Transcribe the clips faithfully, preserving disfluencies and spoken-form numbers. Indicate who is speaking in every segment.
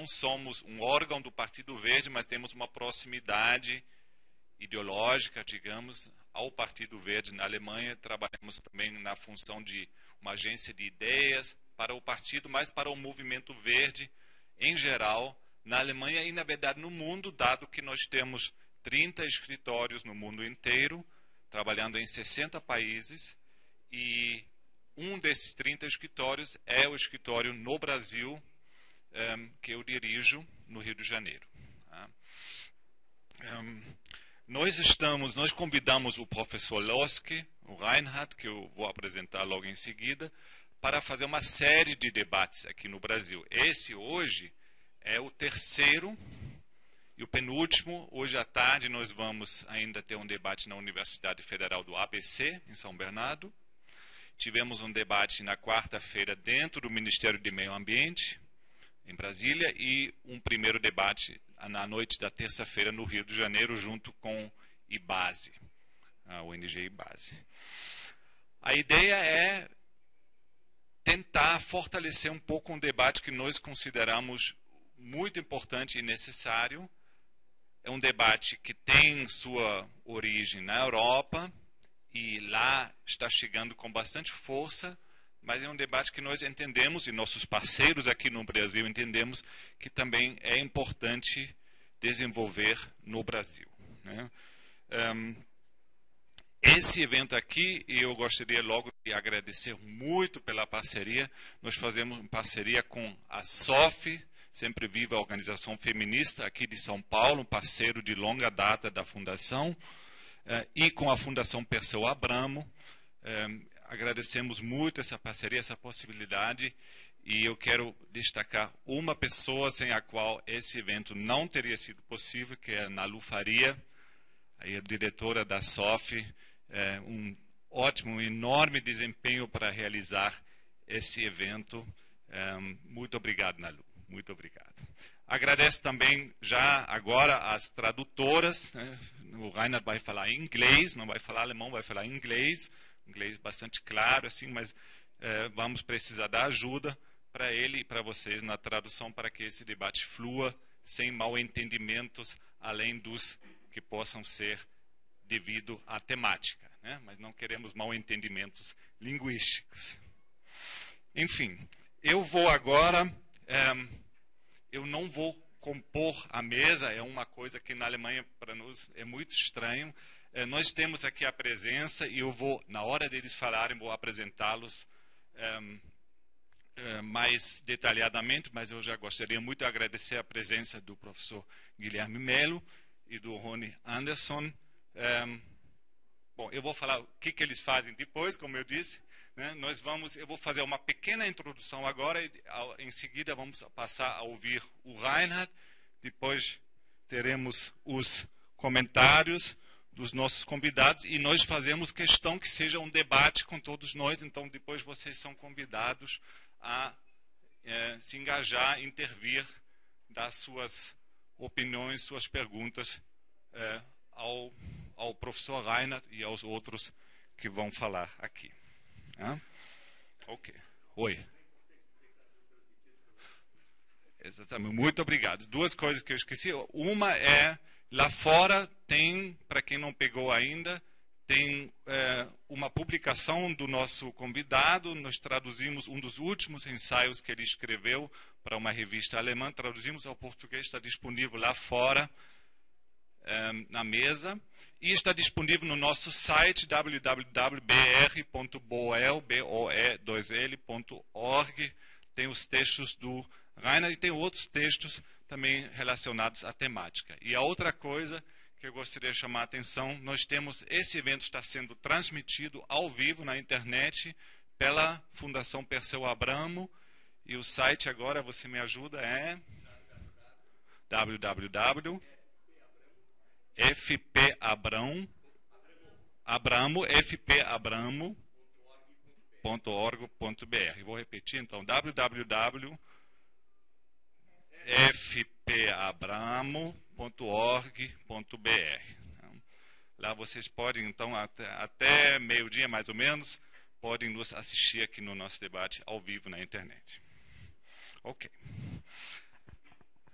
Speaker 1: somos um órgão do Partido Verde, mas temos uma proximidade ideológica, digamos, ao Partido Verde na Alemanha. Trabalhamos também na função de uma agência de ideias para o partido, mas para o movimento verde em geral, na Alemanha e, na verdade, no mundo, dado que nós temos trinta escritórios no mundo inteiro, trabalhando em sessenta países, e um desses trinta escritórios é o escritório no Brasil, um, que eu dirijo no Rio de Janeiro. Tá? Um, nós estamos, nós convidamos o professor Loske, o Reinhard, que eu vou apresentar logo em seguida, para fazer uma série de debates aqui no Brasil. Esse hoje é o terceiro e o penúltimo. Hoje à tarde nós vamos ainda ter um debate na Universidade Federal do A B C, em São Bernardo. Tivemos um debate na quarta-feira dentro do Ministério do Meio Ambiente, em Brasília, e um primeiro debate na noite da terça-feira no Rio de Janeiro, junto com IBASE, a O N G IBASE. A ideia é tentar fortalecer um pouco um debate que nós consideramos muito importante e necessário. É um debate que tem sua origem na Europa e lá está chegando com bastante força, mas é um debate que nós entendemos, e nossos parceiros aqui no Brasil entendemos, que também é importante desenvolver no Brasil. Né? Um, esse evento aqui, eu gostaria logo de agradecer muito pela parceria. Nós fazemos parceria com a S O F, Sempre Viva, a organização feminista aqui de São Paulo, um parceiro de longa data da Fundação, eh, e com a Fundação Perseu Abramo. Eh, agradecemos muito essa parceria, essa possibilidade, e eu quero destacar uma pessoa sem a qual esse evento não teria sido possível, que é a Nalu Faria, a diretora da S O F, eh, um ótimo, um enorme desempenho para realizar esse evento. Eh, muito obrigado, Nalu. Muito obrigado. Agradeço também já agora as tradutoras, né? O Reinhard vai falar em inglês, não vai falar alemão, vai falar em inglês, inglês bastante claro, assim, mas eh, vamos precisar da ajuda para ele e para vocês na tradução, para que esse debate flua sem mal-entendimentos, além dos que possam ser devido à temática, né? Mas não queremos mal-entendimentos linguísticos. Enfim, eu vou agora... Um, eu não vou compor a mesa, é uma coisa que na Alemanha para nós é muito estranho. É, nós temos aqui a presença e eu vou, na hora deles falarem, vou apresentá-los um, um, mais detalhadamente, mas eu já gostaria muito de agradecer a presença do professor Guilherme Melo e do Rony Anderson. Um, bom, eu vou falar o que, que eles fazem depois, como eu disse. Né? Nós vamos, eu vou fazer uma pequena introdução agora e ao, em seguida vamos passar a ouvir o Reinhard, depois teremos os comentários dos nossos convidados e nós fazemos questão que seja um debate com todos nós, então depois vocês são convidados a é, se engajar, intervir, dar suas opiniões, suas perguntas é, ao, ao professor Reinhard e aos outros que vão falar aqui. Ah? Ok. Oi. Exatamente. Muito obrigado. Duas coisas que eu esqueci. Uma é, lá fora tem, para quem não pegou ainda, tem é, uma publicação do nosso convidado. Nós traduzimos um dos últimos ensaios que ele escreveu para uma revista alemã. Traduzimos ao português, está disponível lá fora, é, na mesa. E está disponível no nosso site w w w ponto b r ponto boel ponto org. Tem os textos do Reinhard e tem outros textos também relacionados à temática. E a outra coisa que eu gostaria de chamar a atenção, nós temos, esse evento está sendo transmitido ao vivo na internet pela Fundação Perseu Abramo, e o site agora, você me ajuda, é w w w ponto f p abramo f p abramo ponto org ponto b r. Vou repetir, então, w w w ponto f p abramo ponto org ponto b r. Lá vocês podem, então, até, até meio-dia, mais ou menos, podem nos assistir aqui no nosso debate ao vivo na internet. Ok.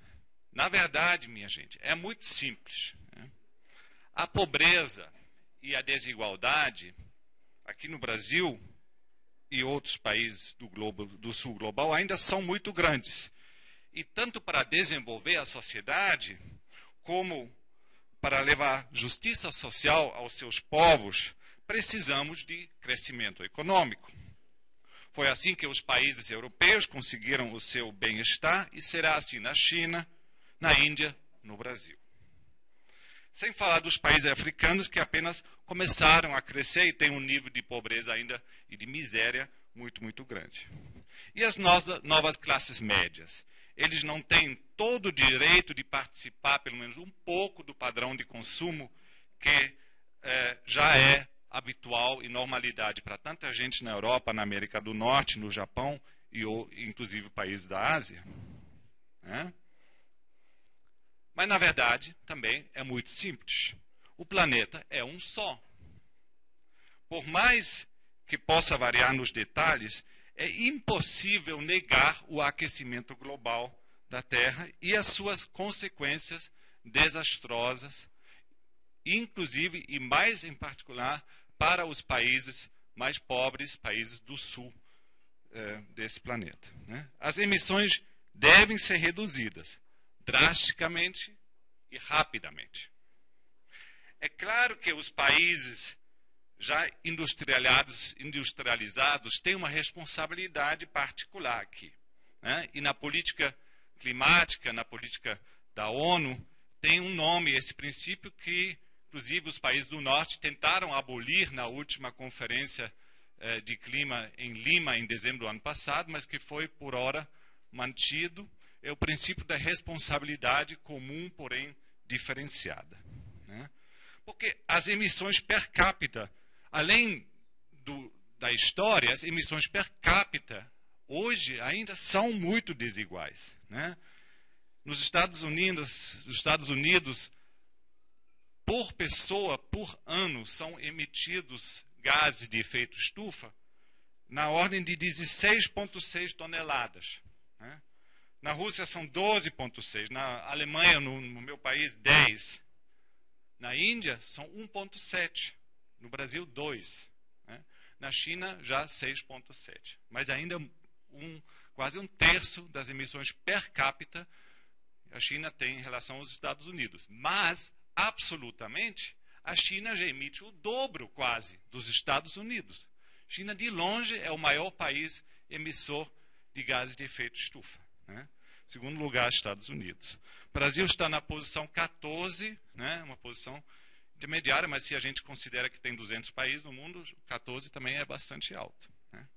Speaker 1: Na verdade, minha gente, é muito simples, né? A pobreza e a desigualdade, aqui no Brasil e outros países do, globo, do sul global, ainda são muito grandes. E tanto para desenvolver a sociedade, como para levar justiça social aos seus povos, precisamos de crescimento econômico. Foi assim que os países europeus conseguiram o seu bem-estar e será assim na China, na Índia, no Brasil. Sem falar dos países africanos que apenas começaram a crescer e têm um nível de pobreza ainda e de miséria muito, muito grande. E as novas classes médias? Eles não têm todo o direito de participar, pelo menos um pouco, do padrão de consumo que eh, já é habitual e normalidade para tanta gente na Europa, na América do Norte, no Japão e ou, inclusive países da Ásia. Né? Mas, na verdade, também é muito simples. O planeta é um só. Por mais que possa variar nos detalhes, é impossível negar o aquecimento global da Terra e as suas consequências desastrosas, inclusive e mais em particular para os países mais pobres, países do sul eh, desse planeta. Né? As emissões devem ser reduzidas drasticamente e rapidamente. É claro que os países já industrializados, industrializados têm uma responsabilidade particular aqui. Né? E na política climática, na política da ONU, tem um nome, esse princípio que, inclusive, os países do Norte tentaram abolir na última conferência eh, de clima em Lima, em dezembro do ano passado, mas que foi, por hora, mantido. É o princípio da responsabilidade comum, porém diferenciada. Né? Porque as emissões per capita, além do, da história, as emissões per capita hoje ainda são muito desiguais. Né? Nos Estados Unidos, nos Estados Unidos, por pessoa, por ano, são emitidos gases de efeito estufa na ordem de dezesseis vírgula seis toneladas. Né? Na Rússia são doze vírgula seis, na Alemanha, no, no meu país, dez. Na Índia são um vírgula sete, no Brasil dois. Né? Na China já seis vírgula sete. Mas ainda um, quase um terço das emissões per capita a China tem em relação aos Estados Unidos. Mas, absolutamente, a China já emite o dobro quase dos Estados Unidos. A China, de longe, é o maior país emissor de gases de efeito estufa. Né? Segundo lugar, Estados Unidos. O Brasil está na posição quatorze, né? Uma posição intermediária, mas se a gente considera que tem duzentos países no mundo, quatorze também é bastante alto. Né?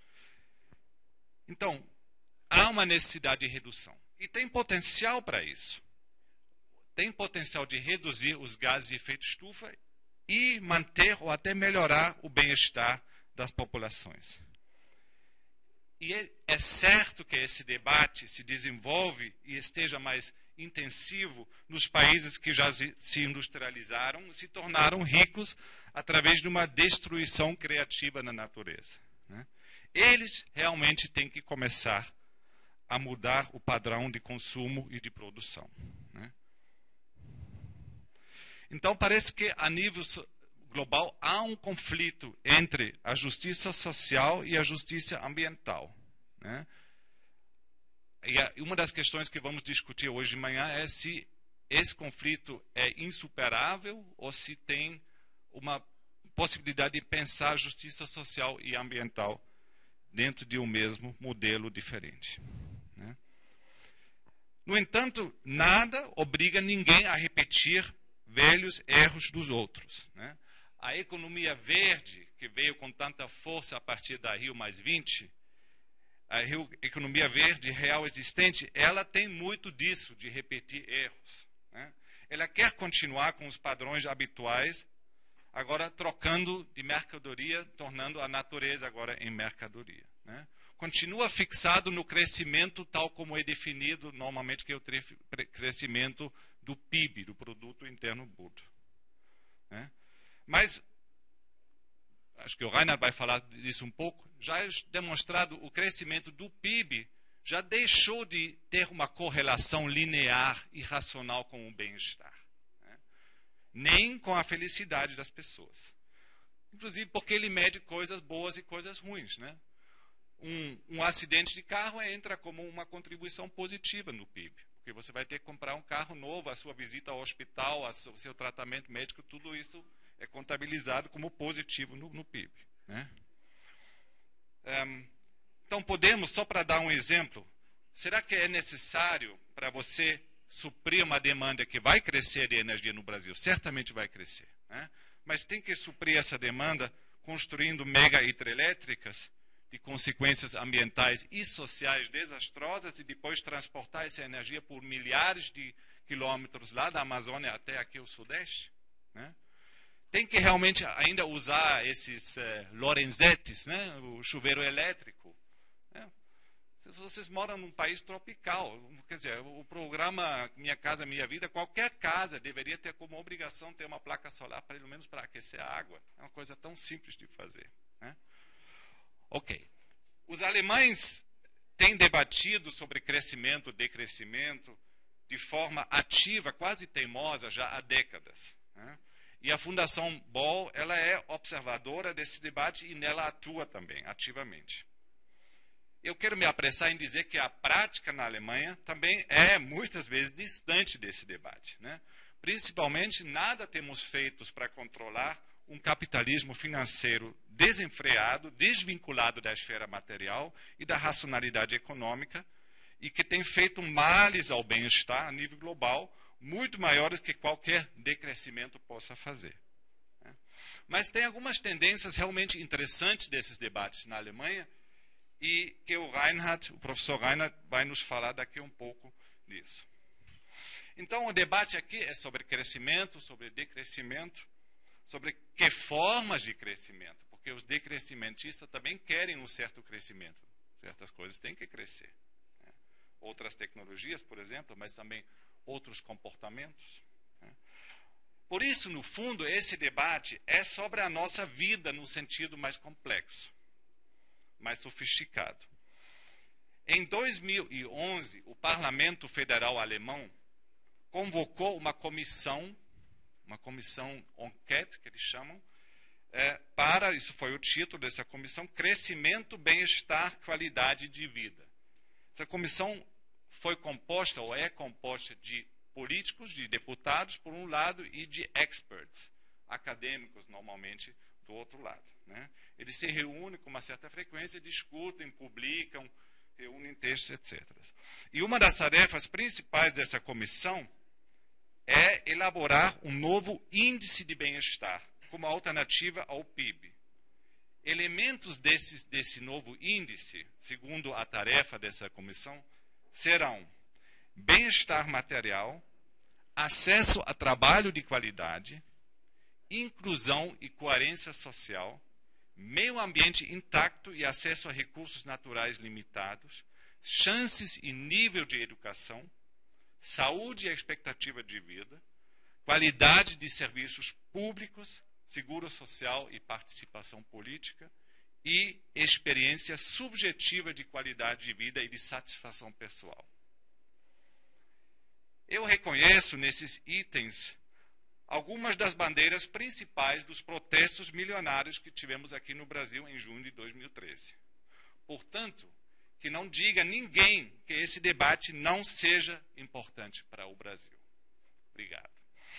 Speaker 1: Então, há uma necessidade de redução. E tem potencial para isso. Tem potencial de reduzir os gases de efeito estufa e manter ou até melhorar o bem-estar das populações. E é, é certo que esse debate se desenvolve e esteja mais intensivo nos países que já se industrializaram e se tornaram ricos através de uma destruição criativa na natureza. Né? Eles realmente têm que começar a mudar o padrão de consumo e de produção. Né? Então, parece que a nível global há um conflito entre a justiça social e a justiça ambiental. Né? E uma das questões que vamos discutir hoje de manhã é se esse conflito é insuperável ou se tem uma possibilidade de pensar justiça social e ambiental dentro de um mesmo modelo diferente. Né? No entanto, nada obriga ninguém a repetir velhos erros dos outros. Né? A economia verde, que veio com tanta força a partir da Rio mais vinte, a economia verde real existente, ela tem muito disso, de repetir erros. Né? Ela quer continuar com os padrões habituais, agora trocando de mercadoria, tornando a natureza agora em mercadoria. Né? Continua fixado no crescimento tal como é definido normalmente, que é o crescimento do P I B, do Produto Interno Bruto. Né? Mas, acho que o Reinhard vai falar disso um pouco, já é demonstrado o crescimento do P I B, já deixou de ter uma correlação linear e racional com o bem-estar, né? Nem com a felicidade das pessoas. Inclusive porque ele mede coisas boas e coisas ruins, né? Um, um acidente de carro entra como uma contribuição positiva no P I B, porque você vai ter que comprar um carro novo, a sua visita ao hospital, o seu tratamento médico, tudo isso é contabilizado como positivo no, no P I B, né? Um, então, podemos, só para dar um exemplo, será que é necessário para você suprir uma demanda que vai crescer de energia no Brasil? Certamente vai crescer, né? Mas tem que suprir essa demanda construindo mega hidrelétricas de consequências ambientais e sociais desastrosas e depois transportar essa energia por milhares de quilômetros lá da Amazônia até aqui o Sudeste, né? Tem que realmente ainda usar esses eh, Lorenzettes, né? O chuveiro elétrico, né? Se vocês moram num país tropical, quer dizer, o programa Minha Casa Minha Vida, qualquer casa deveria ter como obrigação ter uma placa solar, pelo menos para aquecer a água. É uma coisa tão simples de fazer, né? Ok. Os alemães têm debatido sobre crescimento, decrescimento, de forma ativa, quase teimosa, já há décadas, né? E a Fundação Boll, ela é observadora desse debate e nela atua também, ativamente. Eu quero me apressar em dizer que a prática na Alemanha também é, muitas vezes, distante desse debate, né? Principalmente, nada temos feito para controlar um capitalismo financeiro desenfreado, desvinculado da esfera material e da racionalidade econômica, e que tem feito males ao bem-estar a nível global, muito maiores que qualquer decrescimento possa fazer, né? Mas tem algumas tendências realmente interessantes desses debates na Alemanha, e que o Reinhard, o professor Reinhard, vai nos falar daqui um pouco disso. Então, o debate aqui é sobre crescimento, sobre decrescimento, sobre que formas de crescimento, porque os decrescimentistas também querem um certo crescimento. Certas coisas têm que crescer, né? Outras tecnologias, por exemplo, mas também outros comportamentos, né? Por isso, no fundo, esse debate é sobre a nossa vida num sentido mais complexo, mais sofisticado. Em dois mil e onze, o Parlamento Federal Alemão convocou uma comissão, uma comissão enquete, que eles chamam, é, para, isso foi o título dessa comissão, Crescimento, Bem-Estar, Qualidade de Vida. Essa comissão foi composta, ou é composta, de políticos, de deputados, por um lado, e de experts, acadêmicos, normalmente, do outro lado, né? Eles se reúnem com uma certa frequência, discutem, publicam, reúnem textos, etcétera. E uma das tarefas principais dessa comissão é elaborar um novo índice de bem-estar, como alternativa ao P I B. Elementos desses, desse novo índice, segundo a tarefa dessa comissão, serão bem-estar material, acesso a trabalho de qualidade, inclusão e coerência social, meio ambiente intacto e acesso a recursos naturais limitados, chances e nível de educação, saúde e expectativa de vida, qualidade de serviços públicos, seguro social e participação política, e experiência subjetiva de qualidade de vida e de satisfação pessoal. Eu reconheço nesses itens algumas das bandeiras principais dos protestos milionários que tivemos aqui no Brasil em junho de dois mil e treze. Portanto, que não diga ninguém que esse debate não seja importante para o Brasil. Obrigado.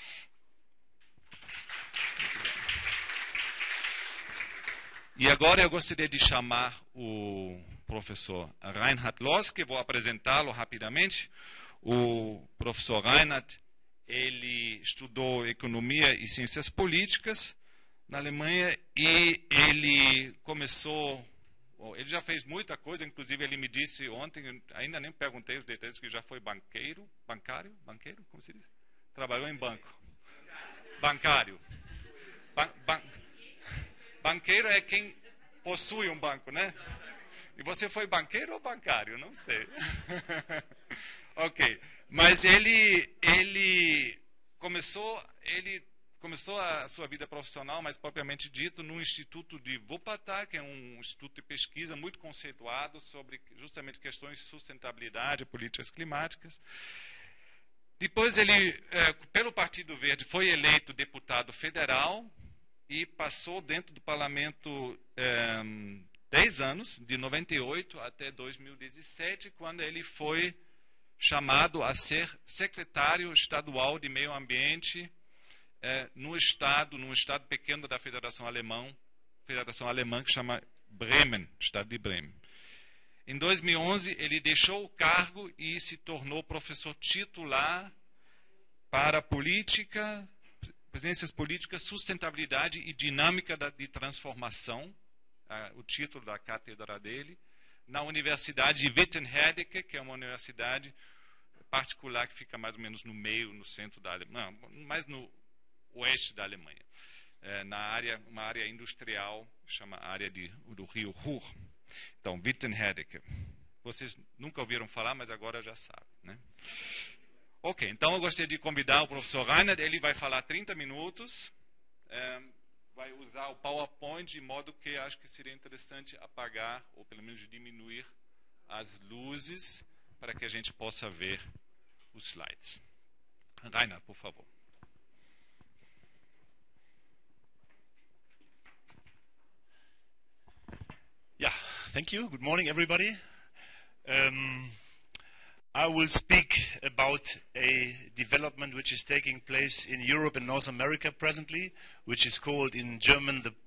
Speaker 1: E agora eu gostaria de chamar o professor Reinhard Loss, que vou apresentá-lo rapidamente. O professor Reinhard, ele estudou economia e ciências políticas na Alemanha e ele começou, ele já fez muita coisa, inclusive ele me disse ontem, ainda nem perguntei os detalhes, que já foi banqueiro, bancário, banqueiro, como se diz? Trabalhou em banco. Bancário. Ban, ban, banqueiro é quem possui um banco, né? E você foi banqueiro ou bancário? Não sei. Ok. Mas ele, ele começou, ele começou a sua vida profissional, mais propriamente dito, no Instituto de Wuppertal, que é um instituto de pesquisa muito conceituado sobre justamente questões de sustentabilidade e políticas climáticas. Depois ele, é, pelo Partido Verde, foi eleito deputado federal e passou dentro do parlamento é, dez anos, de noventa e oito até dois mil e dezessete, quando ele foi chamado a ser secretário estadual de meio ambiente é, no estado, num estado pequeno da Federação Alemã, Federação Alemã que chama Bremen, estado de Bremen. Em dois mil e onze, ele deixou o cargo e se tornou professor titular para política, ciências políticas, sustentabilidade e dinâmica de transformação, o título da cátedra dele, na Universidade de Wittenherdecke, que é uma universidade particular que fica mais ou menos no meio, no centro da Alemanha, não, mais no oeste da Alemanha, é, na área, uma área industrial, chama área de, do rio Ruhr. Então, Wittenherdecke. Vocês nunca ouviram falar, mas agora já sabem, né? Ok, então eu gostaria de convidar o professor Reinhard, ele vai falar trinta minutos, é, vai usar o PowerPoint de modo que acho que seria interessante apagar, ou pelo menos diminuir as luzes, para que a gente possa ver os slides. Reinhard, por favor.
Speaker 2: Yeah, thank you. Good morning, everybody. Um, I will speak about a development which is taking place in Europe and North America presently, which is called in German the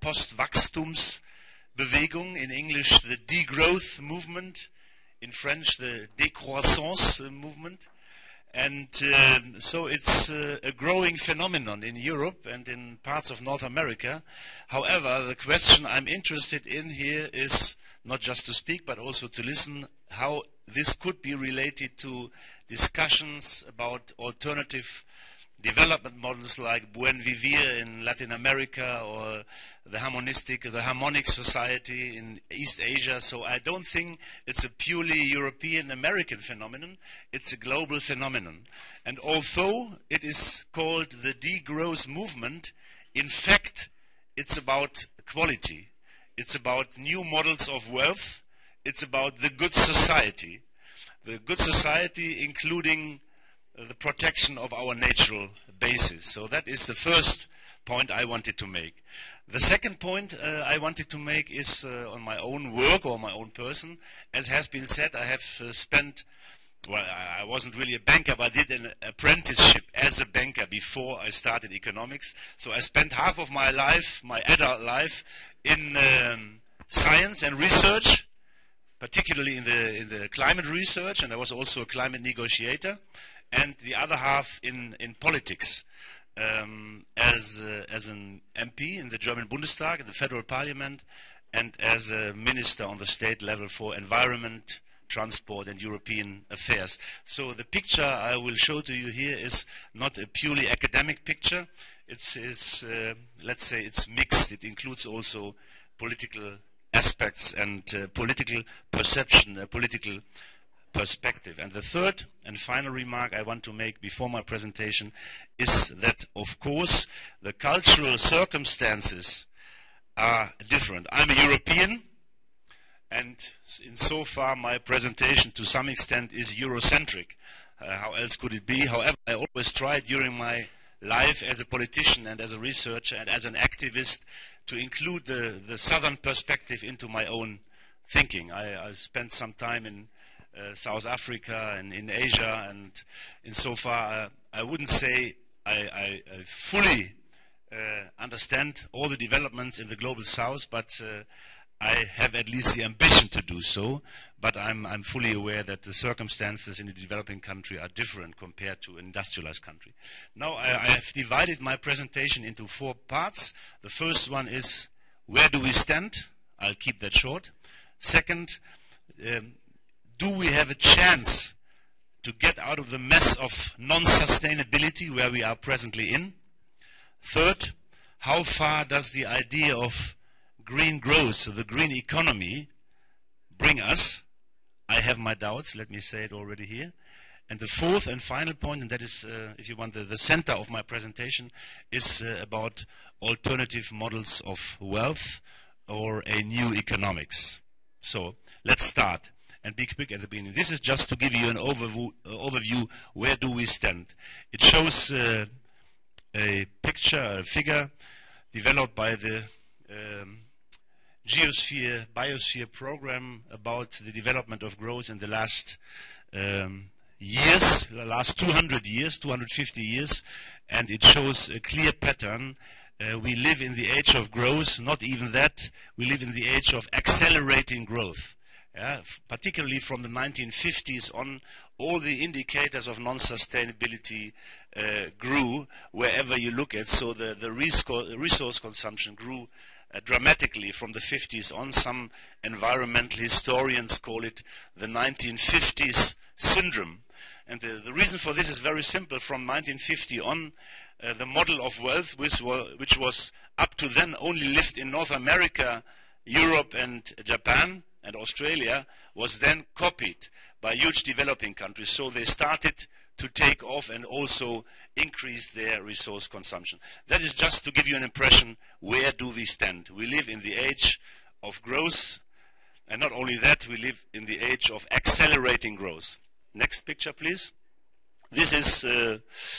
Speaker 2: Postwachstumsbewegung, in English the degrowth movement, in French the décroissance movement. And um, so it's uh, a growing phenomenon in Europe and in parts of North America. However, the question I'm interested in here is not just to speak, but also to listen how this could be related to discussions about alternative development models like Buen Vivir in Latin America or the harmonistic, the harmonic society in East Asia. So I don't think it's a purely European-American phenomenon. It's a global phenomenon. And although it is called the degrowth movement, in fact, it's about quality. It's about new models of wealth. It's about the good society. The good society including uh, the protection of our natural basis. So that is the first point I wanted to make. The second point uh, I wanted to make is uh, on my own work or my own person. As has been said, I have uh, spent, well, I, I wasn't really a banker, but I did an apprenticeship as a banker before I started economics. So I spent half of my life, my adult life, in um, science and research, particularly in the, in the climate research, and I was also a climate negotiator, and the other half in, in politics. Um, as, uh, as an M P in the German Bundestag, in the federal parliament, and as a minister on the state level for environment, transport and European affairs. So the picture I will show to you here is not a purely academic picture. It's, it's uh, let's say it's mixed. It includes also political aspects and uh, political perception, uh, political perspective. And the third and final remark I want to make before my presentation is that, of course, the cultural circumstances are different. I'm a European, and in so far my presentation to some extent is Eurocentric. Uh, how else could it be? However, I always try during my life as a politician and as a researcher and as an activist to include the, the southern perspective into my own thinking. I, I spent some time in uh, South Africa and in Asia, and in so far uh, I wouldn't say I, I, I fully uh, understand all the developments in the global south, but uh, I have at least the ambition to do so. But I'm, I'm fully aware that the circumstances in a developing country are different compared to an industrialized country. Now I, I have divided my presentation into four parts. The first one is, where do we stand? I'll keep that short. Second, um, do we have a chance to get out of the mess of non-sustainability where we are presently in? Third, how far does the idea of green growth, so the green economy, bring us? I have my doubts, let me say it already here. And the fourth and final point, and that is, uh, if you want, the, the center of my presentation, is uh, about alternative models of wealth or a new economics. So let's start and be quick at the beginning. This is just to give you an overview, uh, overview where do we stand. It shows uh, a picture, a figure developed by the um, Geosphere, Biosphere program about the development of growth in the last um, years, the last two hundred years, two hundred fifty years, and it shows a clear pattern. Uh, we live in the age of growth, not even that, we live in the age of accelerating growth. Yeah, particularly from the nineteen fifties on, all the indicators of non-sustainability uh, grew wherever you look at. So the, the resource consumption grew uh, dramatically from the fifties on. Some environmental historians call it the nineteen fifties syndrome. And the, the reason for this is very simple. From nineteen fifty on, uh, the model of wealth, which was, which was up to then only lived in North America, Europe and Japan and Australia, was then copied by huge developing countries. So they started to take off and also increase their resource consumption. That is just to give you an impression, where do we stand? We live in the age of growth, and not only that, we live in the age of accelerating growth. Next picture, please. This is a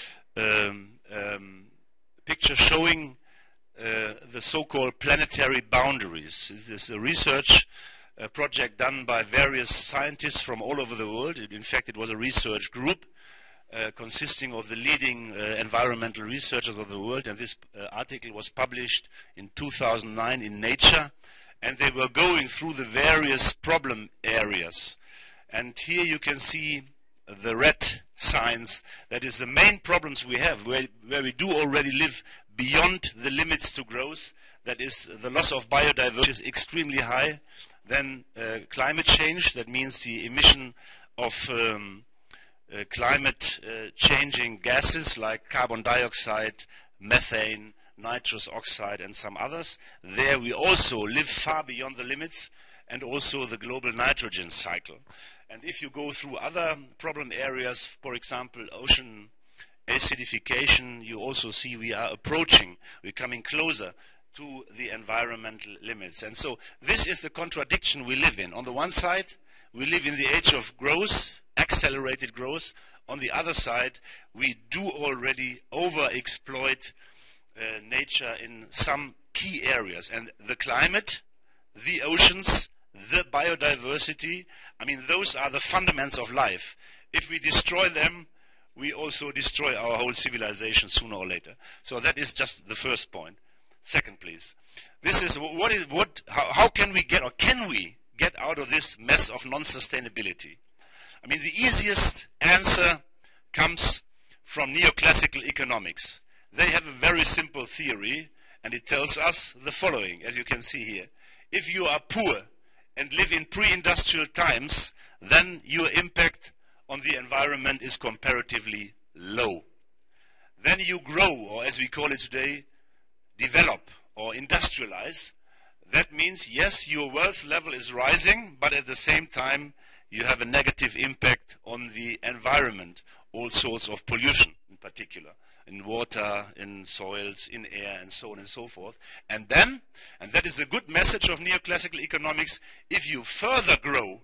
Speaker 2: uh, um, um, picture showing uh, the so-called planetary boundaries. This is a research uh, project done by various scientists from all over the world. It, in fact, it was a research group uh, consisting of the leading uh, environmental researchers of the world, and this uh, article was published in two thousand nine in Nature, and they were going through the various problem areas. And here you can see the red signs. That is the main problems we have, where, where we do already live beyond the limits to growth. That is, the loss of biodiversity is extremely high. Then uh, climate change, that means the emission of um, uh, climate uh, changing gases like carbon dioxide, methane, nitrous oxide and some others. There we also live far beyond the limits, and also the global nitrogen cycle. And if you go through other problem areas, for example, ocean acidification, you also see we are approaching, we're coming closer to the environmental limits. And so this is the contradiction we live in. On the one side, we live in the age of growth, accelerated growth. On the other side, we do already overexploit uh, nature in some key areas. And the climate, the oceans, the biodiversity, I mean, those are the fundamentals of life. If we destroy them, we also destroy our whole civilization sooner or later. So that is just the first point. Second, please. This is what is what. How, how can we get, or can we get out of this mess of non-sustainability? I mean, the easiest answer comes from neoclassical economics. They have a very simple theory, and it tells us the following, as you can see here. If you are poor and live in pre-industrial times, then your impact on the environment is comparatively low. Then you grow, or as we call it today, develop or industrialize. That means, yes, your wealth level is rising, but at the same time, you have a negative impact on the environment, all sorts of pollution in particular, in water, in soils, in air, and so on and so forth. And then, and that is a good message of neoclassical economics, if you further grow,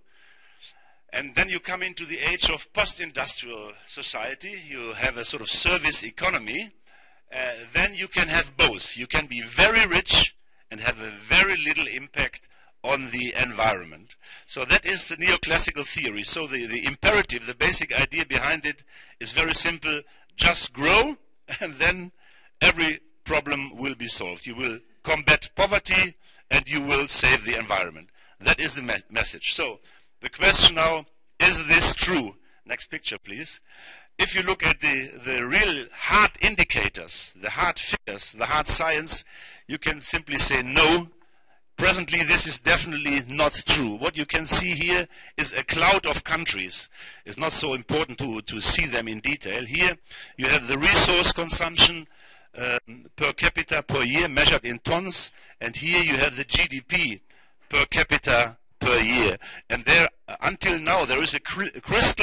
Speaker 2: and then you come into the age of post-industrial society, you have a sort of service economy, uh, then you can have both. You can be very rich and have a very little impact on the environment. So that is the neoclassical theory. So the, the imperative, the basic idea behind it is very simple. Just grow, and then every problem will be solved. You will combat poverty, and you will save the environment. That is the me message. So the question now, is this true? Next picture, please. If you look at the, the real hard indicators, the hard figures, the hard science, you can simply say no. Presently, this is definitely not true. What you can see here is a cloud of countries. It's not so important to, to see them in detail. Here, you have the resource consumption um, per capita per year measured in tons, and here you have the G D P per capita per year. And there, uh, until now, there is a cr crystal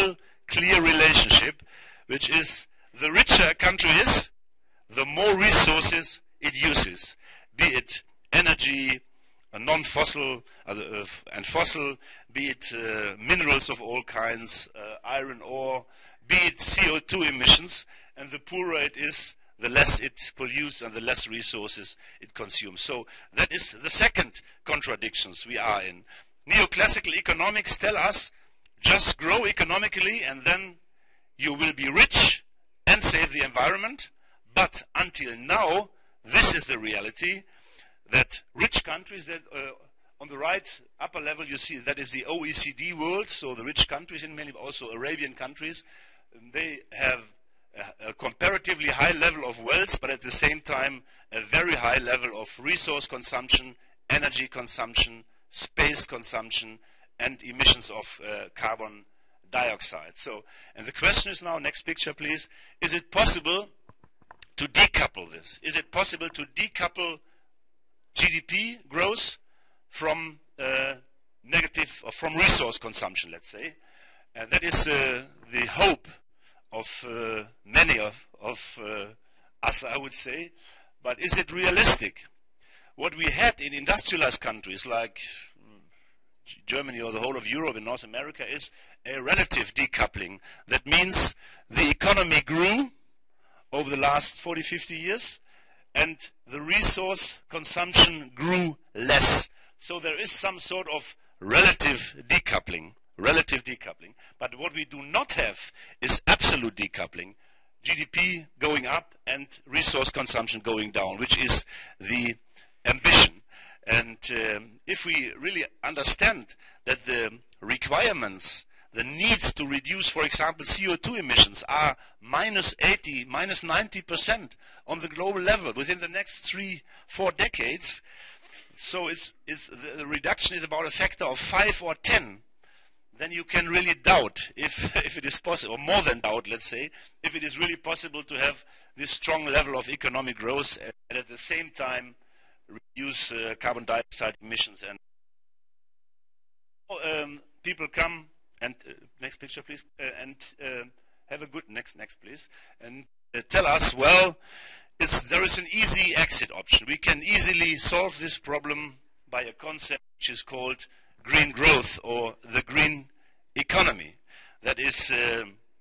Speaker 2: clear relationship, which is the richer a country is, the more resources it uses, be it energy, uh, non-fossil uh, uh, and fossil, be it uh, minerals of all kinds, uh, iron ore, be it C O two emissions, and the poorer it is, the less it pollutes and the less resources it consumes. So that is the second contradictions we are in. Neoclassical economics tell us just grow economically and then you will be rich and save the environment. But until now, this is the reality, that rich countries that uh, on the right upper level you see that is the O E C D world, so the rich countries and many also Arabian countries, they have a, a comparatively high level of wealth, but at the same time a very high level of resource consumption, energy consumption, space consumption, and emissions of uh, carbon dioxide. So, and the question is now, next picture please, is it possible to decouple this? Is it possible to decouple G D P growth from uh, negative, or from resource consumption, let's say? And that is uh, the hope of uh, many of, of uh, us, I would say. But is it realistic? What we had in industrialized countries like Germany or the whole of Europe and North America is a relative decoupling. That means the economy grew over the last forty, fifty years, and the resource consumption grew less. So there is some sort of relative decoupling, relative decoupling. But what we do not have is absolute decoupling. G D P going up and resource consumption going down, which is the ambition. And um, if we really understand that the requirements, the needs to reduce, for example, C O two emissions are minus eighty, minus ninety percent on the global level within the next three, four decades. So it's, it's, the, the reduction is about a factor of five or ten. Then you can really doubt if, if it is possible, or more than doubt, let's say, if it is really possible to have this strong level of economic growth and at the same time reduce uh, carbon dioxide emissions. And um, people come and uh, next picture please, uh, and uh, have a good next next please, and uh, tell us, well, it's, there is an easy exit option. We can easily solve this problem by a concept which is called green growth or the green economy. That is uh,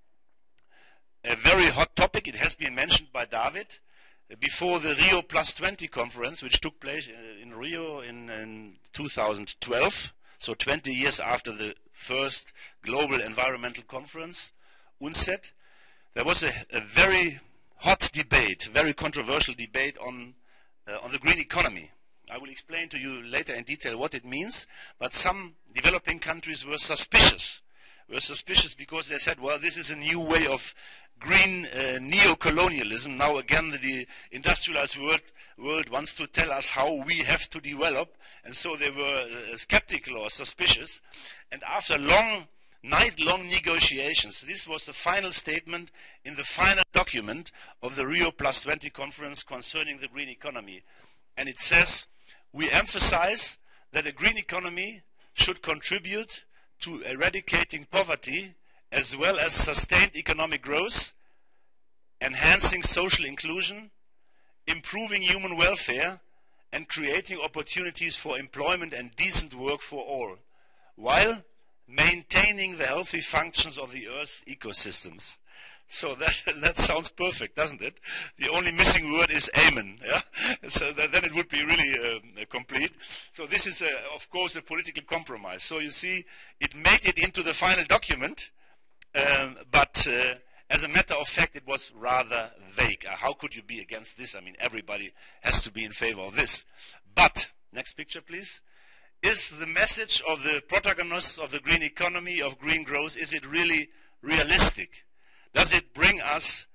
Speaker 2: a very hot topic. It has been mentioned by David before the Rio Plus twenty conference, which took place in Rio in, in two thousand twelve, so twenty years after the first global environmental conference, UNCED. There was a, a very hot debate, very controversial debate on, uh, on the green economy. I will explain to you later in detail what it means, but some developing countries were suspicious. Were suspicious because they said, well, this is a new way of green uh, neo-colonialism. Now again, the, the industrialized world, world wants to tell us how we have to develop, and so they were uh, skeptical or suspicious. And after long, night-long negotiations, this was the final statement in the final document of the Rio Plus twenty conference concerning the green economy. And it says, we emphasize that a green economy should contribute to eradicating poverty as well as sustained economic growth, enhancing social inclusion, improving human welfare, and creating opportunities for employment and decent work for all, while maintaining the healthy functions of the Earth's ecosystems. So that, that sounds perfect, doesn't it? The only missing word is amen. Yeah? So that, then it would be really uh, complete. So this is, uh, of course, a political compromise. So you see, it made it into the final document, um, but uh, as a matter of fact, it was rather vague. Uh, how could you be against this? I mean, everybody has to be in favor of this. But, next picture, please. Is the message of the protagonists of the green economy, of green growth, is it really realistic? Does it bring us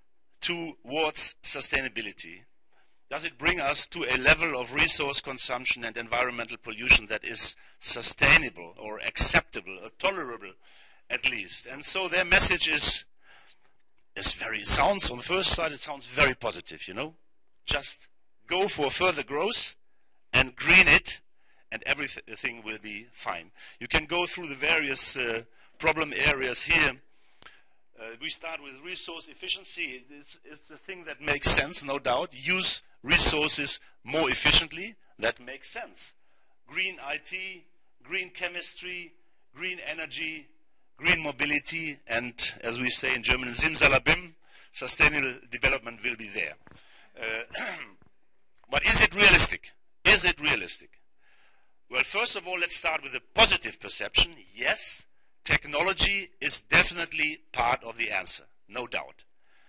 Speaker 2: towards sustainability? Does it bring us to a level of resource consumption and environmental pollution that is sustainable or acceptable or tolerable at least? And so their message is, is very, it sounds, on the first side, it sounds very positive, you know. Just go for further growth and green it and everything will be fine. You can go through the various uh, problem areas here. Uh, we start with resource efficiency. It's, it's the thing that makes sense, no doubt. Use resources more efficiently. That makes sense. Green I T, green chemistry, green energy, green mobility, and as we say in German, Simsalabim, sustainable development will be there. Uh, but is it realistic? Is it realistic? Well, first of all, let's start with a positive perception. Yes, technology is definitely part of the answer, no doubt.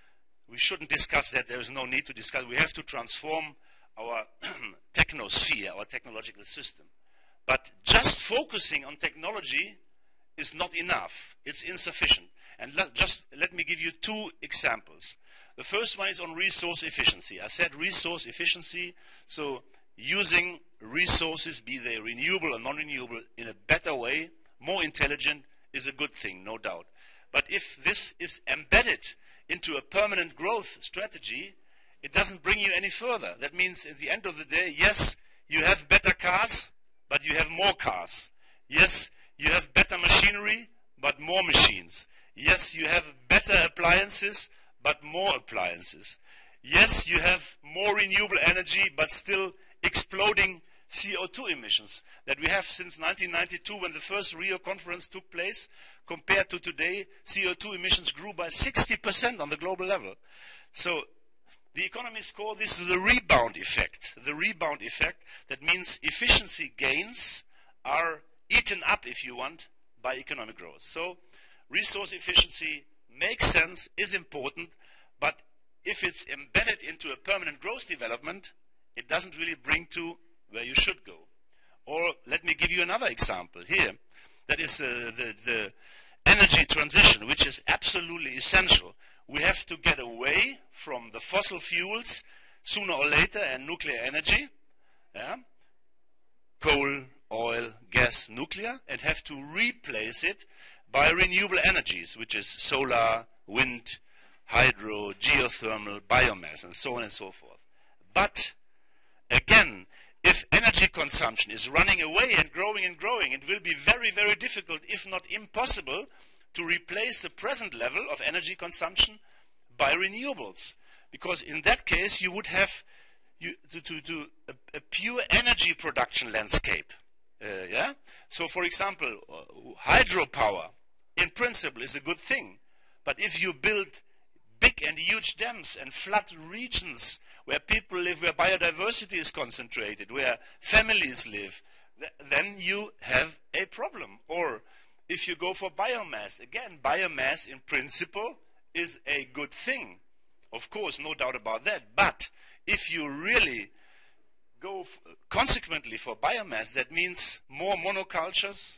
Speaker 2: We shouldn't discuss that. There is no need to discuss. We have to transform our technosphere, our technological system. But just focusing on technology is not enough. It's insufficient. And let, just let me give you two examples. The first one is on resource efficiency. I said resource efficiency, so using resources, be they renewable or non-renewable, in a better way, more intelligent, is a good thing, no doubt. But if this is embedded into a permanent growth strategy, it doesn't bring you any further. That means at the end of the day, yes, you have better cars, but you have more cars. Yes, you have better machinery, but more machines. Yes, you have better appliances, but more appliances. Yes, you have more renewable energy, but still exploding C O two emissions that we have since nineteen ninety-two, when the first Rio conference took place. Compared to today, C O two emissions grew by sixty percent on the global level. So the economists call this the rebound effect. The rebound effect, that means efficiency gains are eaten up, if you want, by economic growth. So resource efficiency makes sense, is important, but if it's embedded into a permanent growth development, it doesn't really bring to where you should go. Or let me give you another example here. That is uh, the, the energy transition, which is absolutely essential. We have to get away from the fossil fuels sooner or later, and nuclear energy, yeah? Coal, oil, gas, nuclear, and have to replace it by renewable energies, which is solar, wind, hydro, geothermal, biomass, and so on and so forth. But again, if energy consumption is running away and growing and growing, it will be very, very difficult, if not impossible, to replace the present level of energy consumption by renewables. Because in that case, you would have you, to, to, to a, a pure energy production landscape. Uh, yeah? So, for example, uh, hydropower, in principle, is a good thing. But if you build big and huge dams and flood regions where people live, where biodiversity is concentrated, where families live, th then you have a problem. Or if you go for biomass, again, biomass in principle is a good thing. Of course, no doubt about that. But if you really go f consequently for biomass, that means more monocultures,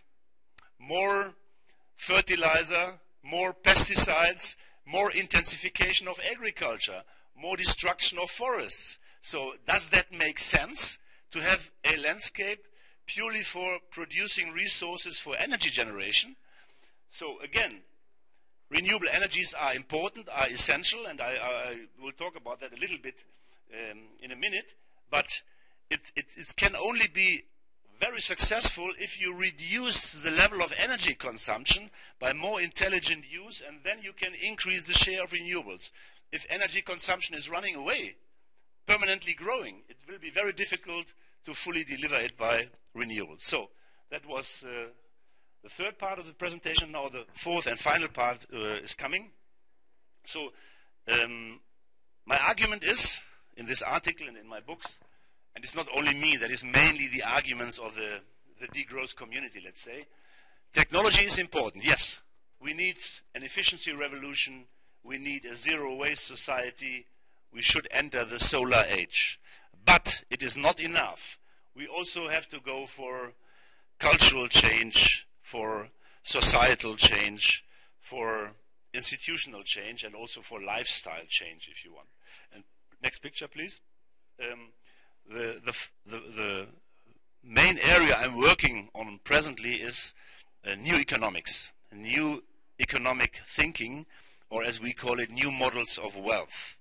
Speaker 2: more fertilizer, more pesticides, more intensification of agriculture, more destruction of forests. So does that make sense to have a landscape purely for producing resources for energy generation? So again, renewable energies are important, are essential, and I, I will talk about that a little bit um, in a minute, but it, it, it can only be very successful if you reduce the level of energy consumption by more intelligent use, and then you can increase the share of renewables. If energy consumption is running away, permanently growing, it will be very difficult to fully deliver it by renewables. So that was uh, the third part of the presentation. Now the fourth and final part uh, is coming. So um, my argument is, in this article and in my books, and it's not only me, that is mainly the arguments of the, the degrowth community, let's say. Technology is important, yes. We need an efficiency revolution. We need a zero-waste society. We should enter the solar age. But it is not enough. We also have to go for cultural change, for societal change, for institutional change, and also for lifestyle change, if you want. And next picture, please. Um, The, the, the, the main area I'm working on presently is uh, new economics, new economic thinking, or as we call it, new models of wealth.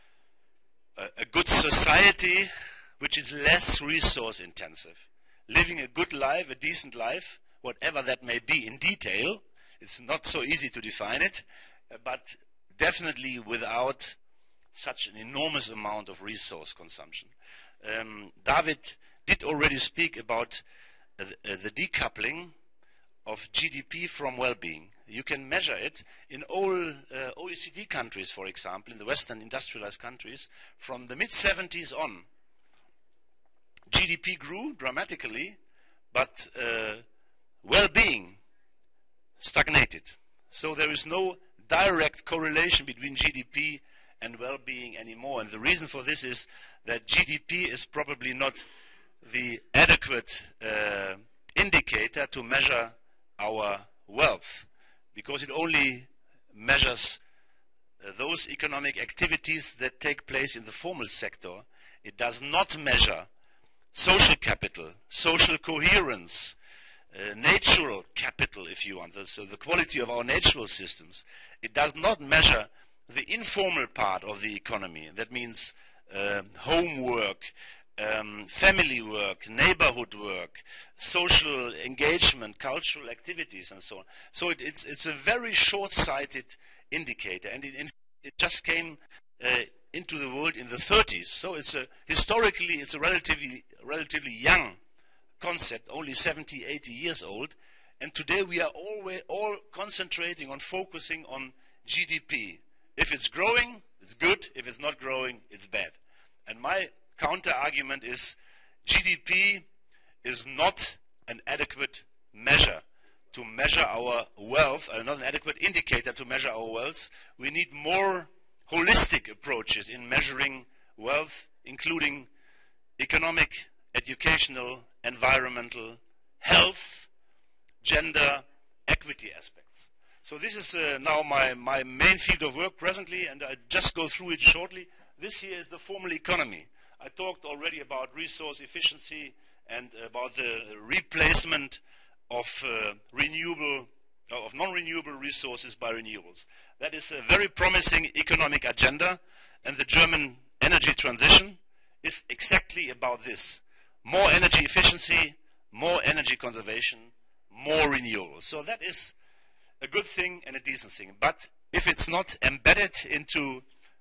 Speaker 2: Uh, a good society which is less resource intensive. Living a good life, a decent life, whatever that may be in detail, it's not so easy to define it, uh, but definitely without such an enormous amount of resource consumption. Um, David did already speak about uh, the, uh, the decoupling of G D P from well-being. You can measure it in all uh, O E C D countries, for example, in the Western industrialized countries, from the mid seventies on. G D P grew dramatically, but uh, well-being stagnated. So there is no direct correlation between G D P and well-being anymore. And the reason for this is that G D P is probably not the adequate uh, indicator to measure our wealth, because it only measures uh, those economic activities that take place in the formal sector. It does not measure social capital, social coherence, uh, natural capital, if you want, so the quality of our natural systems. It does not measure the informal part of the economy. That means uh, homework, um, family work, neighborhood work, social engagement, cultural activities, and so on. So it, it's, it's a very short-sighted indicator, and it, it just came uh, into the world in the thirties. So it's a, historically, it's a relatively, relatively young concept, only seventy, eighty years old, and today we are always, all concentrating on focusing on G D P. If it's growing, it's good. If it's not growing, it's bad. And my counter-argument is G D P is not an adequate measure to measure our wealth, uh, not an adequate indicator to measure our wealth. We need more holistic approaches in measuring wealth, including economic, educational, environmental, health, gender, equity aspects. So this is uh, now my, my main field of work presently, and I just go through it shortly. This here is the formal economy. I talked already about resource efficiency and about the replacement of uh, renewable, uh, of non-renewable resources by renewables. That is a very promising economic agenda, and the German energy transition is exactly about this. More energy efficiency, more energy conservation, more renewables. So that is a good thing and a decent thing. But if it's not embedded into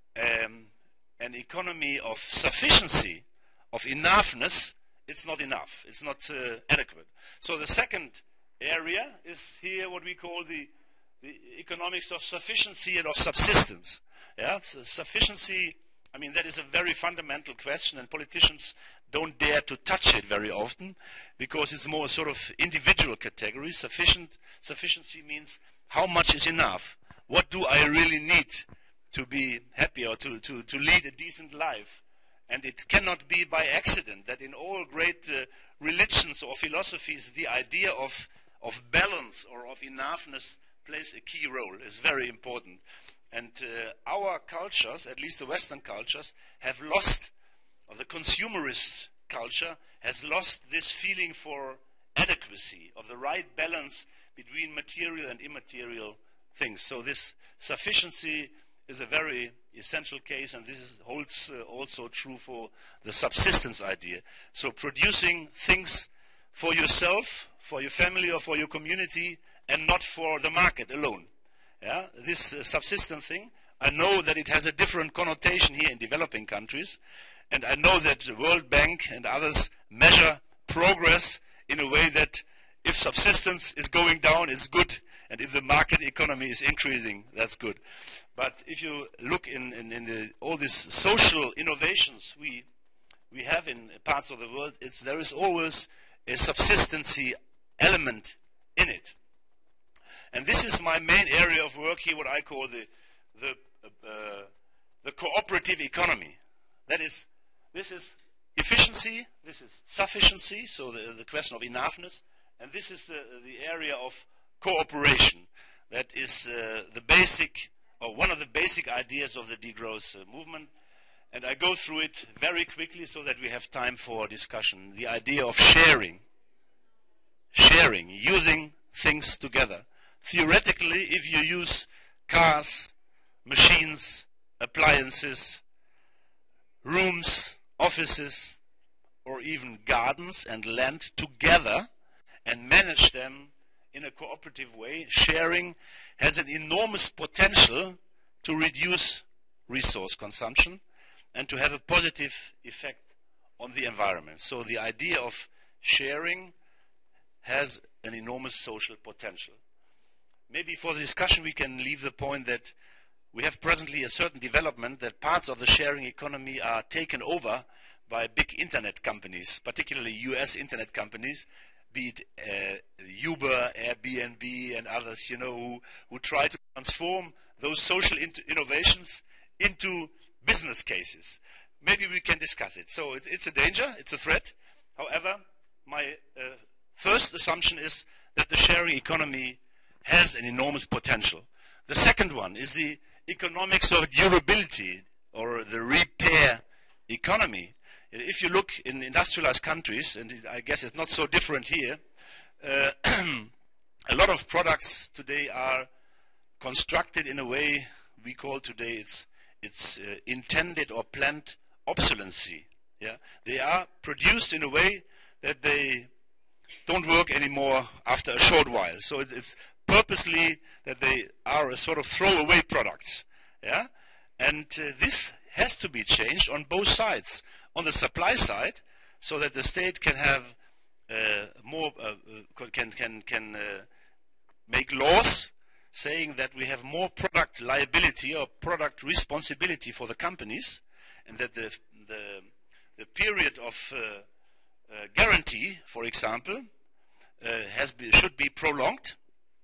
Speaker 2: um, an economy of sufficiency, of enoughness, it's not enough. It's not uh, adequate. So the second area is here what we call the, the economics of sufficiency and of subsistence. Yeah, so sufficiency, I mean, that is a very fundamental question, and politicians don't dare to touch it very often because it's more a sort of individual category. Sufficient, sufficiency means how much is enough? What do I really need to be happy or to, to, to lead a decent life? And it cannot be by accident that in all great uh, religions or philosophies, the idea of, of balance or of enoughness plays a key role. It's very important. And uh, our cultures, at least the Western cultures, have lost, or the consumerist culture has lost this feeling for adequacy, of the right balance between material and immaterial things. So this sufficiency is a very essential case, and this is, holds uh, also true for the subsistence idea. So producing things for yourself, for your family, or for your community, and not for the market alone. Yeah? This uh, subsistence thing, I know that it has a different connotation here in developing countries, and I know that the World Bank and others measure progress in a way that if subsistence is going down, it's good, and if the market economy is increasing, that's good. But if you look in, in, in the, all these social innovations we, we have in parts of the world, it's, there is always a subsistency element in it. And this is my main area of work here, what I call the, the, uh, the cooperative economy. That is, this is efficiency, this is sufficiency, so the, the question of enoughness, and this is the, the area of cooperation. That is uh, the basic, or one of the basic ideas of the degrowth uh, movement. And I go through it very quickly so that we have time for discussion. The idea of sharing, sharing, using things together. Theoretically, if you use cars, machines, appliances, rooms, offices, or even gardens and land together and manage them in a cooperative way, sharing has an enormous potential to reduce resource consumption and to have a positive effect on the environment. So the idea of sharing has an enormous social potential. Maybe for the discussion we can leave the point that we have presently a certain development that parts of the sharing economy are taken over by big internet companies, particularly U S internet companies, be it uh, Uber, Airbnb, and others, you know, who, who try to transform those social in innovations into business cases. Maybe we can discuss it. So it's, it's a danger, it's a threat. However, my uh, first assumption is that the sharing economy has an enormous potential. The second one is the economics of durability, or the repair economy. If you look in industrialized countries, and I guess it's not so different here, uh, a lot of products today are constructed in a way we call today it's, it's uh, intended or planned obsolescency. Yeah? They are produced in a way that they don't work anymore after a short while. So it, it's purposely that they are a sort of throwaway products. Yeah? And uh, this has to be changed on both sides. On the supply side, so that the state can have uh, more, uh, can can can uh, make laws saying that we have more product liability or product responsibility for the companies, and that the the the period of uh, uh, guarantee, for example, uh, has be, should be prolonged.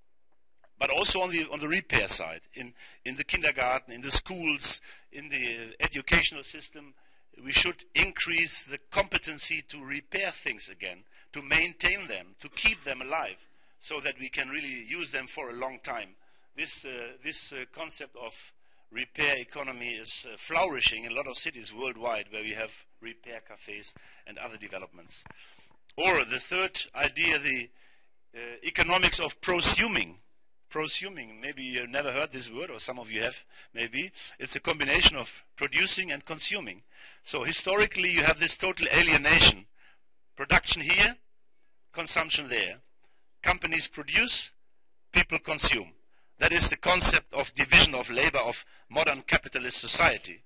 Speaker 2: But also on the on the repair side, in in the kindergarten, in the schools, in the educational system, we should increase the competency to repair things again, to maintain them, to keep them alive, so that we can really use them for a long time. This, uh, this uh, concept of repair economy is uh, flourishing in a lot of cities worldwide where we have repair cafes and other developments. Or the third idea, the uh, economics of prosuming. Prosuming, maybe you've never heard this word, or some of you have, maybe. It's a combination of producing and consuming. So historically you have this total alienation. Production here, consumption there. Companies produce, people consume. That is the concept of division of labor of modern capitalist society.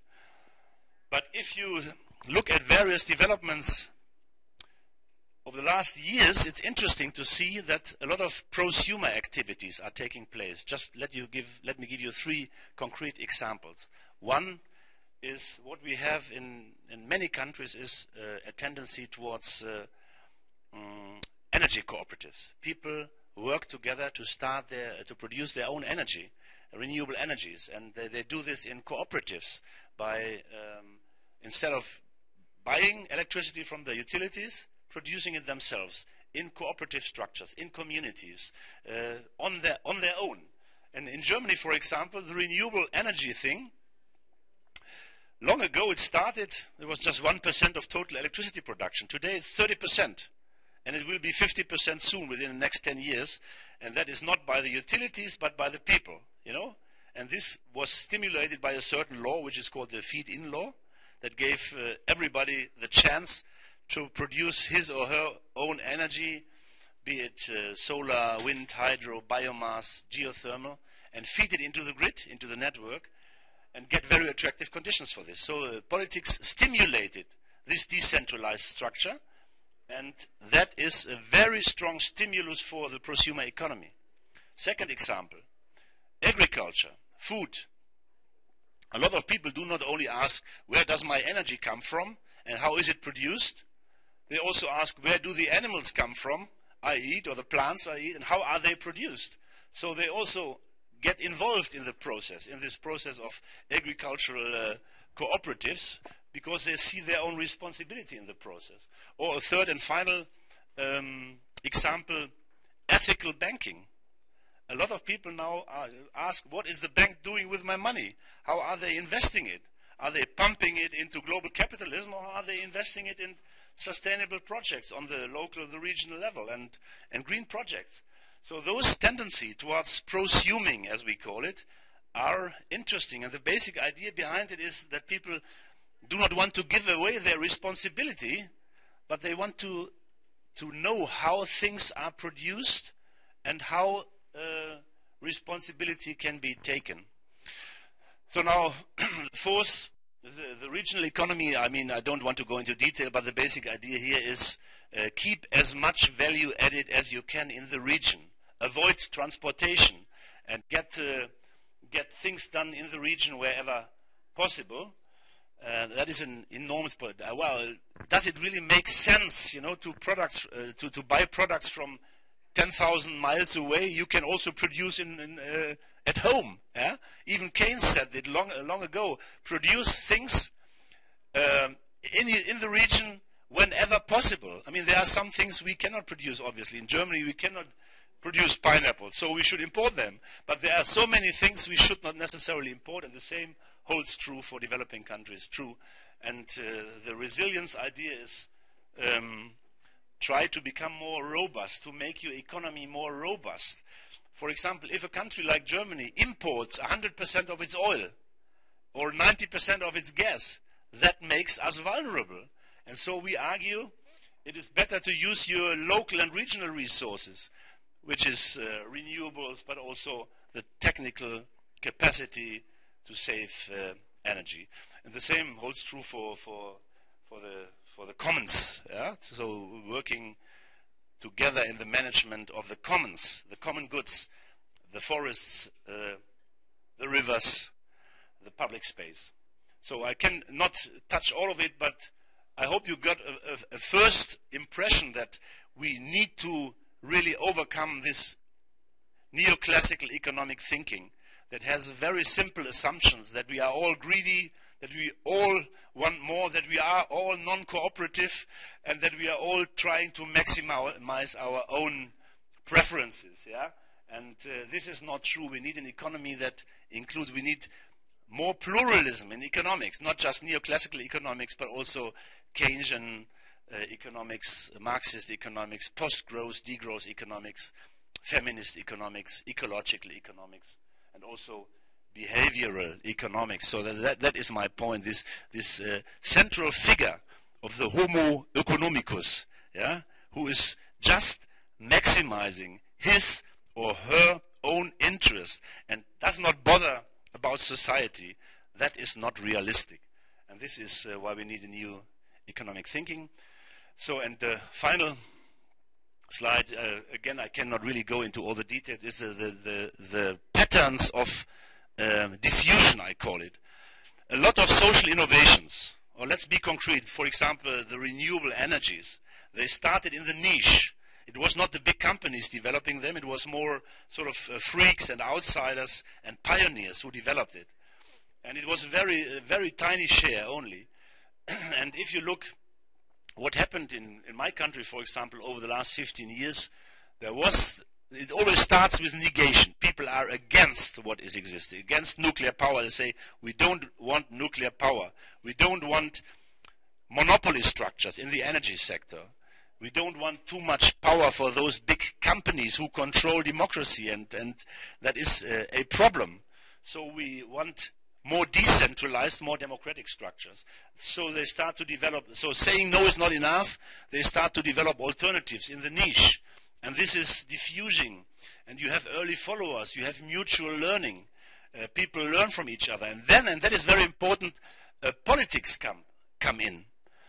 Speaker 2: But if you look at various developments over the last years, it's interesting to see that a lot of prosumer activities are taking place. Just let, you give, let me give you three concrete examples. One is what we have in, in many countries is uh, a tendency towards uh, um, energy cooperatives. People work together to start their, to produce their own energy, renewable energies, and they, they do this in cooperatives by, um, instead of buying electricity from the utilities, producing it themselves in cooperative structures, in communities, uh, on their on their own. And in Germany, for example, the renewable energy thing, long ago it started, it was just one percent of total electricity production. Today it's thirty percent, and it will be fifty percent soon within the next ten years, and that is not by the utilities but by the people, you know. And this was stimulated by a certain law, which is called the feed-in law, that gave uh, everybody the chance to produce his or her own energy, be it uh, solar, wind, hydro, biomass, geothermal, and feed it into the grid, into the network, and get very attractive conditions for this. So uh, politics stimulated this decentralized structure, and that is a very strong stimulus for the prosumer economy. Second example, agriculture, food. A lot of people do not only ask, where does my energy come from, and how is it produced? They also ask, where do the animals come from I eat, or the plants I eat, and how are they produced? So they also get involved in the process, in this process of agricultural uh, cooperatives, because they see their own responsibility in the process. Or a third and final um, example, ethical banking. A lot of people now are, ask, what is the bank doing with my money? How are they investing it? Are they pumping it into global capitalism, or are they investing it in sustainable projects on the local, the regional level, and, and green projects? So those tendencies towards prosuming, as we call it, are interesting. And the basic idea behind it is that people do not want to give away their responsibility, but they want to, to know how things are produced and how uh, responsibility can be taken. So now, fourth, the, the regional economy, I mean, I don't want to go into detail, but the basic idea here is uh, keep as much value added as you can in the region. Avoid transportation and get, uh, get things done in the region wherever possible. Uh, that is an enormous point. Uh, well, does it really make sense, you know, to products uh, to to buy products from ten thousand miles away? You can also produce in, in uh, at home. Yeah? Even Keynes said that long long ago. Produce things um, in the, in the region whenever possible. I mean, there are some things we cannot produce. Obviously, in Germany we cannot produce pineapples, so we should import them. But there are so many things we should not necessarily import, and the same holds true for developing countries, true. And uh, the resilience idea is um, try to become more robust, to make your economy more robust. For example, if a country like Germany imports one hundred percent of its oil or ninety percent of its gas, that makes us vulnerable. And so we argue it is better to use your local and regional resources, which is uh, renewables, but also the technical capacity to save uh, energy. And the same holds true for, for, for, the, for the commons. Yeah? So working together in the management of the commons, the common goods, the forests, uh, the rivers, the public space. So I can not touch all of it, but I hope you got a, a, a first impression that we need to really overcome this neoclassical economic thinking that has very simple assumptions, that we are all greedy, that we all want more, that we are all non-cooperative, and that we are all trying to maximize our own preferences. Yeah? And uh, this is not true. We need an economy that includes, we need more pluralism in economics, not just neoclassical economics, but also Keynesian uh, economics, Marxist economics, post-growth, degrowth economics, feminist economics, ecological economics, and also behavioral economics. So that, that, that is my point, this, this uh, central figure of the homo economicus, yeah, who is just maximizing his or her own interest and does not bother about society. That is not realistic. And this is uh, why we need a new economic thinking. So, and the final slide, uh, again, I cannot really go into all the details, is the, the, the, the patterns of um, diffusion, I call it. A lot of social innovations, or let's be concrete, for example, the renewable energies, they started in the niche. It was not the big companies developing them, it was more sort of uh, freaks and outsiders and pioneers who developed it. And it was a very, a very tiny share only. And if you look what happened in, in my country, for example, over the last fifteen years, there was, it always starts with negation. People are against what is existing, against nuclear power. They say, we don't want nuclear power. We don't want monopoly structures in the energy sector. We don't want too much power for those big companies who control democracy, and, and that is uh, a problem. So we want more decentralized, more democratic structures. So they start to develop, so saying no is not enough, they start to develop alternatives in the niche. And this is diffusing. And you have early followers, you have mutual learning. Uh, people learn from each other. And then, and that is very important, uh, politics come, come in.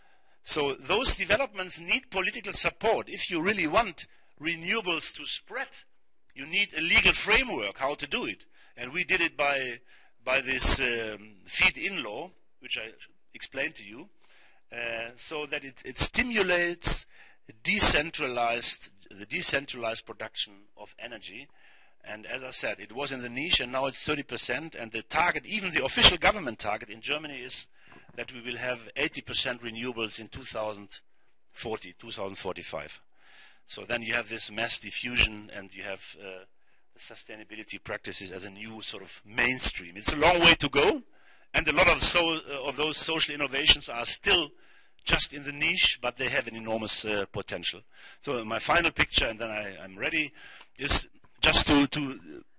Speaker 2: So those developments need political support. If you really want renewables to spread, you need a legal framework how to do it. And we did it by by this um, feed-in law, which I explained to you, uh, so that it, it stimulates decentralized, the decentralized production of energy. And as I said, it was in the niche, and now it's thirty percent. And the target, even the official government target in Germany, is that we will have eighty percent renewables in two thousand forty, two thousand forty-five. So then you have this mass diffusion, and you have uh, sustainability practices as a new sort of mainstream. It's a long way to go, and a lot of, so, uh, of those social innovations are still just in the niche, but they have an enormous uh, potential. So my final picture, and then I, I'm ready, is just to, to,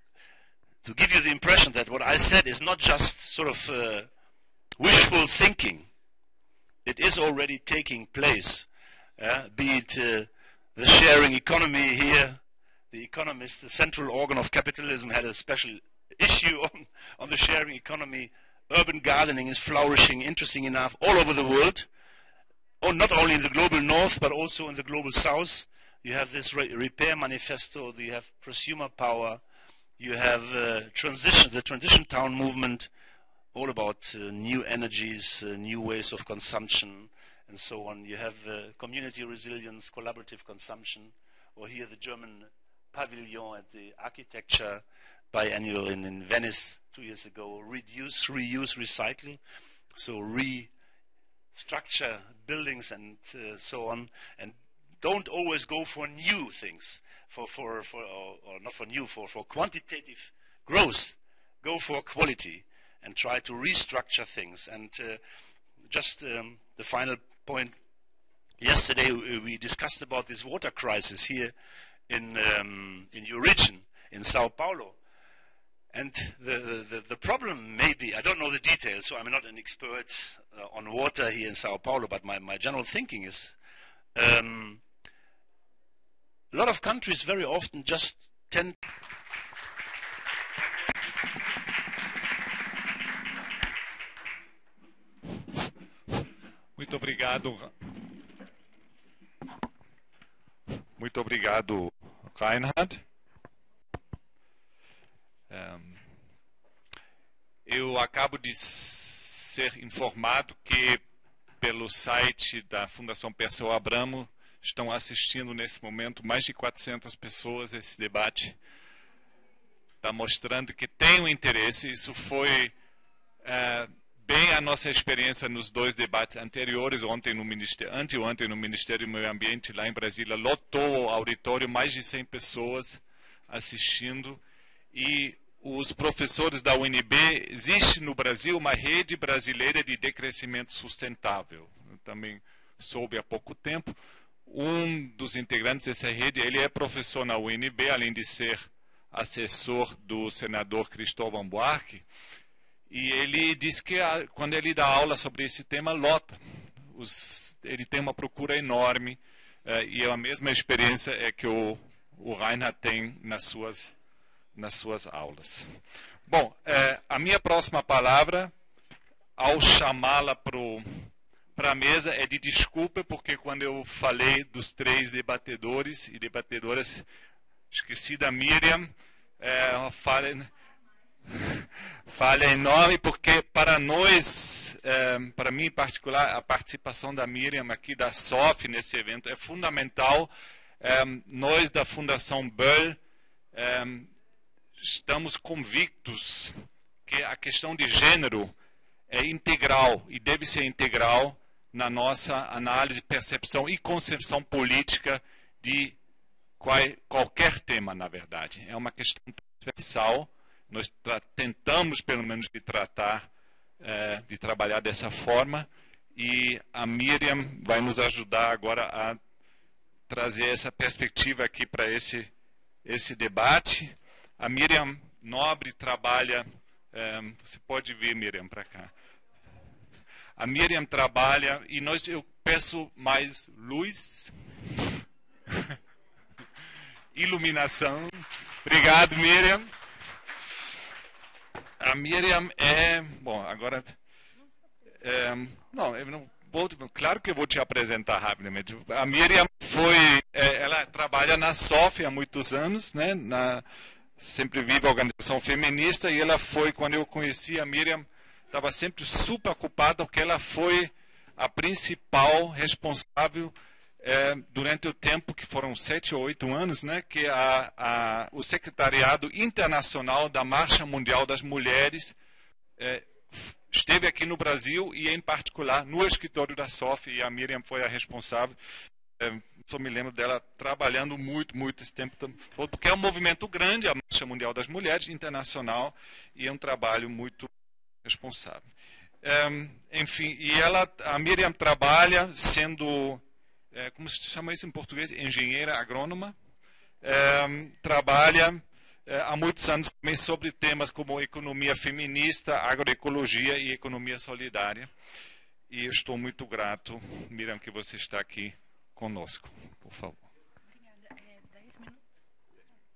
Speaker 2: to give you the impression that what I said is not just sort of uh, wishful thinking. It is already taking place, uh, be it uh, the sharing economy here, The Economist, the central organ of capitalism, had a special issue on, on the sharing economy. Urban gardening is flourishing, interesting enough, all over the world. Oh, not only in the global north, but also in the global south. You have this re repair manifesto, you have prosumer power, you have uh, transition, the transition town movement, all about uh, new energies, uh, new ways of consumption, and so on. You have uh, community resilience, collaborative consumption, or here the German pavilion at the architecture biennial in, in Venice two years ago, reduce, reuse, recycle, so restructure buildings and uh, so on, and don't always go for new things, for, for, for or, or not for new, for, for quantitative growth. Go for quality and try to restructure things. And uh, just um, the final point, yesterday we, we discussed about this water crisis here in, um, in your region, in Sao Paulo. And the, the, the problem may be, I don't know the details, so I'm not an expert uh, on water here in Sao Paulo, but my, my general thinking is um, a lot of countries very often just tend...
Speaker 1: Muito obrigado. Muito obrigado, Reinhard. Um, eu acabo de ser informado que pelo site da Fundação Perseu Abramo estão assistindo nesse momento mais de quatrocentas pessoas a esse debate. Está mostrando que tem um interesse. Isso foi uh, bem a nossa experiência nos dois debates anteriores, ontem no Ministério, anteontem no Ministério do Meio Ambiente, lá em Brasília, lotou o auditório, mais de cem pessoas assistindo. E os professores da U N B, existe no Brasil uma rede brasileira de decrescimento sustentável. Eu também soube há pouco tempo. Um dos integrantes dessa rede, ele é professor na U N B, além de ser assessor do senador Cristóvão Buarque. E ele diz que a, quando ele dá aula sobre esse tema, lota. Os, ele tem uma procura enorme. Uh, e a mesma experiência é que o, o Reinhard tem nas suas nas suas aulas. Bom, é, a minha próxima palavra, ao chamá-la para a mesa, é de desculpa, porque quando eu falei dos três debatedores e debatedoras, esqueci da Miriam, é uma falha, falha enorme, porque para nós, é, para mim em particular, a participação da Miriam aqui, da S O F, nesse evento, é fundamental. É, nós da Fundação Böll, é, estamos convictos que a questão de gênero é integral e deve ser integral na nossa análise, percepção e concepção política de qual, qualquer tema, na verdade. É uma questão transversal. Nós tentamos, pelo menos, de tratar, é, de trabalhar dessa forma, e a Miriam vai nos ajudar agora a trazer essa perspectiva aqui para esse, esse debate. A Miriam Nobre trabalha, é, você pode vir, Miriam, para cá. A Miriam trabalha, e nós, eu peço mais luz, iluminação. Obrigado, Miriam. A Miriam é, bom, agora, é, não, eu não vou, claro que eu vou te apresentar rapidamente. A Miriam foi, é, ela trabalha na S O F há muitos anos, né, na Sempre Viva Organização Feminista, e ela foi, quando eu conheci a Miriam, estava sempre super ocupada, porque ela foi a principal responsável é, durante o tempo, que foram sete ou oito anos, né, que a, a, o Secretariado Internacional da Marcha Mundial das Mulheres é, esteve aqui no Brasil, e em particular no escritório da S O F, e a Miriam foi a responsável. É, só me lembro dela trabalhando muito, muito esse tempo todo, porque é um movimento grande, a Marcha Mundial das Mulheres, internacional, e é um trabalho muito responsável. É, enfim, e ela, a Miriam trabalha sendo, é, como se chama isso em português? Engenheira agrônoma. É, trabalha é, há muitos anos também sobre temas como economia feminista, agroecologia e economia solidária. E eu estou muito grato, Miriam, que você está aqui conosco, por favor.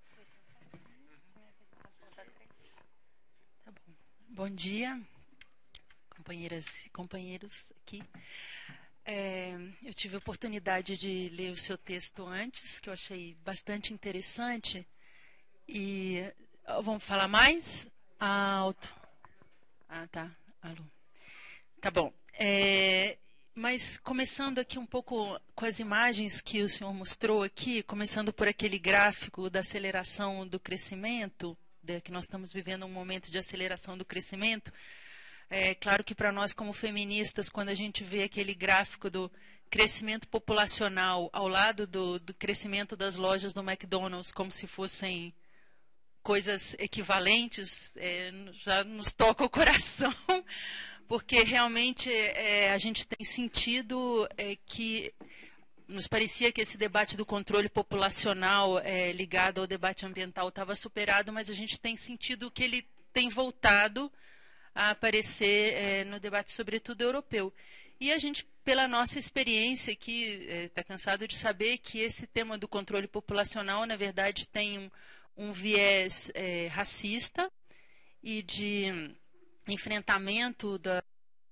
Speaker 3: Bom dia, companheiras e companheiros aqui. É, eu tive a oportunidade de ler o seu texto antes, que eu achei bastante interessante. E vamos falar mais? Alto. Ah, tá. Alô. Tá bom. É, mas começando aqui um pouco com as imagens que o senhor mostrou aqui, começando por aquele gráfico da aceleração do crescimento, de, que nós estamos vivendo um momento de aceleração do crescimento. É claro que para nós, como feministas, quando a gente vê aquele gráfico do crescimento populacional ao lado do, do crescimento das lojas do McDonald's, como se fossem coisas equivalentes, é, já nos toca o coração, porque realmente é, a gente tem sentido é, que nos parecia que esse debate do controle populacional é, ligado ao debate ambiental estava superado, mas a gente tem sentido que ele tem voltado a aparecer é, no debate, sobretudo europeu. E a gente, pela nossa experiência aqui, está é, cansado de saber que esse tema do controle populacional, na verdade, tem um, um viés é, racista e de enfrentamento das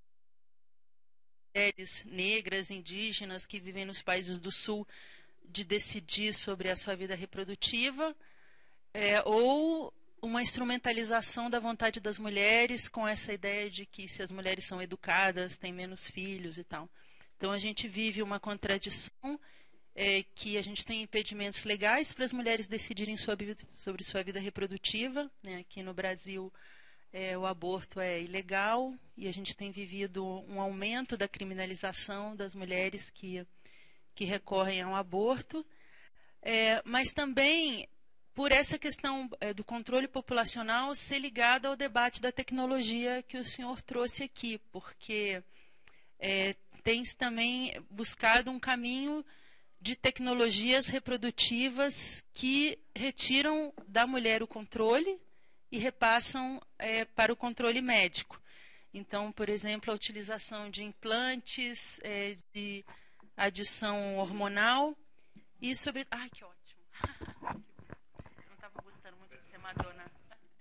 Speaker 3: mulheres negras, indígenas, que vivem nos países do Sul, de decidir sobre a sua vida reprodutiva, é, ou uma instrumentalização da vontade das mulheres com essa ideia de que se as mulheres são educadas, têm menos filhos e tal. Então a gente vive uma contradição, é, que a gente tem impedimentos legais para as mulheres decidirem sobre, sobre sua vida reprodutiva, né? Aqui no Brasil é, o aborto é ilegal e a gente tem vivido um aumento da criminalização das mulheres que, que recorrem ao aborto, é, mas também por essa questão é, do controle populacional ser ligada ao debate da tecnologia que o senhor trouxe aqui, porque é, tem-se também buscado um caminho de tecnologias reprodutivas que retiram da mulher o controle e repassam é, para o controle médico. Então, por exemplo, a utilização de implantes, é, de adição hormonal e sobre... Ai, que ótimo! Madonna.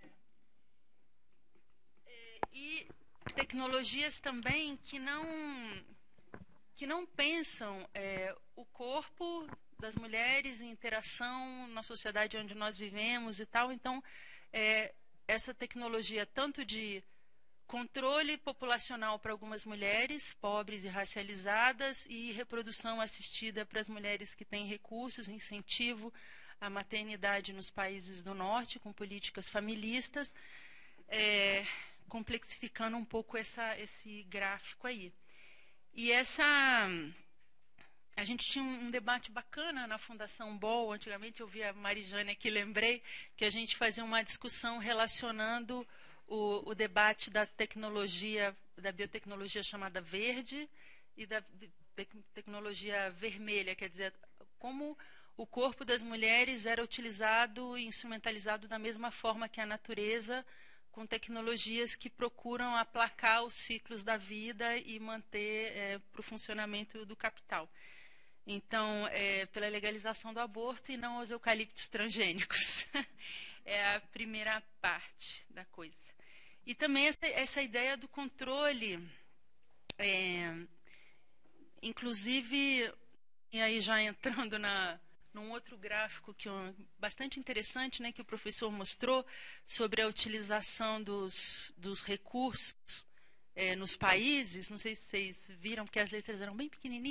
Speaker 3: E tecnologias também que não que não pensam é, o corpo das mulheres em interação na sociedade onde nós vivemos e tal. Então, é, essa tecnologia tanto de controle populacional para algumas mulheres pobres e racializadas e reprodução assistida para as mulheres que têm recursos, incentivo a maternidade nos países do norte, com políticas familistas, é, complexificando um pouco essa, esse gráfico aí. E essa... A gente tinha um, um debate bacana na Fundação Bol, antigamente eu vi a Marijane aqui, lembrei, que a gente fazia uma discussão relacionando o, o debate da tecnologia, da biotecnologia chamada verde e da tecnologia vermelha, quer dizer, como o corpo das mulheres era utilizado e instrumentalizado da mesma forma que a natureza, com tecnologias que procuram aplacar os ciclos da vida e manter é, para o funcionamento do capital. Então, é, pela legalização do aborto e não aos eucaliptos transgênicos. É a primeira parte da coisa. E também essa, essa ideia do controle, é, inclusive, e aí já entrando na... num outro gráfico que é bastante interessante, né, que o professor mostrou sobre a utilização dos, dos recursos é, nos países. Não sei se vocês viram, porque as letras eram bem pequenininhas.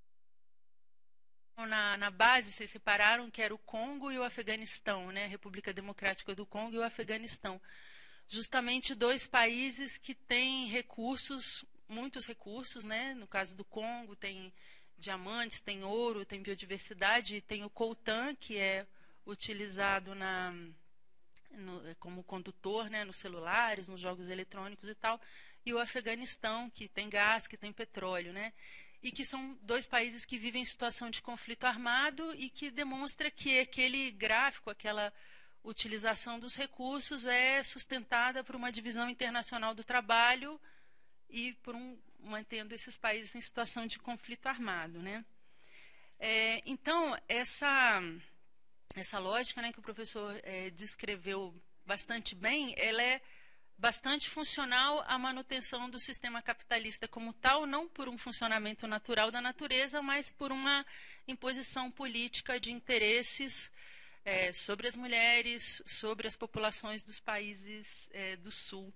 Speaker 3: Na, na base, vocês separaram que era o Congo e o Afeganistão, né, a República Democrática do Congo e o Afeganistão. Justamente dois países que têm recursos, muitos recursos, né, no caso do Congo tem diamantes, tem ouro, tem biodiversidade, tem o coltan, que é utilizado na, no, como condutor, né, nos celulares, nos jogos eletrônicos e tal, e o Afeganistão, que tem gás, que tem petróleo, né, e que são dois países que vivem em situação de conflito armado e que demonstra que aquele gráfico, aquela utilização dos recursos é sustentada por uma divisão internacional do trabalho e por um mantendo esses países em situação de conflito armado, né? É, então, essa, essa lógica, né, que o professor é, descreveu bastante bem, ela é bastante funcional à manutenção do sistema capitalista como tal, não por um funcionamento natural da natureza, mas por uma imposição política de interesses é, sobre as mulheres, sobre as populações dos países é, do Sul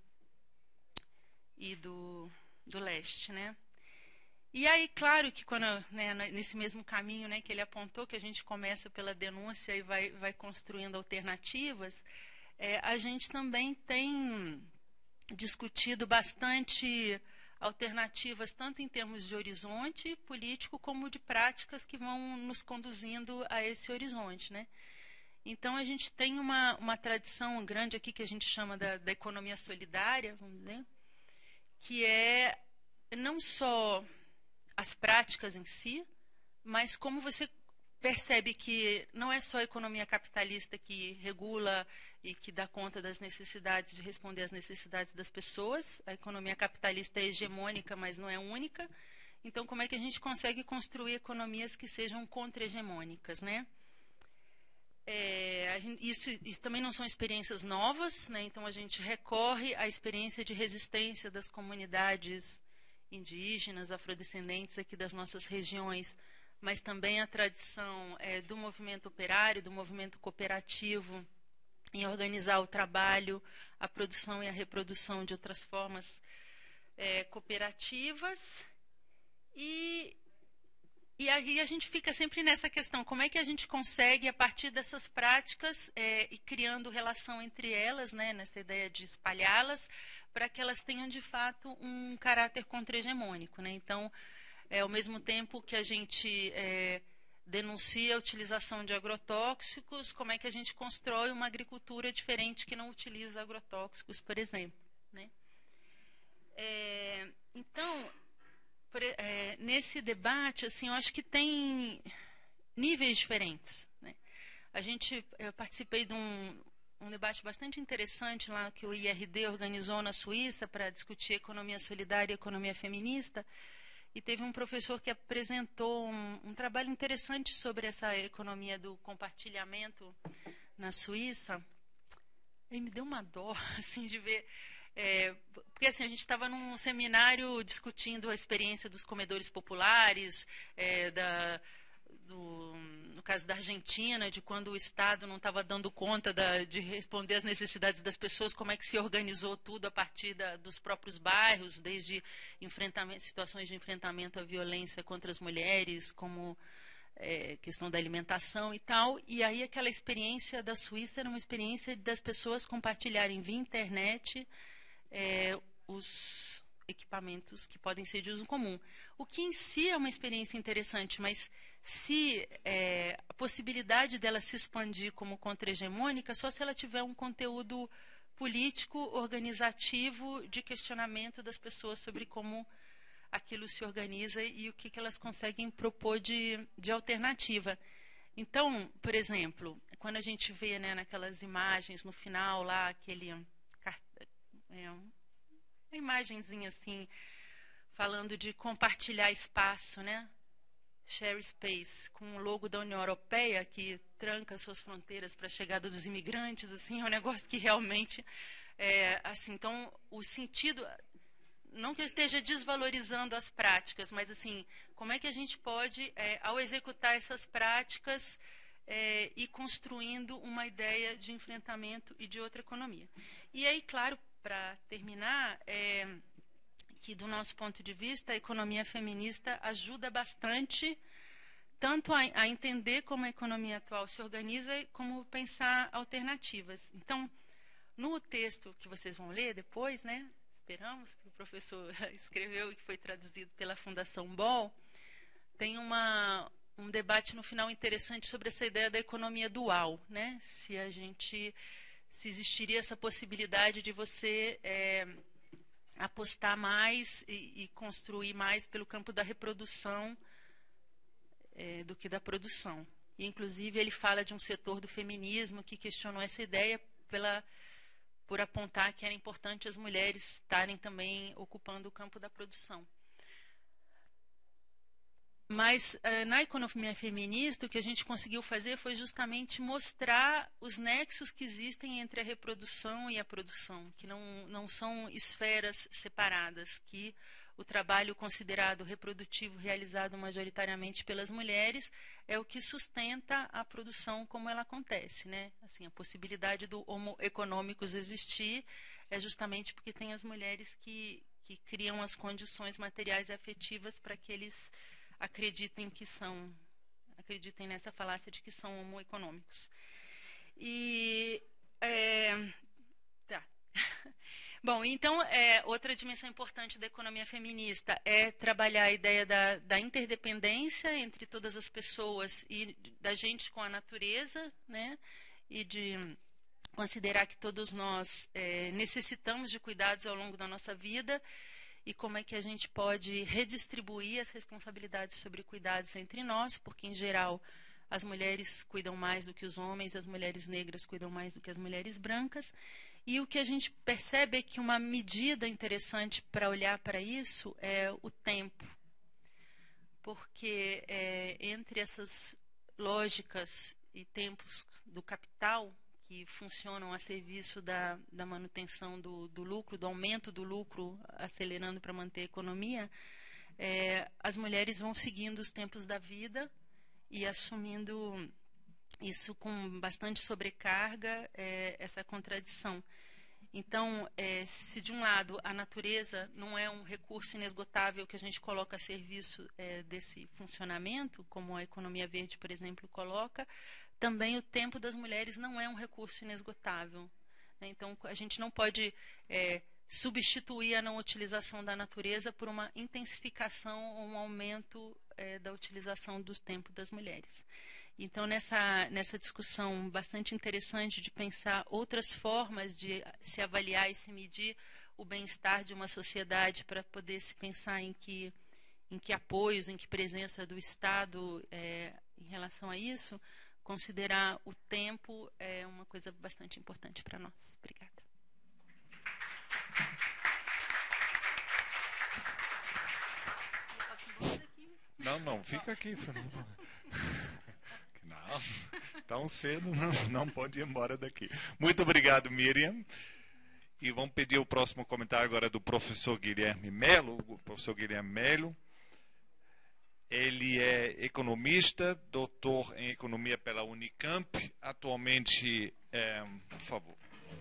Speaker 3: e do, do Leste, né? E aí, claro que quando, né, nesse mesmo caminho, né, que ele apontou, que a gente começa pela denúncia e vai, vai construindo alternativas, é, a gente também tem discutido bastante alternativas, tanto em termos de horizonte político, como de práticas que vão nos conduzindo a esse horizonte, né? Então, a gente tem uma, uma tradição grande aqui que a gente chama da, da economia solidária, vamos dizer, que é não só as práticas em si, mas como você percebe que não é só a economia capitalista que regula e que dá conta das necessidades, de responder às necessidades das pessoas. A economia capitalista é hegemônica, mas não é única. Então, como é que a gente consegue construir economias que sejam contra-hegemônicas, né? É, a gente, isso, isso também não são experiências novas, né? Então, a gente recorre à experiência de resistência das comunidades indígenas, afrodescendentes aqui das nossas regiões, mas também a tradição é, do movimento operário, do movimento cooperativo, em organizar o trabalho, a produção e a reprodução de outras formas é, cooperativas. E, e aí a gente fica sempre nessa questão, como é que a gente consegue, a partir dessas práticas, é, e criando relação entre elas, né, nessa ideia de espalhá-las, para que elas tenham, de fato, um caráter contra-hegemônico, né? Então, é, ao mesmo tempo que a gente é, denuncia a utilização de agrotóxicos, como é que a gente constrói uma agricultura diferente que não utiliza agrotóxicos, por exemplo, né? É, então, por, é, nesse debate, assim, eu acho que tem níveis diferentes, né? A gente, eu participei de um, um debate bastante interessante lá que o I R D organizou na Suíça para discutir economia solidária e economia feminista. E teve um professor que apresentou um, um trabalho interessante sobre essa economia do compartilhamento na Suíça. E me deu uma dó, assim, de ver... É, porque, assim, a gente estava num seminário discutindo a experiência dos comedores populares, é, da... Do, no caso da Argentina, de quando o Estado não estava dando conta da, de responder às necessidades das pessoas, como é que se organizou tudo a partir da, dos próprios bairros, desde enfrentamento, situações de enfrentamento à violência contra as mulheres, como é, questão da alimentação e tal. E aí aquela experiência da Suíça era uma experiência das pessoas compartilharem via internet é, os equipamentos que podem ser de uso comum. O que em si é uma experiência interessante, mas se é, a possibilidade dela se expandir como contra-hegemônica só se ela tiver um conteúdo político, organizativo, de questionamento das pessoas sobre como aquilo se organiza e o que, que elas conseguem propor de, de alternativa. Então, por exemplo, quando a gente vê, né, naquelas imagens no final lá, aquele... É, uma imagenzinha assim, falando de compartilhar espaço, né? Share Space, com o logo da União Europeia, que tranca suas fronteiras para a chegada dos imigrantes, assim, é um negócio que realmente, é, assim, então, o sentido, não que eu esteja desvalorizando as práticas, mas, assim, como é que a gente pode, é, ao executar essas práticas, é, ir construindo uma ideia de enfrentamento e de outra economia. E aí, claro, para terminar, é, que do nosso ponto de vista, a economia feminista ajuda bastante tanto a, a entender como a economia atual se organiza, como pensar alternativas. Então, no texto que vocês vão ler depois, né, esperamos, que o professor escreveu e que foi traduzido pela Fundação Ball, tem uma, um debate no final interessante sobre essa ideia da economia dual, né, se a gente... se existiria essa possibilidade de você é, apostar mais e, e construir mais pelo campo da reprodução é, do que da produção. E, inclusive, ele fala de um setor do feminismo que questionou essa ideia pela, por apontar que era importante as mulheres estarem também ocupando o campo da produção. Mas, uh, na economia feminista, o que a gente conseguiu fazer foi justamente mostrar os nexos que existem entre a reprodução e a produção, que não, não são esferas separadas, que o trabalho considerado reprodutivo realizado majoritariamente pelas mulheres é o que sustenta a produção como ela acontece, né? Assim, a possibilidade do homo econômicos existir é justamente porque tem as mulheres que, que criam as condições materiais e afetivas para que eles acreditem que são, acreditem nessa falácia de que são homoeconômicos. E, é, tá. Bom, então, é, outra dimensão importante da economia feminista é trabalhar a ideia da, da interdependência entre todas as pessoas e da gente com a natureza, né? E de considerar que todos nós é, necessitamos de cuidados ao longo da nossa vida, e como é que a gente pode redistribuir as responsabilidades sobre cuidados entre nós, porque, em geral, as mulheres cuidam mais do que os homens, as mulheres negras cuidam mais do que as mulheres brancas. E o que a gente percebe é que uma medida interessante para olhar para isso é o tempo. Porque é, entre essas lógicas e tempos do capital, que funcionam a serviço da, da manutenção do, do lucro, do aumento do lucro, acelerando para manter a economia, é, as mulheres vão seguindo os tempos da vida e assumindo isso com bastante sobrecarga, é, essa contradição. Então, é, se de um lado a natureza não é um recurso inesgotável que a gente coloca a serviço é, desse funcionamento, como a economia verde, por exemplo, coloca, também o tempo das mulheres não é um recurso inesgotável. Né? Então, a gente não pode é, substituir a não utilização da natureza por uma intensificação ou um aumento é, da utilização do tempo das mulheres. Então, nessa, nessa discussão bastante interessante de pensar outras formas de se avaliar e se medir o bem-estar de uma sociedade para poder se pensar em que, em que apoios, em que presença do Estado é, em relação a isso, considerar o tempo é uma coisa bastante importante para nós. Obrigada.
Speaker 1: Não, não, fica aqui. Não, tão cedo não, não pode ir embora daqui. Muito obrigado, Miriam. E vamos pedir o próximo comentário agora do professor Guilherme Melo. O professor Guilherme Melo, ele é economista, doutor em economia pela Unicamp, atualmente, é, por favor,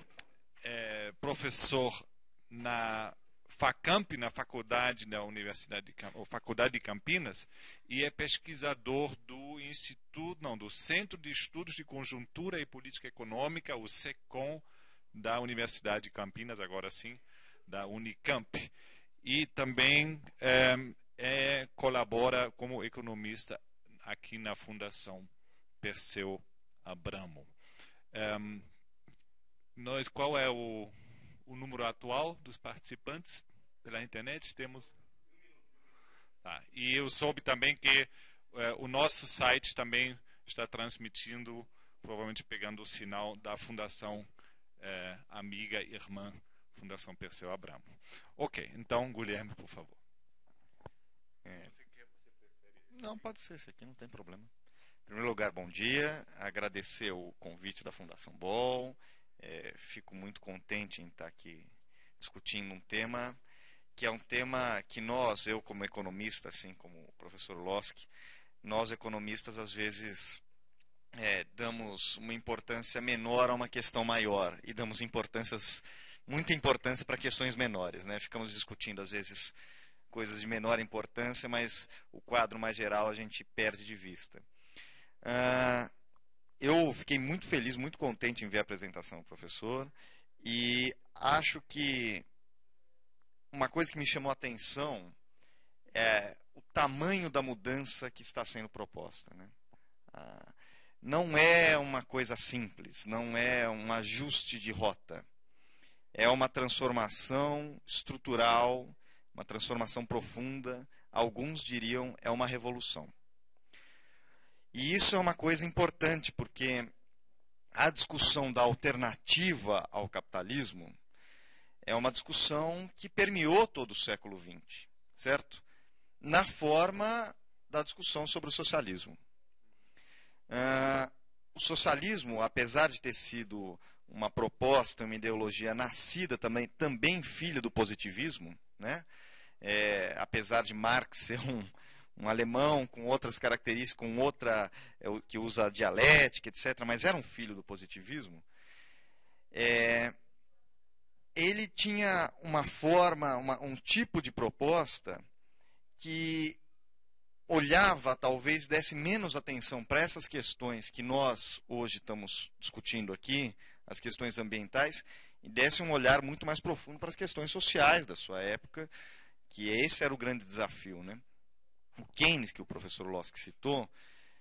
Speaker 1: é professor na FACamp, na faculdade da Universidade de, ou Faculdade de Campinas, e é pesquisador do Instituto, não, do Centro de Estudos de Conjuntura e Política Econômica, o SECOM, da Universidade de Campinas, agora sim, da Unicamp. E também é, é, colabora como economista aqui na Fundação Perseu Abramo. É, nós, qual é o, o número atual dos participantes? Pela internet temos... Tá. E eu soube também que é, o nosso site também está transmitindo, provavelmente pegando o sinal da Fundação é, Amiga Irmã, Fundação Perseu Abramo. Ok, então, Guilherme, por favor.
Speaker 4: É. Você quer, você prefere... Não, pode ser esse aqui, não tem problema. Em primeiro lugar, bom dia. Agradecer o convite da Fundação Bol. É, fico muito contente em estar aqui discutindo um tema que é um tema que nós, eu como economista, assim como o professor Loski, nós economistas às vezes é, damos uma importância menor a uma questão maior e damos importâncias, muita importância para questões menores, né? Ficamos discutindo às vezes coisas de menor importância, mas o quadro mais geral a gente perde de vista. Ah, eu fiquei muito feliz, muito contente em ver a apresentação do professor e acho que uma coisa que me chamou a atenção é o tamanho da mudança que está sendo proposta, né? Ah, não é uma coisa simples, não é um ajuste de rota. É uma transformação estrutural, uma transformação profunda, alguns diriam é uma revolução. E isso é uma coisa importante, porque a discussão da alternativa ao capitalismo é uma discussão que permeou todo o século vinte, certo? Na forma da discussão sobre o socialismo. Uh, o socialismo, apesar de ter sido uma proposta, uma ideologia nascida também, também filha do positivismo, né? É, apesar de Marx ser um, um alemão com outras características, com outra, que usa dialética, etcétera, mas era um filho do positivismo, é, ele tinha uma forma, uma, um tipo de proposta que olhava, talvez desse menos atenção para essas questões que nós hoje estamos discutindo aqui, as questões ambientais, e desse um olhar muito mais profundo para as questões sociais da sua época, que esse era o grande desafio, né? O Keynes, que o professor Lossky citou,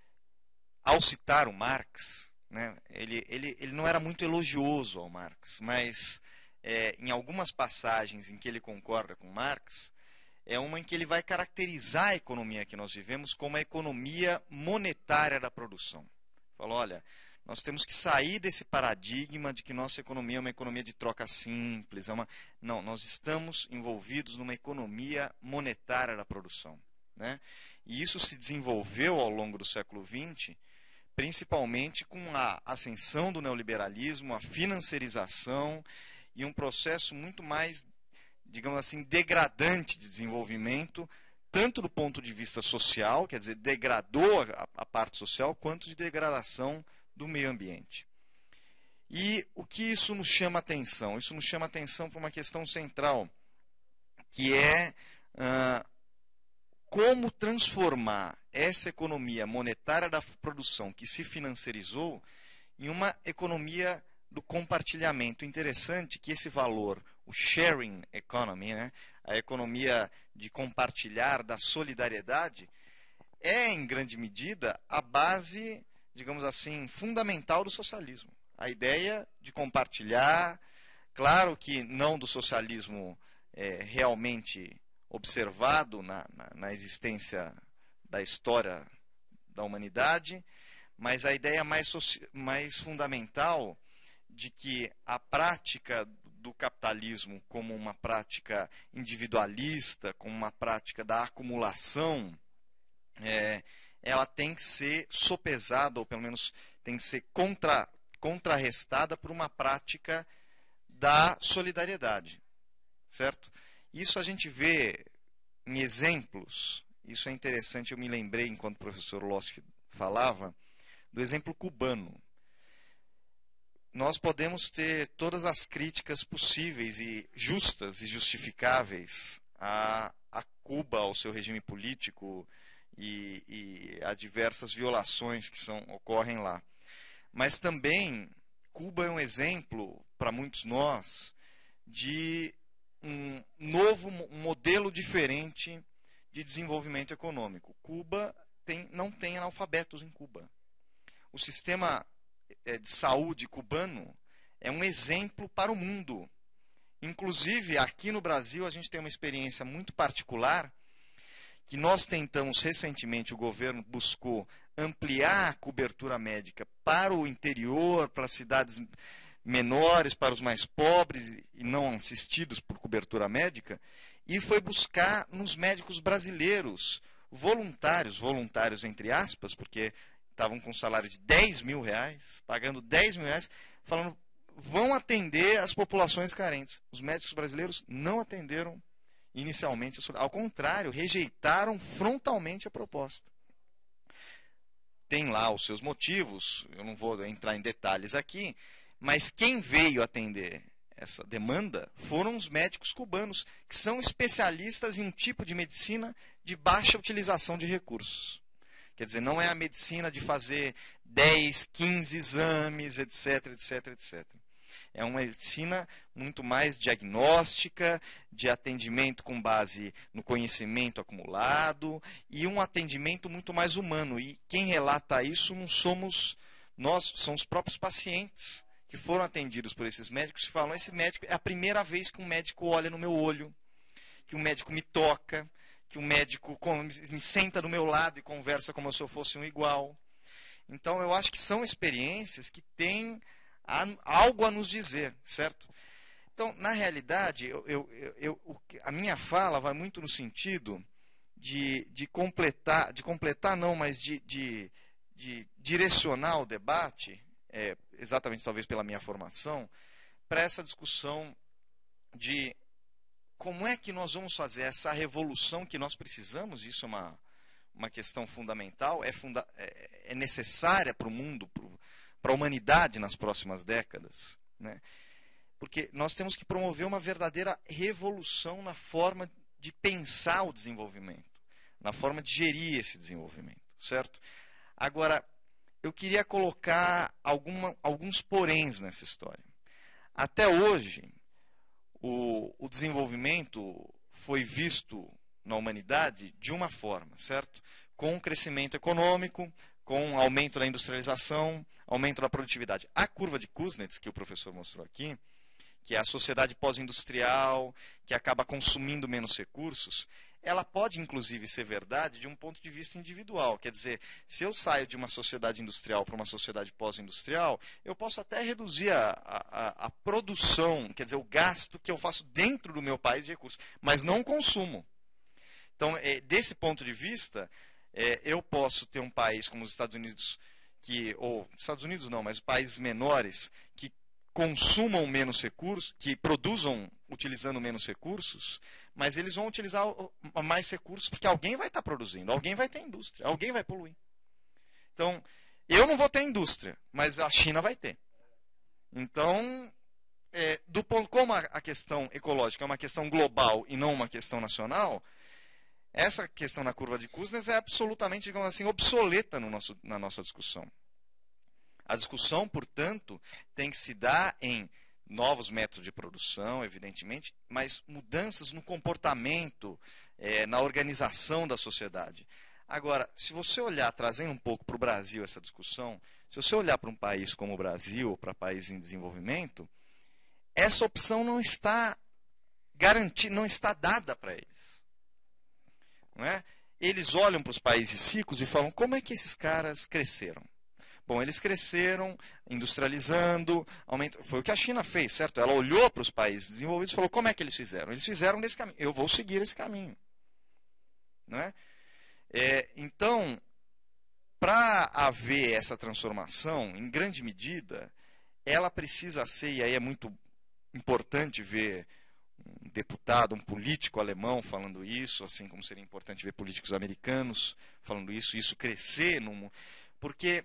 Speaker 4: ao citar o Marx, né, ele, ele, ele não era muito elogioso ao Marx, mas é, em algumas passagens em que ele concorda com Marx, é uma em que ele vai caracterizar a economia que nós vivemos como a economia monetária da produção. Fala, olha, nós temos que sair desse paradigma de que nossa economia é uma economia de troca simples. É uma... Não, nós estamos envolvidos numa economia monetária da produção, né? E isso se desenvolveu ao longo do século vinte, principalmente com a ascensão do neoliberalismo, a financiarização e um processo muito mais, digamos assim, degradante de desenvolvimento, tanto do ponto de vista social, quer dizer, degradou a, a parte social, quanto de degradação do meio ambiente. E o que isso nos chama atenção? Isso nos chama atenção para uma questão central, que é uh, como transformar essa economia monetária da produção que se financiarizou em uma economia do compartilhamento. Interessante que esse valor, o sharing economy, né, a economia de compartilhar, da solidariedade, é em grande medida a base, digamos assim, fundamental do socialismo. A ideia de compartilhar, claro que não do socialismo é, realmente observado na, na, na existência da história da humanidade, mas a ideia mais, mais fundamental de que a prática do capitalismo como uma prática individualista, como uma prática da acumulação, é, ela tem que ser sopesada, ou pelo menos tem que ser contra, contrarrestada por uma prática da solidariedade, certo? Isso a gente vê em exemplos, isso é interessante, eu me lembrei, enquanto o professor Lossky falava, do exemplo cubano. Nós podemos ter todas as críticas possíveis e justas e justificáveis a, a Cuba, ao seu regime político e, e a diversas violações que são, ocorrem lá. Mas também, Cuba é um exemplo, para muitos nós, de um novo um modelo diferente de desenvolvimento econômico. Cuba tem, não tem analfabetos em Cuba. O sistema de saúde cubano é um exemplo para o mundo. Inclusive, aqui no Brasil, a gente tem uma experiência muito particular, que nós tentamos recentemente, o governo buscou ampliar a cobertura médica para o interior, para as cidades menores, para os mais pobres e não assistidos por cobertura médica, e foi buscar nos médicos brasileiros, voluntários, voluntários entre aspas, porque estavam com um salário de dez mil reais, pagando dez mil reais, falando, vão atender as populações carentes. Os médicos brasileiros não atenderam inicialmente, ao contrário, rejeitaram frontalmente a proposta. Tem lá os seus motivos, eu não vou entrar em detalhes aqui, mas quem veio atender essa demanda foram os médicos cubanos, que são especialistas em um tipo de medicina de baixa utilização de recursos. Quer dizer, não é a medicina de fazer dez, quinze exames, etc, etc, etcétera. É uma medicina muito mais diagnóstica, de atendimento com base no conhecimento acumulado e um atendimento muito mais humano. E quem relata isso não somos nós, são os próprios pacientes que foram atendidos por esses médicos e falam, esse médico é a primeira vez que um médico olha no meu olho, que um médico me toca, que um médico me senta do meu lado e conversa como se eu fosse um igual. Então, eu acho que são experiências que têm algo a nos dizer, certo? Então, na realidade, eu, eu, eu, eu, a minha fala vai muito no sentido de, de completar, de completar não, mas de, de, de direcionar o debate, é, exatamente talvez pela minha formação, para essa discussão de como é que nós vamos fazer essa revolução que nós precisamos. Isso é uma, uma questão fundamental, é, funda é, é necessária para o mundo, para a humanidade nas próximas décadas, né? Porque nós temos que promover uma verdadeira revolução na forma de pensar o desenvolvimento, na forma de gerir esse desenvolvimento, certo? Agora, eu queria colocar alguma, alguns poréns nessa história. Até hoje, o, o desenvolvimento foi visto na humanidade de uma forma, certo? Com o crescimento econômico, com o aumento da industrialização, aumento da produtividade. A curva de Kuznets, que o professor mostrou aqui, que é a sociedade pós-industrial, que acaba consumindo menos recursos, ela pode, inclusive, ser verdade de um ponto de vista individual. Quer dizer, se eu saio de uma sociedade industrial para uma sociedade pós-industrial, eu posso até reduzir a, a, a produção, quer dizer, o gasto que eu faço dentro do meu país de recursos, mas não o consumo. Então, é, desse ponto de vista, é, eu posso ter um país como os Estados Unidos, que, ou Estados Unidos não, mas países menores, que consumam menos recursos, que produzam utilizando menos recursos, mas eles vão utilizar mais recursos porque alguém vai estar produzindo, alguém vai ter indústria, alguém vai poluir. Então, eu não vou ter indústria, mas a China vai ter. Então, é, do ponto, como a, a questão ecológica é uma questão global e não uma questão nacional, essa questão na curva de Kuznets é absolutamente, digamos assim, obsoleta no nosso, na nossa discussão. A discussão, portanto, tem que se dar em novos métodos de produção, evidentemente, mas mudanças no comportamento, é, na organização da sociedade. Agora, se você olhar, trazendo um pouco para o Brasil essa discussão, se você olhar para um país como o Brasil, ou para países em desenvolvimento, essa opção não está garantida, não está dada para eles. Não é? Eles olham para os países ricos e falam, como é que esses caras cresceram? Bom, eles cresceram, industrializando, aumento... foi o que a China fez, certo? Ela olhou para os países desenvolvidos e falou, como é que eles fizeram? Eles fizeram desse caminho, eu vou seguir esse caminho. Não é? É, então, para haver essa transformação, em grande medida, ela precisa ser, e aí é muito importante ver um deputado, um político alemão falando isso, assim como seria importante ver políticos americanos falando isso, isso crescer, num... porque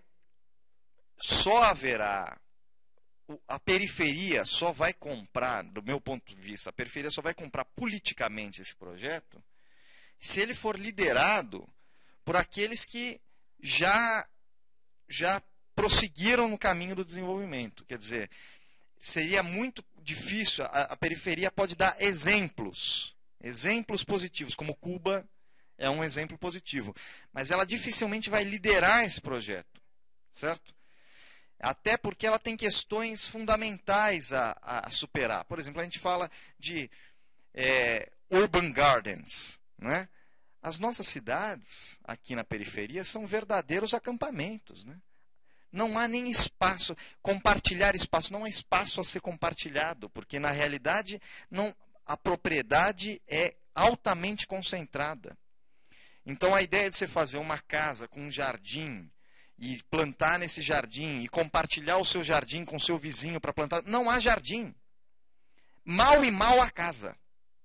Speaker 4: só haverá, a periferia só vai comprar, do meu ponto de vista, a periferia só vai comprar politicamente esse projeto se ele for liderado por aqueles que já, já prosseguiram no caminho do desenvolvimento. Quer dizer, seria muito difícil, a, a periferia pode dar exemplos, exemplos positivos, como Cuba é um exemplo positivo, mas ela dificilmente vai liderar esse projeto, certo? Até porque ela tem questões fundamentais a, a superar. Por exemplo, a gente fala de é, urban gardens, né? As nossas cidades, aqui na periferia, são verdadeiros acampamentos, né? Não há nem espaço, compartilhar espaço, não há espaço a ser compartilhado, porque na realidade não, a propriedade é altamente concentrada. Então a ideia de você fazer uma casa com um jardim, e plantar nesse jardim, e compartilhar o seu jardim com o seu vizinho para plantar, não há jardim. Mal e mal a casa.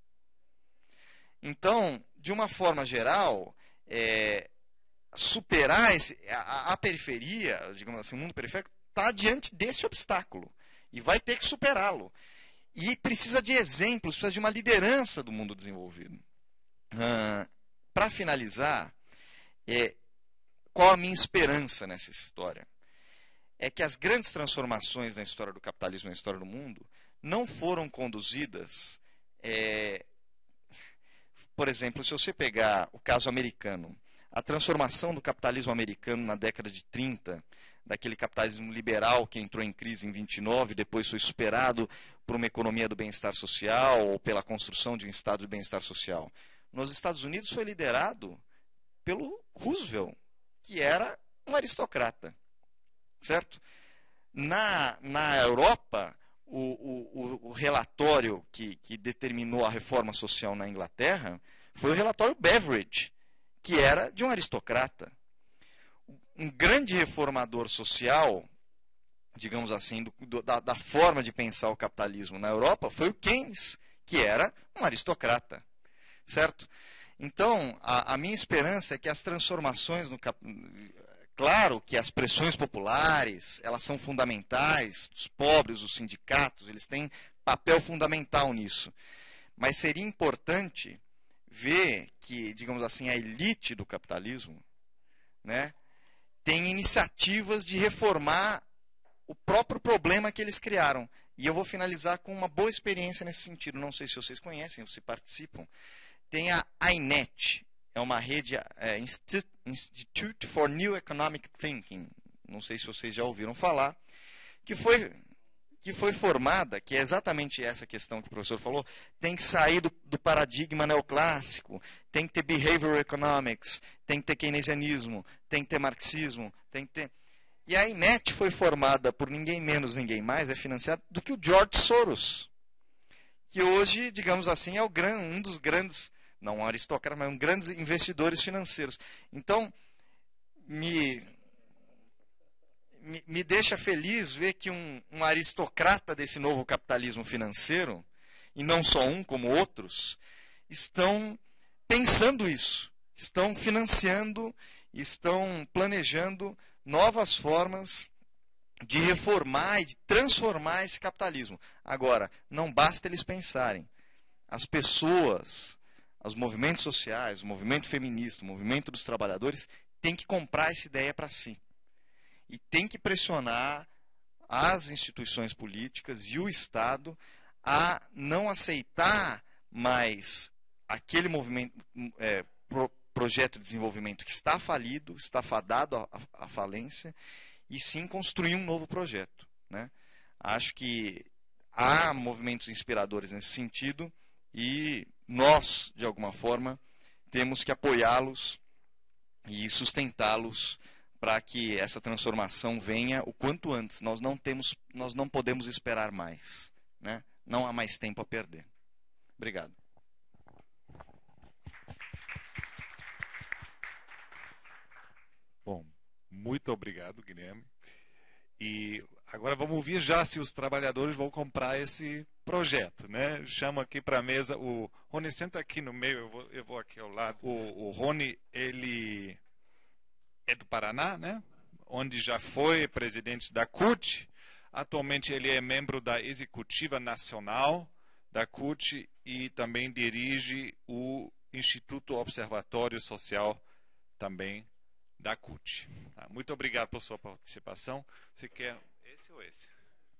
Speaker 4: Então, de uma forma geral, é, superar esse, a, a periferia, digamos assim, o mundo periférico, está diante desse obstáculo. E vai ter que superá-lo. E precisa de exemplos, precisa de uma liderança do mundo desenvolvido. Ah, para finalizar, é, qual a minha esperança nessa história? É que as grandes transformações na história do capitalismo e na história do mundo não foram conduzidas... É, por exemplo, se você pegar o caso americano, a transformação do capitalismo americano na década de trinta, daquele capitalismo liberal que entrou em crise em vinte e nove, depois foi superado por uma economia do bem-estar social ou pela construção de um estado de bem-estar social. Nos Estados Unidos foi liderado pelo Roosevelt, que era um aristocrata, certo? Na, na Europa, o, o, o relatório que, que determinou a reforma social na Inglaterra foi o relatório Beveridge, que era de um aristocrata. Um grande reformador social, digamos assim, do, do, da, da forma de pensar o capitalismo na Europa, foi o Keynes, que era um aristocrata, certo? Então, a, a minha esperança é que as transformações no capitalismo... Claro que as pressões populares, elas são fundamentais, os pobres, os sindicatos, eles têm papel fundamental nisso. Mas seria importante ver que, digamos assim, a elite do capitalismo, né, tem iniciativas de reformar o próprio problema que eles criaram. E eu vou finalizar com uma boa experiência nesse sentido. Não sei se vocês conhecem ou se participam. Tem a iNet. É uma rede, é, Institute for New Economic Thinking, não sei se vocês já ouviram falar, que foi, que foi formada, que é exatamente essa questão que o professor falou, tem que sair do, do paradigma neoclássico, tem que ter behavioral economics, tem que ter keynesianismo, tem que ter marxismo, tem que ter... E a iNet foi formada por ninguém menos, ninguém mais, é financiada do que o George Soros, que hoje, digamos assim, é o gran, um dos grandes... não um aristocrata, mas um grandes investidores financeiros. Então, me, me, me deixa feliz ver que um, um aristocrata desse novo capitalismo financeiro, e não só um, como outros, estão pensando isso, estão financiando, estão planejando novas formas de reformar e de transformar esse capitalismo. Agora, não basta eles pensarem. As pessoas... os movimentos sociais, o movimento feminista, o movimento dos trabalhadores, tem que comprar essa ideia para si. E tem que pressionar as instituições políticas e o Estado a não aceitar mais aquele movimento, é, pro, projeto de desenvolvimento que está falido, está fadado à, à falência, e sim construir um novo projeto, né? Acho que há movimentos inspiradores nesse sentido, e nós, de alguma forma, temos que apoiá-los e sustentá-los para que essa transformação venha o quanto antes. Nós não temos, nós não podemos esperar mais, né? Não há mais tempo a perder. Obrigado.
Speaker 1: Bom, muito obrigado, Guilherme. E agora vamos ouvir já se os trabalhadores vão comprar esse projeto, né? Chamo aqui para a mesa o Rony, senta aqui no meio, eu vou, eu vou aqui ao lado. O, o Rony, ele é do Paraná, né? Onde já foi presidente da C U T. Atualmente ele é membro da Executiva Nacional da C U T e também dirige o Instituto Observatório Social também da C U T. Tá? Muito obrigado por sua participação. Você quer esse ou esse?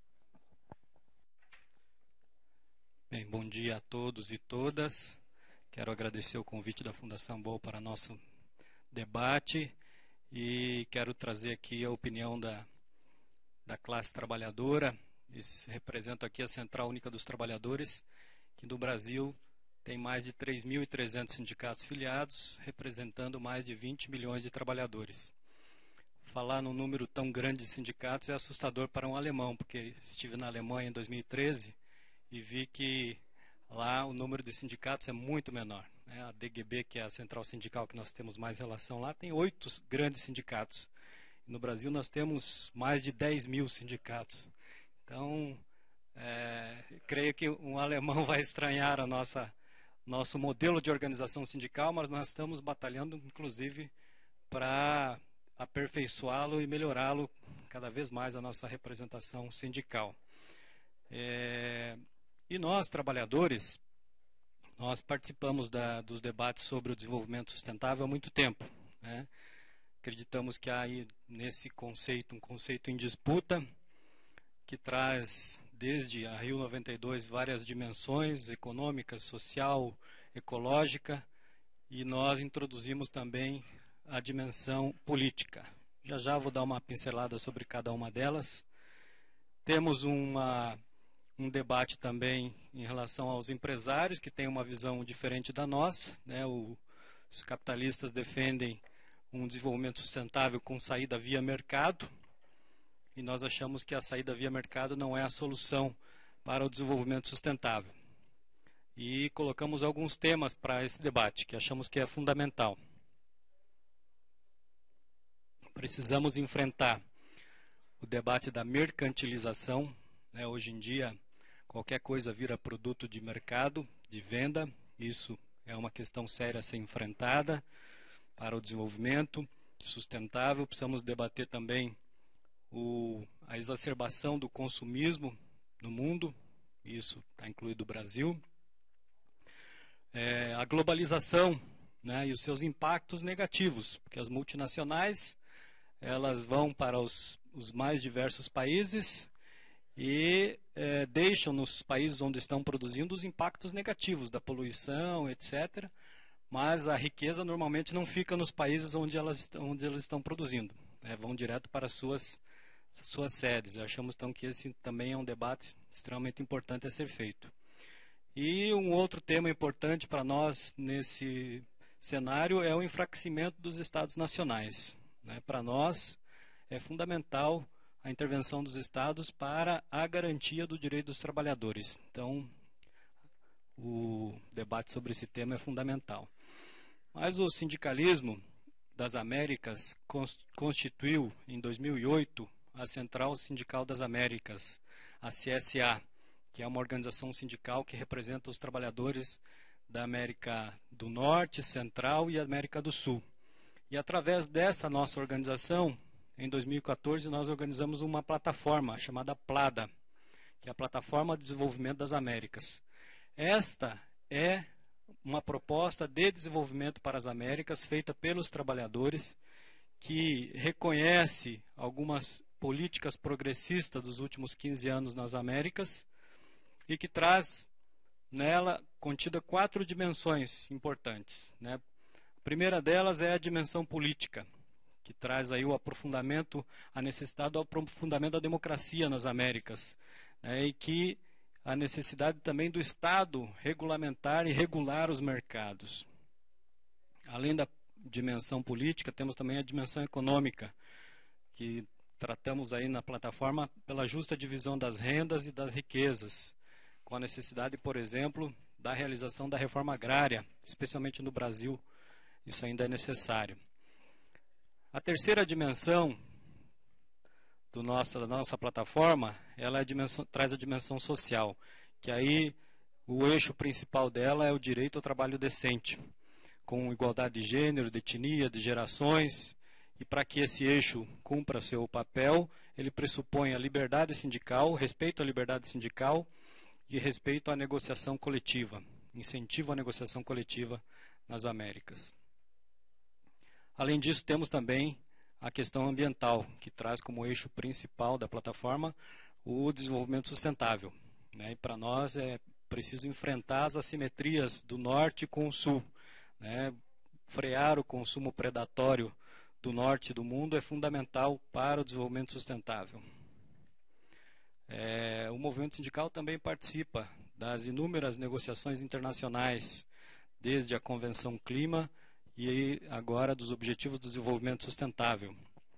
Speaker 5: Bem, bom dia a todos e todas. Quero agradecer o convite da Fundação Boll para nosso debate e quero trazer aqui a opinião da, da classe trabalhadora. Represento aqui a Central Única dos Trabalhadores, que no Brasil tem mais de três mil e trezentos sindicatos filiados, representando mais de vinte milhões de trabalhadores. Falar num número tão grande de sindicatos é assustador para um alemão, porque estive na Alemanha em dois mil e treze e vi que lá o número de sindicatos é muito menor. Né? A D G B, que é a central sindical que nós temos mais relação lá, tem oito grandes sindicatos. No Brasil nós temos mais de dez mil sindicatos. Então, é, creio que um alemão vai estranhar a nossa nosso modelo de organização sindical, mas nós estamos batalhando, inclusive, para aperfeiçoá-lo e melhorá-lo cada vez mais, a nossa representação sindical. É, e nós, trabalhadores, nós participamos da, dos debates sobre o desenvolvimento sustentável há muito tempo, né? Acreditamos que há aí, nesse conceito, um conceito em disputa, que traz, desde a Rio noventa e dois, várias dimensões econômicas, social, ecológica, e nós introduzimos também a dimensão política. Já já vou dar uma pincelada sobre cada uma delas. Temos uma, um debate também em relação aos empresários, que têm uma visão diferente da nossa, né? O, os capitalistas defendem um desenvolvimento sustentável com saída via mercado, e nós achamos que a saída via mercado não é a solução para o desenvolvimento sustentável. E colocamos alguns temas para esse debate, que achamos que é fundamental. precisamos enfrentar o debate da mercantilização, né? Hoje em dia, qualquer coisa vira produto de mercado, de venda. Isso é uma questão séria a ser enfrentada para o desenvolvimento sustentável. Precisamos debater também o, a exacerbação do consumismo no mundo. Isso está incluído o Brasil. É, a globalização, né, e os seus impactos negativos, porque as multinacionais elas vão para os, os mais diversos países e é, deixam nos países onde estão produzindo os impactos negativos da poluição, etcétera. Mas a riqueza normalmente não fica nos países onde elas, onde elas estão produzindo, né, vão direto para as suas, suas sedes. Achamos então que esse também é um debate extremamente importante a ser feito. E um outro tema importante para nós nesse cenário é o enfraquecimento dos Estados nacionais. Né? Para nós é fundamental a intervenção dos Estados para a garantia do direito dos trabalhadores. Então, o debate sobre esse tema é fundamental. Mas o sindicalismo das Américas constituiu, em dois mil e oito, a Central Sindical das Américas, a C S A, que é uma organização sindical que representa os trabalhadores da América do Norte, Central e América do Sul. E através dessa nossa organização, em dois mil e quatorze, nós organizamos uma plataforma chamada PLADA, que é a Plataforma de Desenvolvimento das Américas. Esta é uma proposta de desenvolvimento para as Américas feita pelos trabalhadores, que reconhece algumas políticas progressistas dos últimos quinze anos nas Américas e que traz nela contida quatro dimensões importantes. Né? A primeira delas é a dimensão política, que traz aí o aprofundamento, a necessidade do aprofundamento da democracia nas Américas, né? E que a necessidade também do Estado regulamentar e regular os mercados. Além da dimensão política, temos também a dimensão econômica, que tratamos aí na plataforma pela justa divisão das rendas e das riquezas, com a necessidade, por exemplo, da realização da reforma agrária, especialmente no Brasil, isso ainda é necessário. A terceira dimensão do nosso, da nossa plataforma, ela é a dimensão, traz a dimensão social, que aí o eixo principal dela é o direito ao trabalho decente, com igualdade de gênero, de etnia, de gerações, e para que esse eixo cumpra seu papel, ele pressupõe a liberdade sindical, respeito à liberdade sindical e respeito à negociação coletiva, incentivo à negociação coletiva nas Américas. Além disso, temos também a questão ambiental, que traz como eixo principal da plataforma o desenvolvimento sustentável. Né? E para nós é preciso enfrentar as assimetrias do norte com o sul. Né? Frear o consumo predatório do norte do mundo é fundamental para o desenvolvimento sustentável. É, o movimento sindical também participa das inúmeras negociações internacionais, desde a Convenção Clima e agora dos Objetivos do Desenvolvimento Sustentável.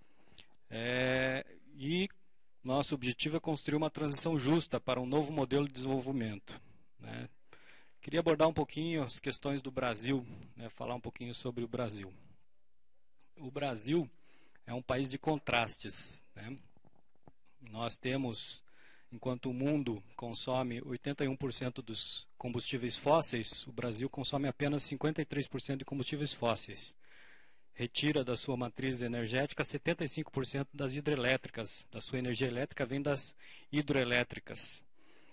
Speaker 5: É, e nosso objetivo é construir uma transição justa para um novo modelo de desenvolvimento. Né? Queria abordar um pouquinho as questões do Brasil, né, falar um pouquinho sobre o Brasil. O Brasil é um país de contrastes. Né? Nós temos, enquanto o mundo consome oitenta e um por cento dos combustíveis fósseis, o Brasil consome apenas cinquenta e três por cento de combustíveis fósseis. Retira da sua matriz energética setenta e cinco por cento das hidrelétricas, da sua energia elétrica vem das hidroelétricas.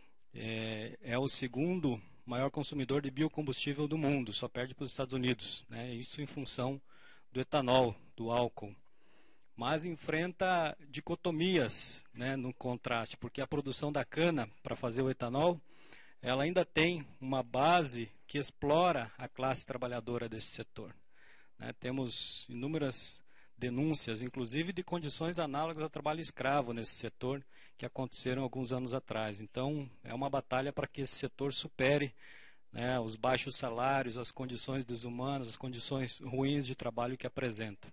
Speaker 5: É, é o segundo maior consumidor de biocombustível do mundo, só perde para os Estados Unidos. Né? Isso em função do etanol, do álcool. Mas enfrenta dicotomias, né, no contraste, porque a produção da cana para fazer o etanol, ela ainda tem uma base que explora a classe trabalhadora desse setor. Né? Temos inúmeras denúncias, inclusive de condições análogas ao trabalho escravo nesse setor, que aconteceram alguns anos atrás. Então, é uma batalha para que esse setor supere, né, os baixos salários, as condições desumanas, as condições ruins de trabalho que apresenta.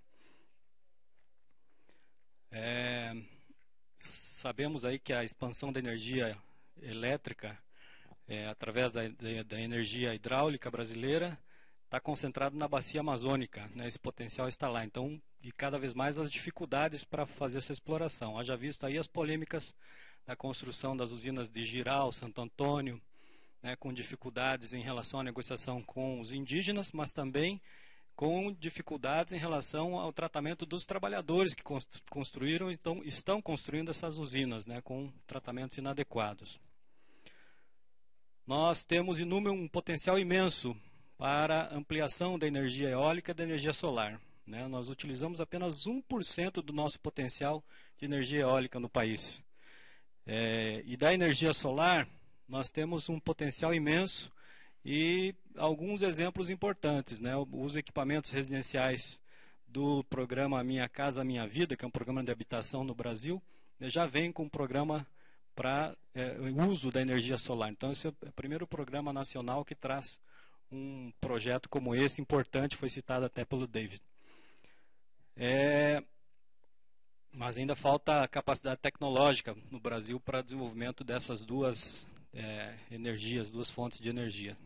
Speaker 5: É, sabemos aí que a expansão da energia elétrica, é, através da, da, da energia hidráulica brasileira, está concentrado na bacia amazônica, né? Esse potencial está lá. Então, e cada vez mais as dificuldades para fazer essa exploração. Haja visto aí as polêmicas da construção das usinas de Jirau, Santo Antônio, né, com dificuldades em relação à negociação com os indígenas, mas também com dificuldades em relação ao tratamento dos trabalhadores que construíram, então estão construindo essas usinas, né, com tratamentos inadequados. Nós temos inúmero, um potencial imenso para ampliação da energia eólica e da energia solar, né? Nós utilizamos apenas um por cento do nosso potencial de energia eólica no país. É, e da energia solar, nós temos um potencial imenso e alguns exemplos importantes, né? Os equipamentos residenciais do programa Minha Casa Minha Vida, que é um programa de habitação no Brasil, já vem com um programa para é, uso da energia solar. Então, esse é o primeiro programa nacional que traz um projeto como esse, importante, foi citado até pelo David. É, mas ainda falta capacidade tecnológica no Brasil para desenvolvimento dessas duas é, energias, duas fontes de energia.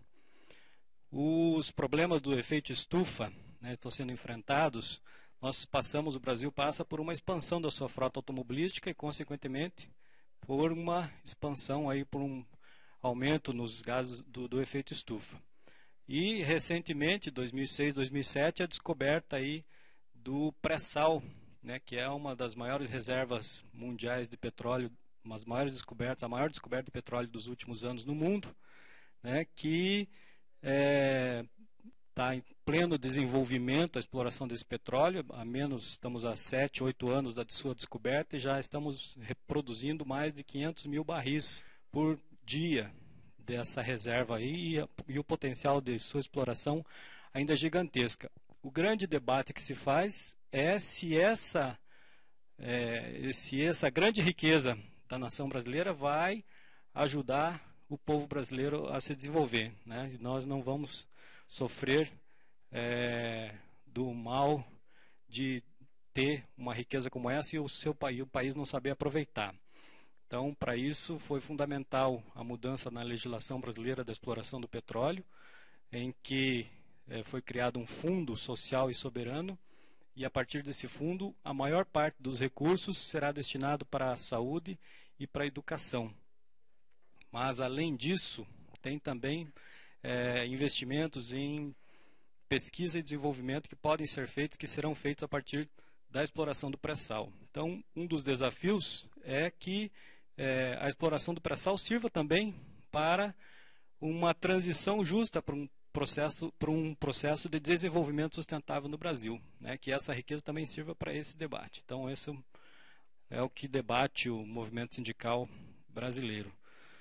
Speaker 5: Os problemas do efeito estufa, né, estão sendo enfrentados. Nós passamos, o Brasil passa por uma expansão da sua frota automobilística e, consequentemente, por uma expansão, aí, por um aumento nos gases do, do efeito estufa. E, recentemente, dois mil e seis, dois mil e sete, a descoberta aí do pré-sal, né, que é uma das maiores reservas mundiais de petróleo, umas maiores descobertas, a maior descoberta de petróleo dos últimos anos no mundo, né, que está é, em pleno desenvolvimento a exploração desse petróleo. A menos, estamos há sete, oito anos da sua descoberta e já estamos reproduzindo mais de quinhentos mil barris por dia dessa reserva aí, e, e o potencial de sua exploração ainda é gigantesca. O grande debate que se faz é se essa, é, se essa grande riqueza da nação brasileira vai ajudar o povo brasileiro a se desenvolver, né? Nós não vamos sofrer é, do mal de ter uma riqueza como essa e o seu país, o país não saber aproveitar. Então, para isso, foi fundamental a mudança na legislação brasileira da exploração do petróleo, em que é, foi criado um fundo social e soberano, e a partir desse fundo, a maior parte dos recursos será destinado para a saúde e para a educação. Mas, além disso, tem também é, investimentos em pesquisa e desenvolvimento que podem ser feitos, que serão feitos a partir da exploração do pré-sal. Então, um dos desafios é que é, a exploração do pré-sal sirva também para uma transição justa para um processo, para um processo de desenvolvimento sustentável no Brasil, né? Que essa riqueza também sirva para esse debate. Então, esse é o que debate o movimento sindical brasileiro.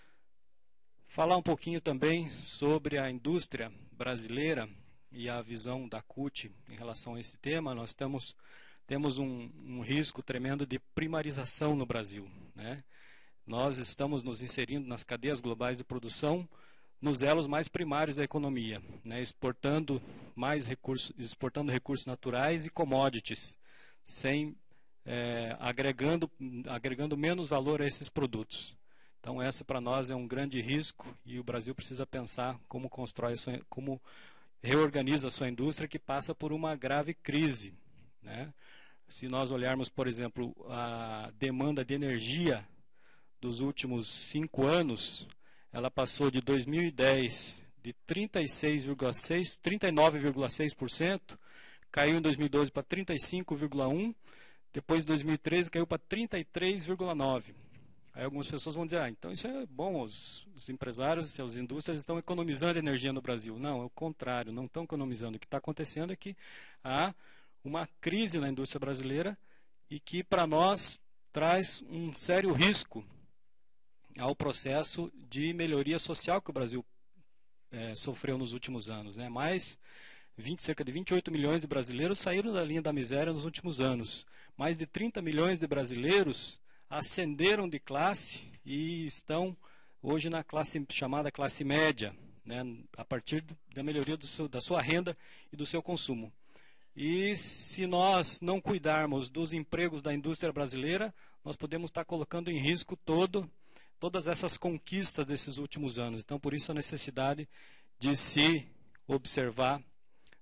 Speaker 5: Falar um pouquinho também sobre a indústria brasileira e a visão da C U T em relação a esse tema. Nós temos, temos um, um risco tremendo de primarização no Brasil, né? Nós estamos nos inserindo nas cadeias globais de produção, nos elos mais primários da economia, né? Exportando mais recursos, exportando recursos naturais e commodities, sem é, agregando, agregando menos valor a esses produtos. Então, essa para nós é um grande risco e o Brasil precisa pensar como constrói, sua, como reorganiza a sua indústria, que passa por uma grave crise, né? Se nós olharmos, por exemplo, a demanda de energia dos últimos cinco anos, ela passou de dois mil e dez de trinta e seis vírgula seis, trinta e nove vírgula seis por cento, caiu em dois mil e doze para trinta e cinco vírgula um por cento, depois de dois mil e treze caiu para trinta e três vírgula nove por cento. Aí algumas pessoas vão dizer, ah, então isso é bom, os, os empresários, as indústrias estão economizando energia no Brasil. Não, é o contrário, não estão economizando. O que está acontecendo é que há uma crise na indústria brasileira e que para nós traz um sério risco ao processo de melhoria social que o Brasil é, sofreu nos últimos anos, né? Mais vinte, cerca de vinte e oito milhões de brasileiros saíram da linha da miséria nos últimos anos. Mais de trinta milhões de brasileiros ascenderam de classe e estão hoje na classe chamada classe média, né? A partir da melhoria do seu, da sua renda e do seu consumo. E se nós não cuidarmos dos empregos da indústria brasileira, nós podemos estar colocando em risco todo todas essas conquistas desses últimos anos. Então, por isso a necessidade de se observar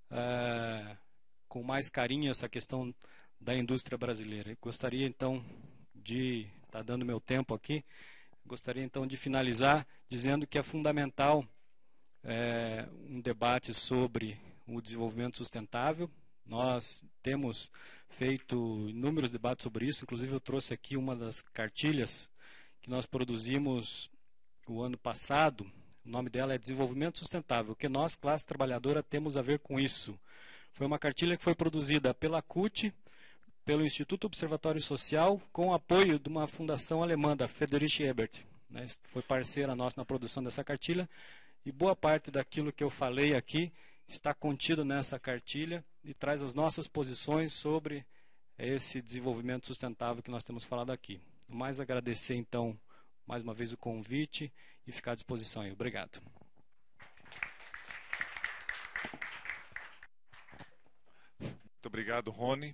Speaker 5: é, com mais carinho essa questão da indústria brasileira. Eu gostaria, então, de estar dando meu tempo aqui, gostaria, então, de finalizar dizendo que é fundamental é, um debate sobre o desenvolvimento sustentável. Nós temos feito inúmeros debates sobre isso, inclusive eu trouxe aqui uma das cartilhas que nós produzimos o ano passado. O nome dela é Desenvolvimento Sustentável, o que nós, classe trabalhadora, temos a ver com isso. Foi uma cartilha que foi produzida pela C U T, pelo Instituto Observatório Social, com o apoio de uma fundação alemã, da Friedrich Ebert. Né? Foi parceira nossa na produção dessa cartilha, e boa parte daquilo que eu falei aqui está contido nessa cartilha e traz as nossas posições sobre esse desenvolvimento sustentável que nós temos falado aqui. Mais agradecer, então, mais uma vez o convite e ficar à disposição aí. Obrigado.
Speaker 1: Muito obrigado, Rony.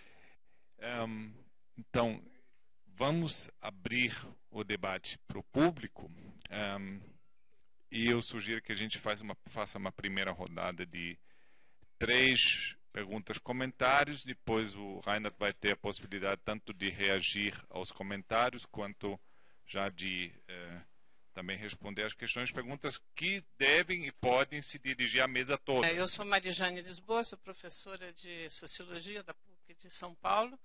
Speaker 1: Um, então, vamos abrir o debate para o público. Um, e eu sugiro que a gente faça uma, faça uma primeira rodada de três perguntas, comentários. Depois o Reinhard vai ter a possibilidade tanto de reagir aos comentários, quanto já de eh, também responder às questões, perguntas que devem e podem se dirigir à mesa toda.
Speaker 6: Eu sou Marijane Lisboa, sou professora de Sociologia da P U C de São Paulo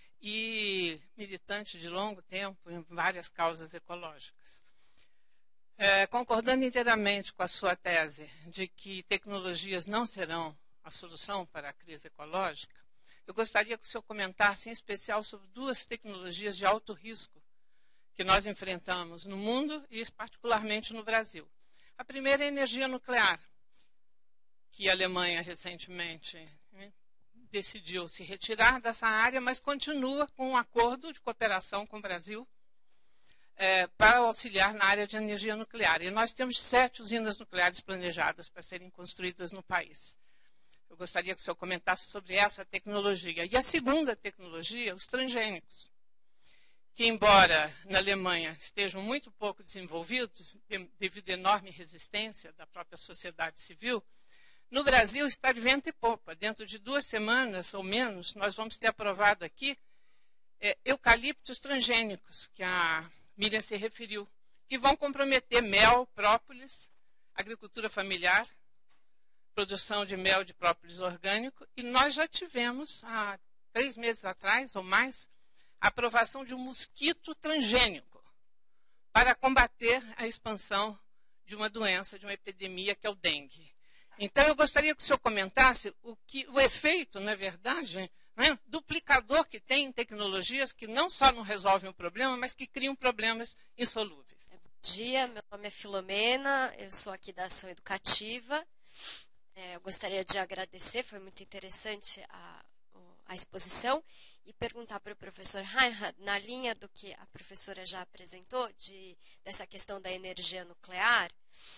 Speaker 6: e militante de longo tempo em várias causas ecológicas. É, concordando inteiramente com a sua tese de que tecnologias não serão a solução para a crise ecológica, eu gostaria que o senhor comentasse em especial sobre duas tecnologias de alto risco que nós enfrentamos no mundo e particularmente no Brasil. A primeira é a energia nuclear, que a Alemanha recentemente, né, decidiu se retirar dessa área, mas continua com um acordo de cooperação com o Brasil é, para auxiliar na área de energia nuclear. E nós temos sete usinas nucleares planejadas para serem construídas no país. Eu gostaria que o senhor comentasse sobre essa tecnologia. E a segunda tecnologia, os transgênicos, que, embora na Alemanha estejam muito pouco desenvolvidos, devido à enorme resistência da própria sociedade civil, no Brasil está de vento e popa. Dentro de duas semanas ou menos, nós vamos ter aprovado aqui é, eucaliptos transgênicos, que a Miriam se referiu, que vão comprometer mel, própolis, agricultura familiar, produção de mel de própolis orgânico, e nós já tivemos, há três meses atrás ou mais, a aprovação de um mosquito transgênico para combater a expansão de uma doença, de uma epidemia, que é o dengue. Então, eu gostaria que o senhor comentasse o, que, o efeito, na verdade, né, duplicador que tem em tecnologias que não só não resolvem o problema, mas que criam problemas insolúveis.
Speaker 7: Bom dia, meu nome é Filomena, eu sou aqui da Ação Educativa. É, eu gostaria de agradecer, foi muito interessante a, a exposição, e perguntar para o professor Reinhard, na linha do que a professora já apresentou, de, dessa questão da energia nuclear.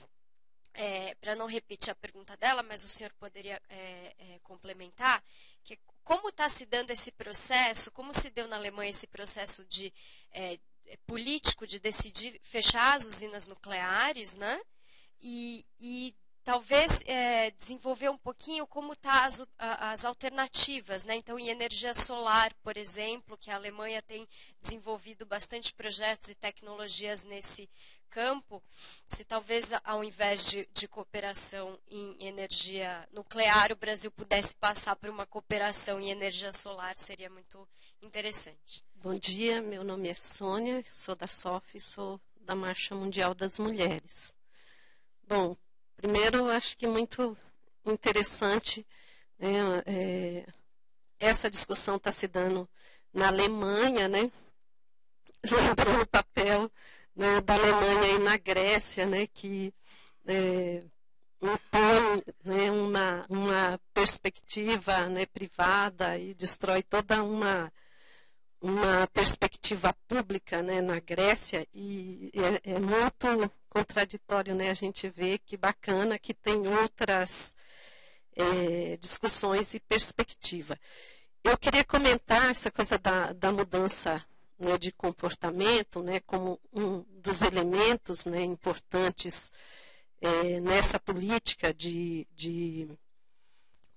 Speaker 7: É, para não repetir a pergunta dela, mas o senhor poderia é, é, complementar, que como está se dando esse processo, como se deu na Alemanha esse processo de, é, político de decidir fechar as usinas nucleares, né? E, e talvez é, desenvolver um pouquinho como estão tá as, as alternativas, né? Então, em energia solar, por exemplo, que a Alemanha tem desenvolvido bastante projetos e tecnologias nesse campo, se talvez ao invés de, de cooperação em energia nuclear, o Brasil pudesse passar por uma cooperação em energia solar, seria muito interessante.
Speaker 8: Bom dia, meu nome é Sônia, sou da S O F, sou da Marcha Mundial das Mulheres. Bom, primeiro, acho que muito interessante, né, é, essa discussão está se dando na Alemanha, né, lembrando o papel, né, da Alemanha e na Grécia, né, que é, impõe, né, uma, uma perspectiva, né, privada e destrói toda uma, uma perspectiva pública, né, na Grécia, e é, é muito contraditório, né, a gente vê que bacana que tem outras é, discussões e perspectiva. Eu queria comentar essa coisa da, da mudança, né, de comportamento, né, como um dos elementos, né, importantes é, nessa política de, de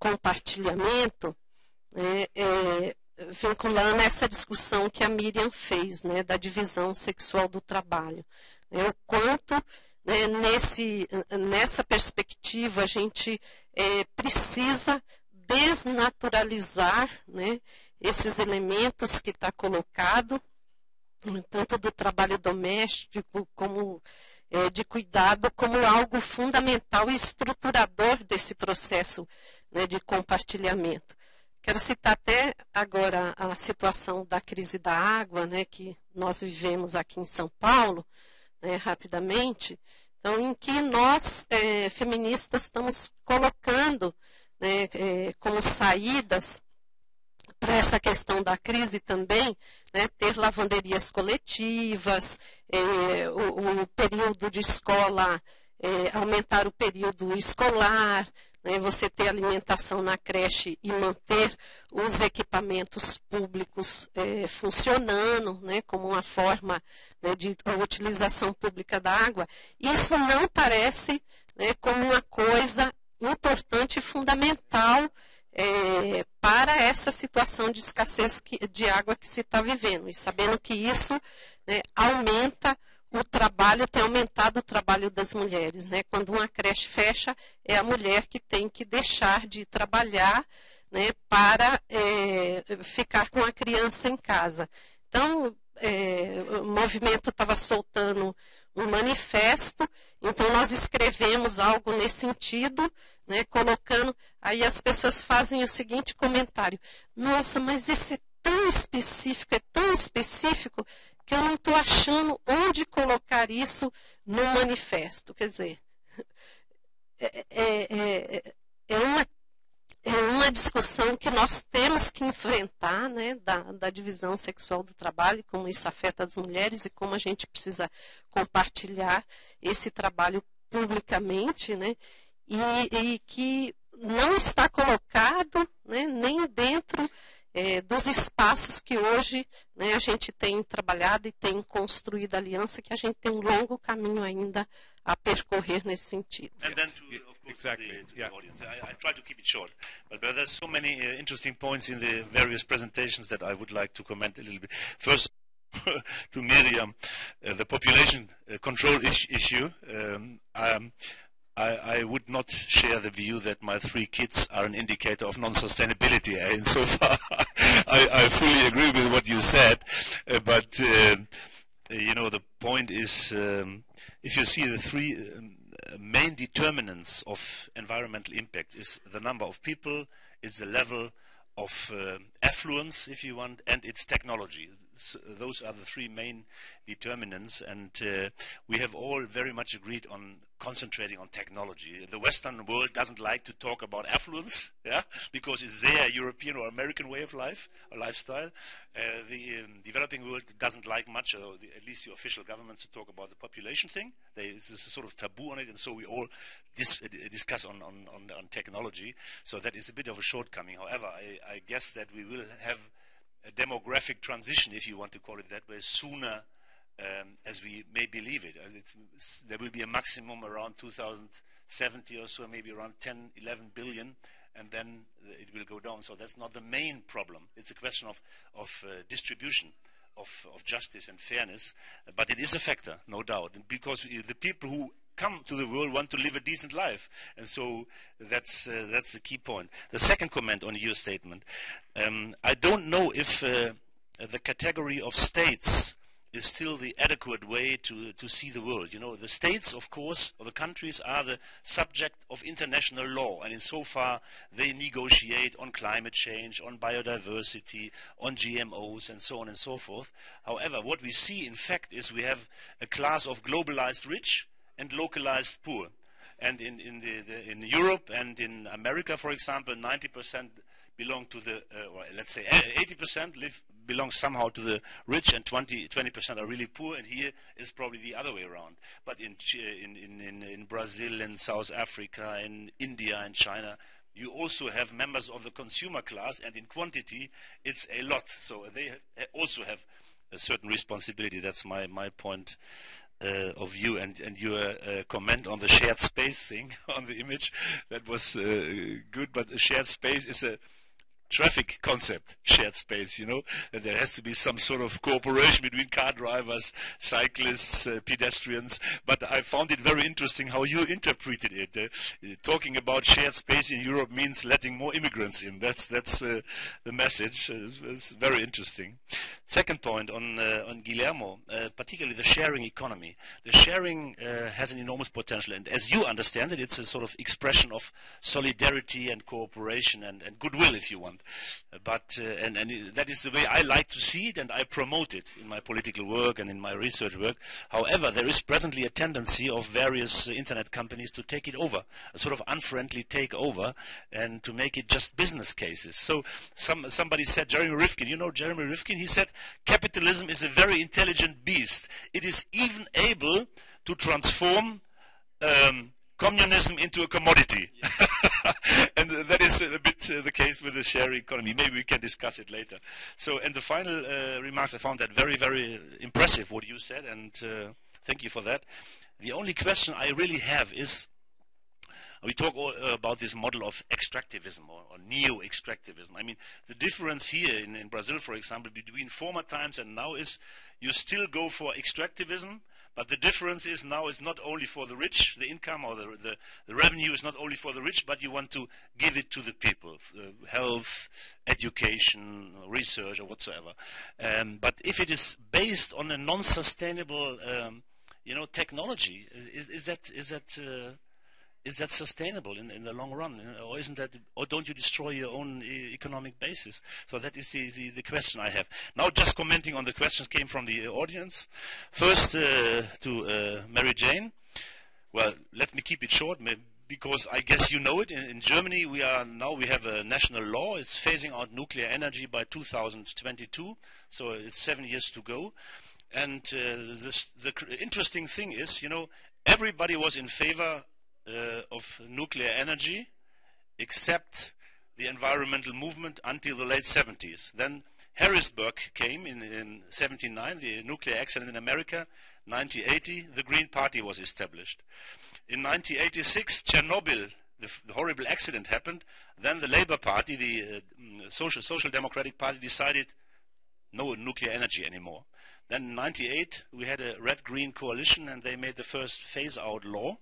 Speaker 8: compartilhamento, é, é, vinculando essa discussão que a Miriam fez, né, da divisão sexual do trabalho. É, o quanto, né, nesse, nessa perspectiva, a gente é, precisa desnaturalizar, né, esses elementos que está colocado, tanto do trabalho doméstico como é, de cuidado, como algo fundamental e estruturador desse processo, né, de compartilhamento. Quero citar até agora a situação da crise da água, né, que nós vivemos aqui em São Paulo, né, rapidamente, então, em que nós, é, feministas, estamos colocando, né, é, como saídas para essa questão da crise também, né, ter lavanderias coletivas, é, o, o período de escola, é, aumentar o período escolar, né, você ter alimentação na creche e manter os equipamentos públicos é, funcionando, né, como uma forma, né, de utilização pública da água. Isso não parece, né, como uma coisa importante e fundamental É, para essa situação de escassez que, de água que se está vivendo, e sabendo que isso, né, aumenta o trabalho, tem aumentado o trabalho das mulheres, né? Quando uma creche fecha, é a mulher que tem que deixar de trabalhar, né, para é, ficar com a criança em casa. Então, é, o movimento estava soltando um manifesto, então nós escrevemos algo nesse sentido, né, colocando, aí as pessoas fazem o seguinte comentário: nossa, mas isso é tão específico, é tão específico, que eu não estou achando onde colocar isso no manifesto. Quer dizer, é, é, é, é, uma, é uma discussão que nós temos que enfrentar, né, da, da divisão sexual do trabalho, como isso afeta as mulheres e como a gente precisa compartilhar esse trabalho publicamente, né, e, e que não está colocado, né, nem dentro é, dos espaços que hoje, né, a gente tem trabalhado e tem construído aliança, que a gente tem um longo caminho ainda a percorrer nesse sentido.
Speaker 2: And then to, of course, exactly. to the, to yeah. the audience. I, I try to keep it short, but, but there's so many uh, interesting points in the various presentations that I would like to comment a little bit. First, to Miriam, uh, the population uh, control is issue. Um, um, I, I would not share the view that my three kids are an indicator of non-sustainability. And so far, I, I fully agree with what you said. Uh, but, uh, you know, the point is, um, if you see the three um, main determinants of environmental impact is the number of people, is the level of uh, affluence, if you want, and its technology. So those are the three main determinants, and uh, we have all very much agreed on concentrating on technology. The Western world doesn't like to talk about affluence, yeah, because it's their European or American way of life, or lifestyle. Uh, the um, developing world doesn't like much, or the, at least the official governments, to talk about the population thing. There's a sort of taboo on it, and so we all dis uh, discuss on, on, on, on technology. So that is a bit of a shortcoming. However, I, I guess that we will have a demographic transition, if you want to call it that way, sooner um, as we may believe it. As it's, there will be a maximum around two thousand seventy or so, maybe around ten, eleven billion, and then it will go down. So that's not the main problem. It's a question of, of uh, distribution, of, of justice and fairness. But it is a factor, no doubt, and because the people who come to the world want to live a decent life, and so that's uh, that's the key point. The second comment on your statement, um, I don't know if uh, the category of states is still the adequate way to to see the world. You know, the states, of course, or the countries are the subject of international law, and in so far they negotiate on climate change, on biodiversity, on G M Os, and so on and so forth. However, what we see, in fact, is we have a class of globalized rich and localized poor. And in, in, the, the, in Europe and in America, for example, ninety percent belong to the, uh, or let's say eighty percent live, belong somehow to the rich, and twenty percent are really poor, and here is probably the other way around. But in, in, in, in, in Brazil, in South Africa, in India and China, you also have members of the consumer class, and in quantity, it's a lot. So they ha also have a certain responsibility. That's my, my point uh, of you and, and your uh, comment on the shared space thing on the image. That was uh, good, but the shared space is a traffic concept, shared space, you know, and there has to be some sort of cooperation between car drivers, cyclists, uh, pedestrians, but I found it very interesting how you interpreted it. Uh, talking about shared space in Europe means letting more immigrants in. That's that's uh, the message. Uh, it's, it's very interesting. Second point on, uh, on Guillermo, uh, particularly the sharing economy. The sharing uh, has an enormous potential, and as you understand it, it's a sort of expression of solidarity and cooperation and, and goodwill, if you want. But uh, and, and that is the way I like to see it, and I promote it in my political work and in my research work. However, there is presently a tendency of various uh, internet companies to take it over, a sort of unfriendly takeover, and to make it just business cases. So some somebody said, Jeremy Rifkin, you know Jeremy Rifkin, he said, capitalism is a very intelligent beast. It is even able to transform um, communism into a commodity. And uh, that is a bit uh, the case with the sharing economy. Maybe we can discuss it later. So, and the final uh, remarks, I found that very, very impressive what you said, and uh, thank you for that. The only question I really have is, we talk all, uh, about this model of extractivism or, or neo-extractivism. I mean, the difference here in, in Brazil, for example, between former times and now is you still go for extractivism, but the difference is now it's not only for the rich, the income or the, the, the revenue is not only for the rich, but you want to give it to the people, uh, health, education, research, or whatsoever. Um, but if it is based on a non-sustainable, um, you know, technology, is, is that is that uh, is that sustainable in, in the long run, or isn't that, or don't you destroy your own e economic basis? So that is the, the, the question I have. Now, just commenting on the questions came from the audience. First, uh, to uh, Mary Jane. Well, let me keep it short, because I guess you know it. In, in Germany, we are now we have a national law. It's phasing out nuclear energy by two thousand twenty-two, so it's seven years to go. And uh, this, the interesting thing is, you know, everybody was in favor Uh, of nuclear energy, except the environmental movement until the late seventies. Then Harrisburg came in, in seventy-nine, the nuclear accident in America. nineteen eighty, the Green Party was established. In nineteen eighty-six, Chernobyl, the, the horrible accident happened. Then the Labour Party, the uh, Social, Social Democratic Party, decided no nuclear energy anymore. Then in ninety-eight, we had a red-green coalition, and they made the first phase-out law.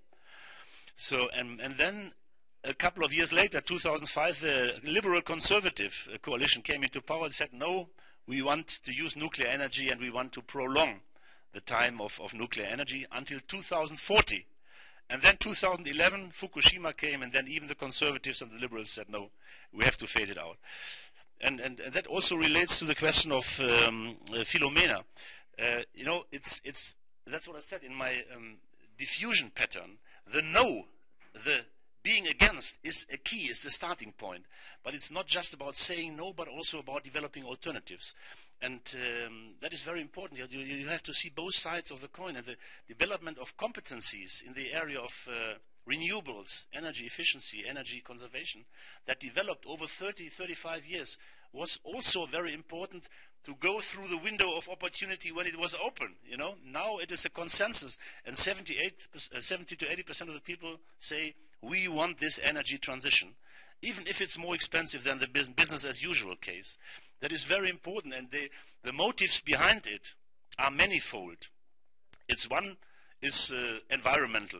Speaker 2: So, and, and then a couple of years later, two thousand five, the liberal conservative coalition came into power and said, no, we want to use nuclear energy and we want to prolong the time of, of nuclear energy until two thousand forty. And then two thousand eleven, Fukushima came, and then even the conservatives and the liberals said, no, we have to phase it out. And, and, and that also relates to the question of um, uh, Philomena. Uh, you know, it's, it's, that's what I said in my um, diffusion pattern. The no, the being against is a key, is the starting point. But it's not just about saying no, but also about developing alternatives. And um, that is very important. You, you have to see both sides of the coin. And the development of competencies in the area of uh, renewables, energy efficiency, energy conservation, that developed over thirty, thirty-five years, was also very important to go through the window of opportunity when it was open. You know, now it is a consensus, and seventy-eight, seventy to eighty percent of the people say we want this energy transition, even if it's more expensive than the business as usual case. That is very important, and the the motives behind it are manifold. It's one is uh, environmental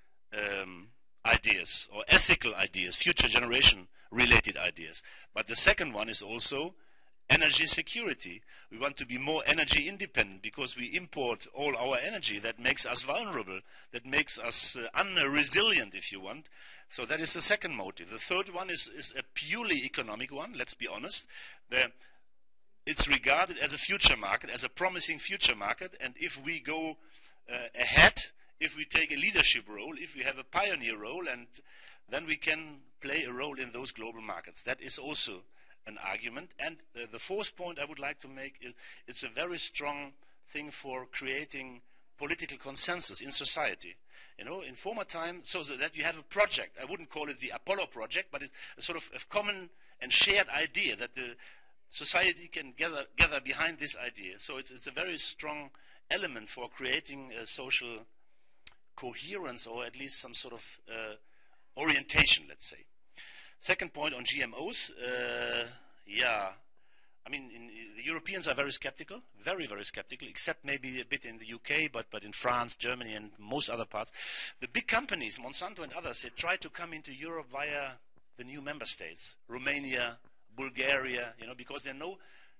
Speaker 2: um, ideas or ethical ideas, future generation related ideas. But the second one is also energy security. We want to be more energy independent because we import all our energy. That makes us vulnerable. That makes us uh, unresilient, if you want. So that is the second motive. The third one is, is a purely economic one, let's be honest. The, it's regarded as a future market, as a promising future market. And if we go uh, ahead, if we take a leadership role, if we have a pioneer role, and then we can play a role in those global markets. That is also an argument. And uh, the fourth point I would like to make is it's a very strong thing for creating political consensus in society. You know, in former times, so that you have a project. I wouldn't call it the Apollo project, but it's a sort of a common and shared idea that the society can gather, gather behind this idea. So it's, it's a very strong element for creating a social coherence, or at least some sort of uh, orientation, let's say. Second point on G M Os, uh, yeah, I mean, in, the Europeans are very skeptical, very, very skeptical, except maybe a bit in the U K, but, but in France, Germany, and most other parts. The big companies, Monsanto and others, they try to come into Europe via the new member states, Romania, Bulgaria, you know, because they know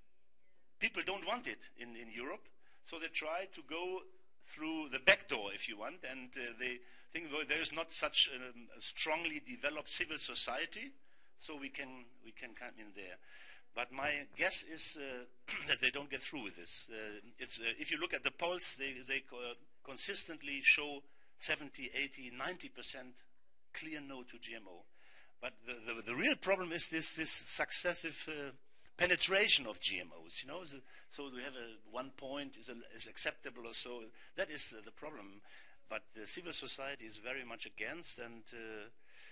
Speaker 2: people don't want it in, in Europe, so they try to go through the back door, if you want, and uh, they think well, there is not such um, a strongly developed civil society, so we can we can come in there. But my guess is uh, that they don't get through with this. Uh, it's uh, if you look at the polls, they they uh, consistently show seventy, eighty, ninety percent clear no to G M O. But the the, the real problem is this this successive uh, penetration of G M Os, you know, so, so we have a one point is, a, is acceptable or so. That is uh, the problem. But the civil society is very much against, and uh,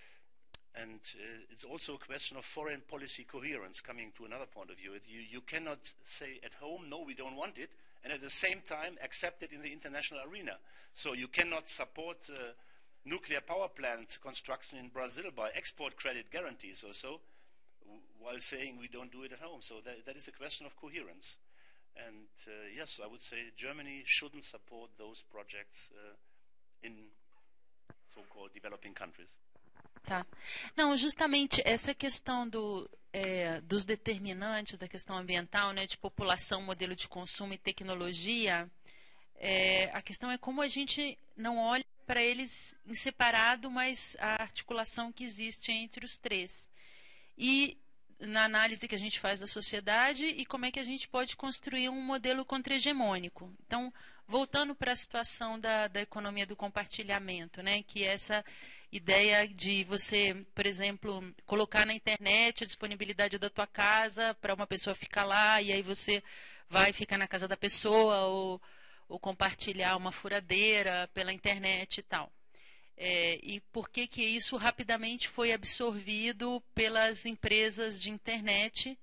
Speaker 2: and uh, it's also a question of foreign policy coherence. Coming to another point of view, it, you you cannot say at home, no, we don't want it, and at the same time accept it in the international arena. So you cannot support uh, nuclear power plant construction in Brazil by export credit guarantees or so, while saying we don't do it at home. So that, that is a question of coherence. And uh, yes, I would say Germany shouldn't support those projects uh, in so-called developing countries.
Speaker 3: Tá. Não, justamente essa questão do, é, dos determinantes da questão ambiental, né, de população, modelo de consumo e tecnologia, é, a questão é como a gente não olha para eles em separado, mas a articulação que existe entre os três. E na análise que a gente faz da sociedade e como é que a gente pode construir um modelo contra-hegemônico. Então, voltando para a situação da, da economia do compartilhamento, né, que é essa ideia de você, por exemplo, colocar na internet a disponibilidade da tua casa para uma pessoa ficar lá e aí você vai ficar na casa da pessoa ou, ou compartilhar uma furadeira pela internet e tal. É, e por que que isso rapidamente foi absorvido pelas empresas de internet,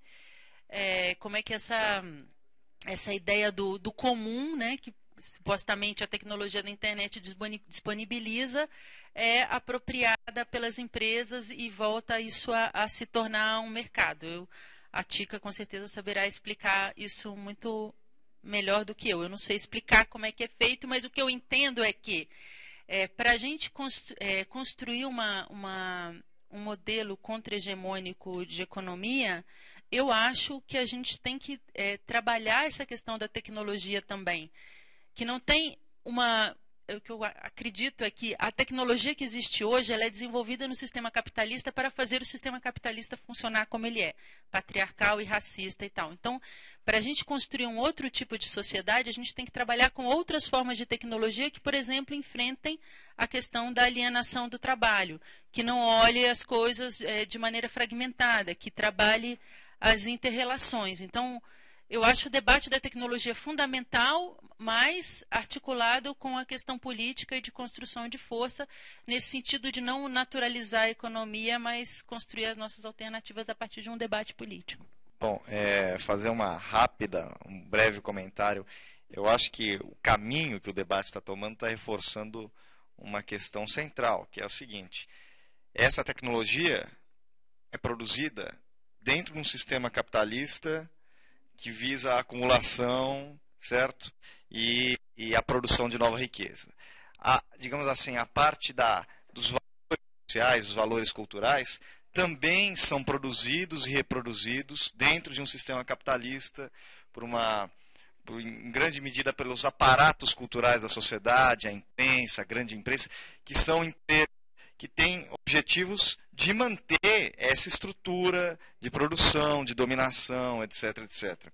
Speaker 3: é, como é que essa, essa ideia do, do comum, né, que supostamente a tecnologia da internet disponibiliza, é apropriada pelas empresas e volta isso a, a se tornar um mercado. Eu, a Tica com certeza saberá explicar isso muito melhor do que eu. Eu não sei explicar como é que é feito, mas o que eu entendo é que É, para a gente constru é, construir uma, uma, um modelo contra-hegemônico de economia, eu acho que a gente tem que é, trabalhar essa questão da tecnologia também. Que não tem uma... O que eu acredito é que a tecnologia que existe hoje ela é desenvolvida no sistema capitalista para fazer o sistema capitalista funcionar como ele é, patriarcal e racista e tal. Então, para a gente construir um outro tipo de sociedade, a gente tem que trabalhar com outras formas de tecnologia que, por exemplo, enfrentem a questão da alienação do trabalho, que não olhe as coisas é, de maneira fragmentada, que trabalhe as inter-relações. Então, eu acho o debate da tecnologia fundamental, mas articulado com a questão política e de construção de força, nesse sentido de não naturalizar a economia, mas construir as nossas alternativas a partir de um debate político.
Speaker 4: Bom, é, fazer uma rápida, um breve comentário. Eu acho que o caminho que o debate está tomando está reforçando uma questão central, que é o seguinte: essa tecnologia é produzida dentro de um sistema capitalista que visa a acumulação, certo? E, e a produção de nova riqueza. A, digamos assim, a parte da, dos valores sociais, os valores culturais, também são produzidos e reproduzidos dentro de um sistema capitalista por uma, por, em grande medida pelos aparatos culturais da sociedade, a imprensa, a grande imprensa, que são que têm objetivos de manter essa estrutura de produção, de dominação, etc, etcétera.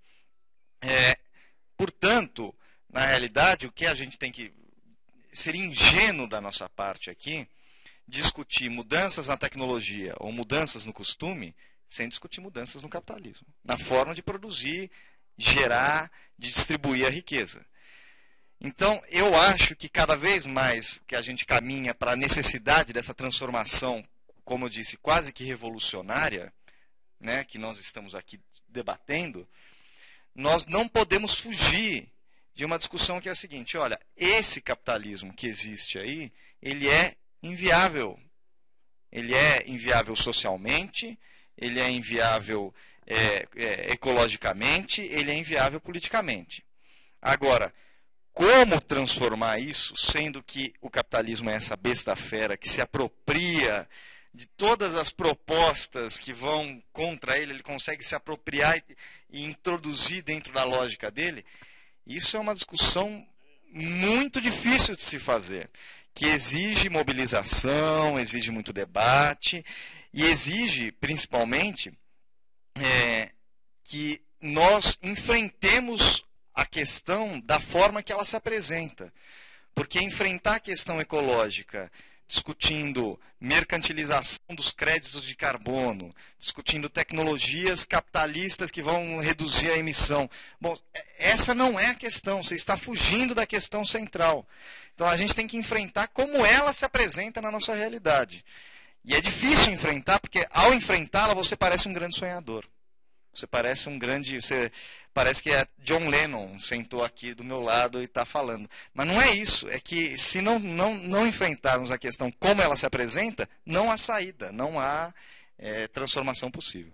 Speaker 4: É, portanto, na realidade, o que a gente tem que ser ingênuo da nossa parte aqui, discutir mudanças na tecnologia ou mudanças no costume, sem discutir mudanças no capitalismo, na forma de produzir, gerar, de distribuir a riqueza. Então, eu acho que cada vez mais que a gente caminha para a necessidade dessa transformação, como eu disse, quase que revolucionária, né, que nós estamos aqui debatendo, nós não podemos fugir de uma discussão que é a seguinte, olha, esse capitalismo que existe aí, ele é inviável. Ele é inviável socialmente, ele é inviável é, é, ecologicamente, ele é inviável politicamente. Agora, como transformar isso, sendo que o capitalismo é essa besta fera que se apropria de todas as propostas que vão contra ele, ele consegue se apropriar e, e introduzir dentro da lógica dele, isso é uma discussão muito difícil de se fazer, que exige mobilização, exige muito debate e exige, principalmente, é, que nós enfrentemos a questão da forma que ela se apresenta. Porque enfrentar a questão ecológica discutindo mercantilização dos créditos de carbono, discutindo tecnologias capitalistas que vão reduzir a emissão. Bom, essa não é a questão, você está fugindo da questão central. Então a gente tem que enfrentar como ela se apresenta na nossa realidade. E é difícil enfrentar, porque ao enfrentá-la você parece um grande sonhador. Você parece um grande... Você, parece que é John Lennon sentou aqui do meu lado e está falando. Mas não é isso. É que se não, não, não enfrentarmos a questão como ela se apresenta, não há saída, não há é, transformação possível.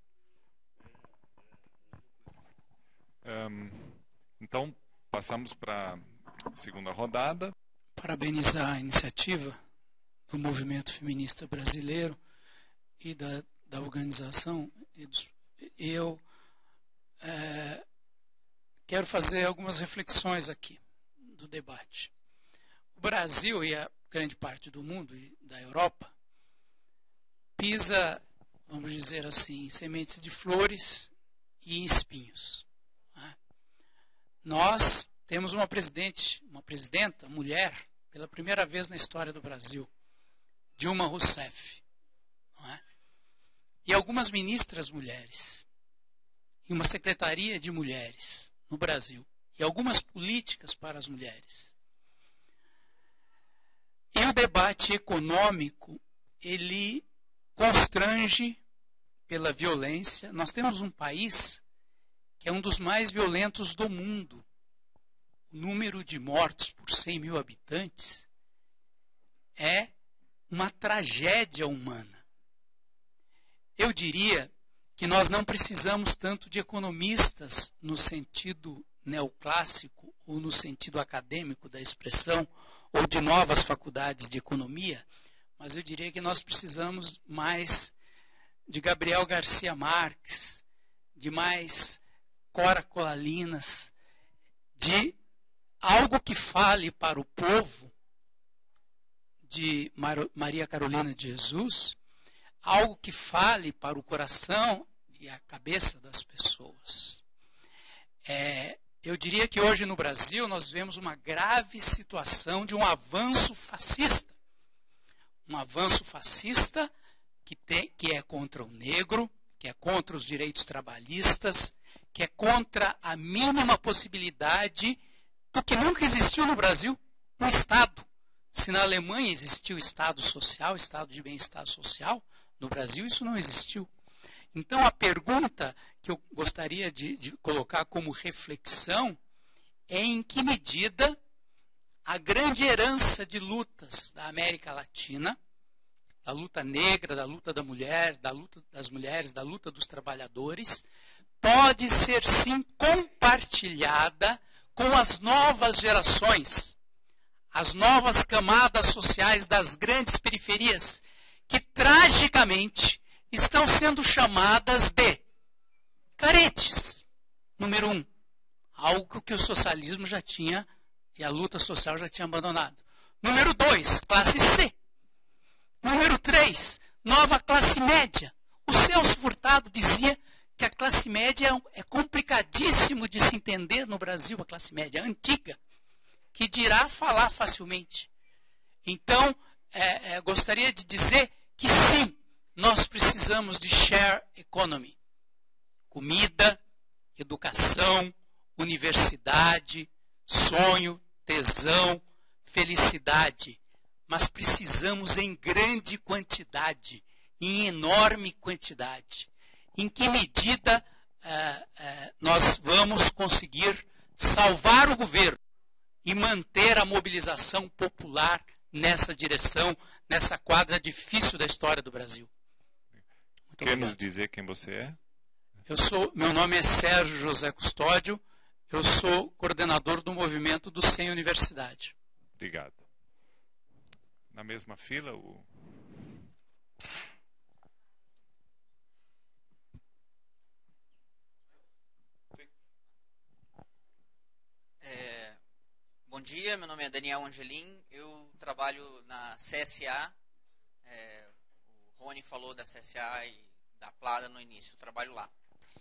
Speaker 1: Um, então, passamos para a segunda rodada.
Speaker 9: Parabenizar a iniciativa do movimento feminista brasileiro e da, da organização. E dos, eu é, quero fazer algumas reflexões aqui do debate. O Brasil e a grande parte do mundo e da Europa pisa, vamos dizer assim, em sementes de flores e em espinhos. Né? Nós temos uma presidente, uma presidenta, mulher, pela primeira vez na história do Brasil, Dilma Rousseff. Não é? E algumas ministras mulheres. E uma secretaria de mulheres no Brasil. E algumas políticas para as mulheres. E o debate econômico, ele constrange pela violência. Nós temos um país que é um dos mais violentos do mundo. O número de mortos por cem mil habitantes é uma tragédia humana. Eu diria que nós não precisamos tanto de economistas no sentido neoclássico ou no sentido acadêmico da expressão, ou de novas faculdades de economia, mas eu diria que nós precisamos mais de Gabriel Garcia Marques, de mais Cora Coralinas, de algo que fale para o povo, de Maria Carolina de Jesus, algo que fale para o coração e a cabeça das pessoas. É, eu diria que hoje no Brasil nós vemos uma grave situação de um avanço fascista. Um avanço fascista que, tem, que é contra o negro, que é contra os direitos trabalhistas, que é contra a mínima possibilidade do que nunca existiu no Brasil, um Estado. Se na Alemanha existiu Estado social, Estado de bem-estar social, no Brasil isso não existiu. Então a pergunta que eu gostaria de, de colocar como reflexão é em que medida a grande herança de lutas da América Latina, da luta negra, da luta da mulher, da luta das mulheres, da luta dos trabalhadores, pode ser sim compartilhada com as novas gerações, as novas camadas sociais das grandes periferias, que tragicamente estão sendo chamadas de carentes. Número um, algo que o socialismo já tinha e a luta social já tinha abandonado. Número dois, classe C. Número três, nova classe média. O Celso Furtado dizia que a classe média é complicadíssimo de se entender no Brasil, a classe média antiga, que dirá falar facilmente. Então, é, é, gostaria de dizer que sim, nós precisamos de share economy. Comida, educação, universidade, sonho, tesão, felicidade. Mas precisamos em grande quantidade, em enorme quantidade. Em que medida uh, uh, nós vamos conseguir salvar o governo e manter a mobilização popular nessa direção, nessa quadra difícil da história do Brasil. Muito
Speaker 1: Quer
Speaker 9: obrigado.
Speaker 1: nos dizer quem você é?
Speaker 9: Eu sou, meu nome é Sérgio José Custódio, eu sou coordenador do movimento do Sem Universidade.
Speaker 1: Obrigado. Na mesma fila, o...
Speaker 10: É, bom dia, meu nome é Daniel Angelim, eu trabalho na C S A, é, o Rony falou da C S A e da Plada no início, eu trabalho lá.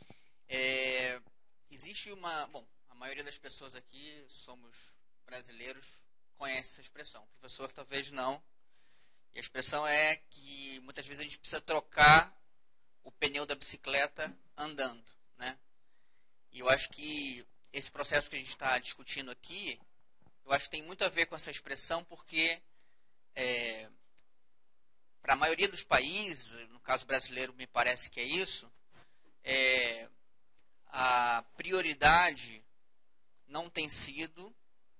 Speaker 10: É, existe uma, bom, a maioria das pessoas aqui somos brasileiros, conhece essa expressão, o professor talvez não, e a expressão é que muitas vezes a gente precisa trocar o pneu da bicicleta andando, né? E eu acho que esse processo que a gente está discutindo aqui, eu acho que tem muito a ver com essa expressão, porque é, para a maioria dos países, no caso brasileiro me parece que é isso, é, a prioridade não tem sido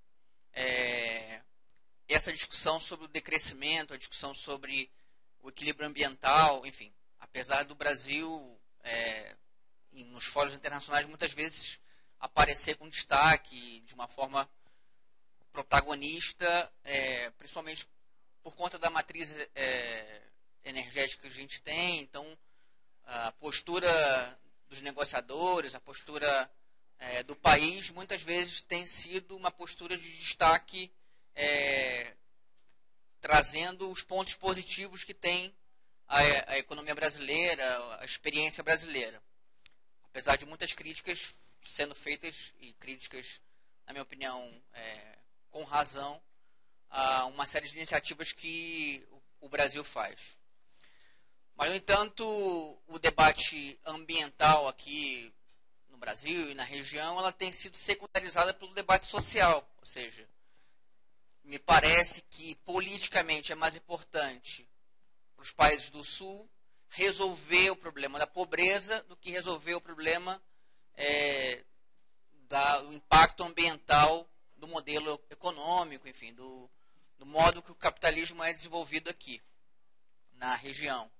Speaker 10: é, essa discussão sobre o decrescimento, a discussão sobre o equilíbrio ambiental, enfim, apesar do Brasil, é, nos fóruns internacionais, muitas vezes aparecer com destaque de uma forma protagonista, é, principalmente por conta da matriz é, energética que a gente tem. Então, a postura dos negociadores, a postura é, do país, muitas vezes tem sido uma postura de destaque, é, trazendo os pontos positivos que tem a, a economia brasileira, a experiência brasileira. Apesar de muitas críticas sendo feitas, e críticas, na minha opinião, é, com razão, a uma série de iniciativas que o Brasil faz. Mas, no entanto, o debate ambiental aqui no Brasil e na região, ela tem sido secundarizada pelo debate social. Ou seja, me parece que politicamente é mais importante para os países do Sul resolver o problema da pobreza do que resolver o problema É, da, do impacto ambiental do modelo econômico, enfim, do, do modo que o capitalismo é desenvolvido aqui, na região.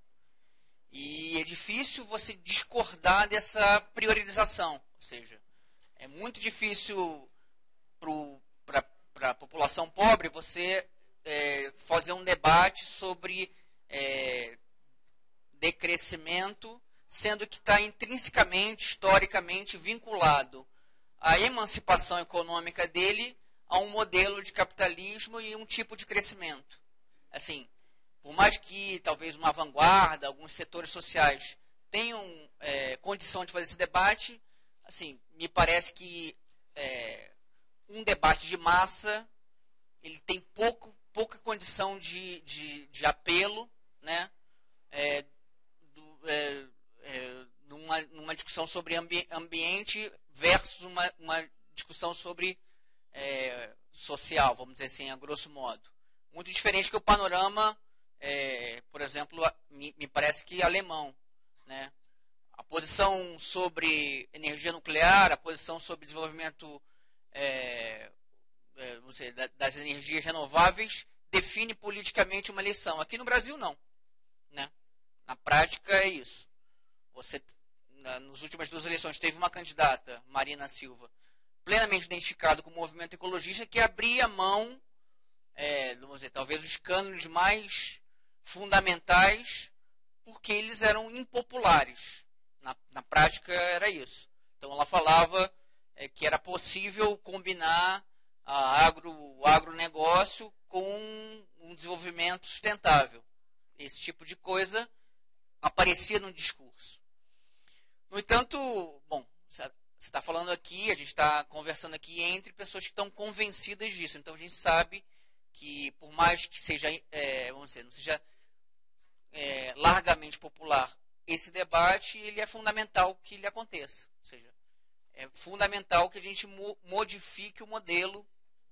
Speaker 10: E é difícil você discordar dessa priorização, ou seja, é muito difícil para a população pobre você é, fazer um debate sobre é, decrescimento, sendo que está intrinsecamente, historicamente, vinculado à emancipação econômica dele a um modelo de capitalismo e um tipo de crescimento. Assim, por mais que talvez uma vanguarda, alguns setores sociais tenham é, condição de fazer esse debate, assim, me parece que é, um debate de massa ele tem pouco, pouca condição de, de, de apelo, né? É, do, é, É, numa, numa discussão sobre ambi ambiente versus uma, uma discussão sobre é, social, vamos dizer assim, a grosso modo. Muito diferente que o panorama, é, por exemplo, me, me parece que alemão, né? A posição sobre energia nuclear, a posição sobre desenvolvimento é, é, vamos dizer, das energias renováveis define politicamente uma eleição. Aqui no Brasil, não, né? Na prática, é isso. Você, nas últimas duas eleições, teve uma candidata, Marina Silva, plenamente identificada com o movimento ecologista, que abria mão, é, vamos dizer, talvez os cânones mais fundamentais, porque eles eram impopulares. Na, na prática, era isso. Então, ela falava é, que era possível combinar a agro, o agronegócio com um desenvolvimento sustentável. Esse tipo de coisa aparecia no discurso. No entanto, bom, você está falando aqui, a gente está conversando aqui entre pessoas que estão convencidas disso. Então, a gente sabe que, por mais que seja, é, vamos dizer, não seja é, largamente popular esse debate, ele é fundamental que ele aconteça. Ou seja, é fundamental que a gente mo modifique o modelo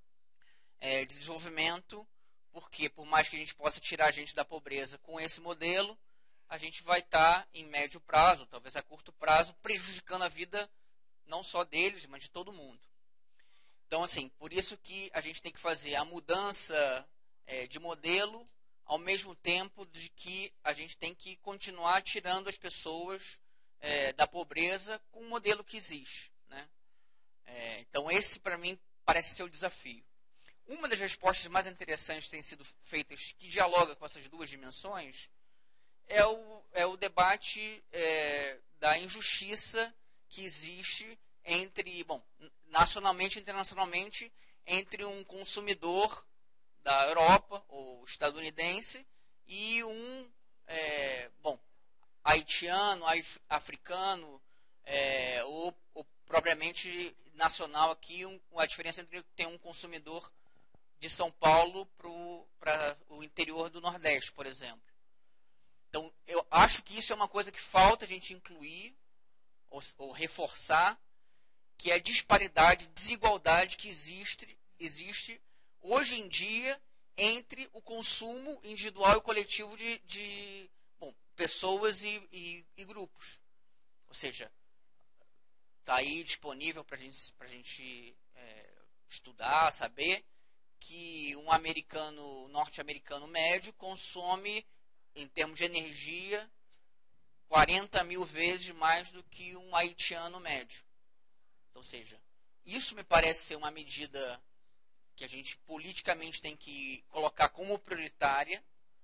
Speaker 10: é, de desenvolvimento, porque, por mais que a gente possa tirar a gente da pobreza com esse modelo, a gente vai estar, em médio prazo, talvez a curto prazo, prejudicando a vida não só deles, mas de todo mundo. Então, assim, por isso que a gente tem que fazer a mudança é, de modelo, ao mesmo tempo de que a gente tem que continuar tirando as pessoas é, da pobreza com o modelo que existe, né? É, então, esse, para mim, parece ser o desafio. Uma das respostas mais interessantes que têm sido feitas, que dialoga com essas duas dimensões, é o, é o debate é, da injustiça que existe entre, bom, nacionalmente e internacionalmente, entre um consumidor da Europa ou estadunidense e um, é, bom, haitiano, africano, é, ou, ou propriamente nacional aqui, um, a diferença entre ter um consumidor de São Paulo para o interior do Nordeste, por exemplo. Então, eu acho que isso é uma coisa que falta a gente incluir ou, ou reforçar, que é a disparidade, desigualdade que existe, existe hoje em dia entre o consumo individual e coletivo de, de bom, pessoas e, e, e grupos. Ou seja, está aí disponível para gente, a gente é, estudar, saber que um americano, norte-americano médio, consome, em termos de energia, quarenta mil vezes mais do que um haitiano médio. Ou seja, isso me parece ser uma medida que a gente politicamente tem que colocar como prioritária,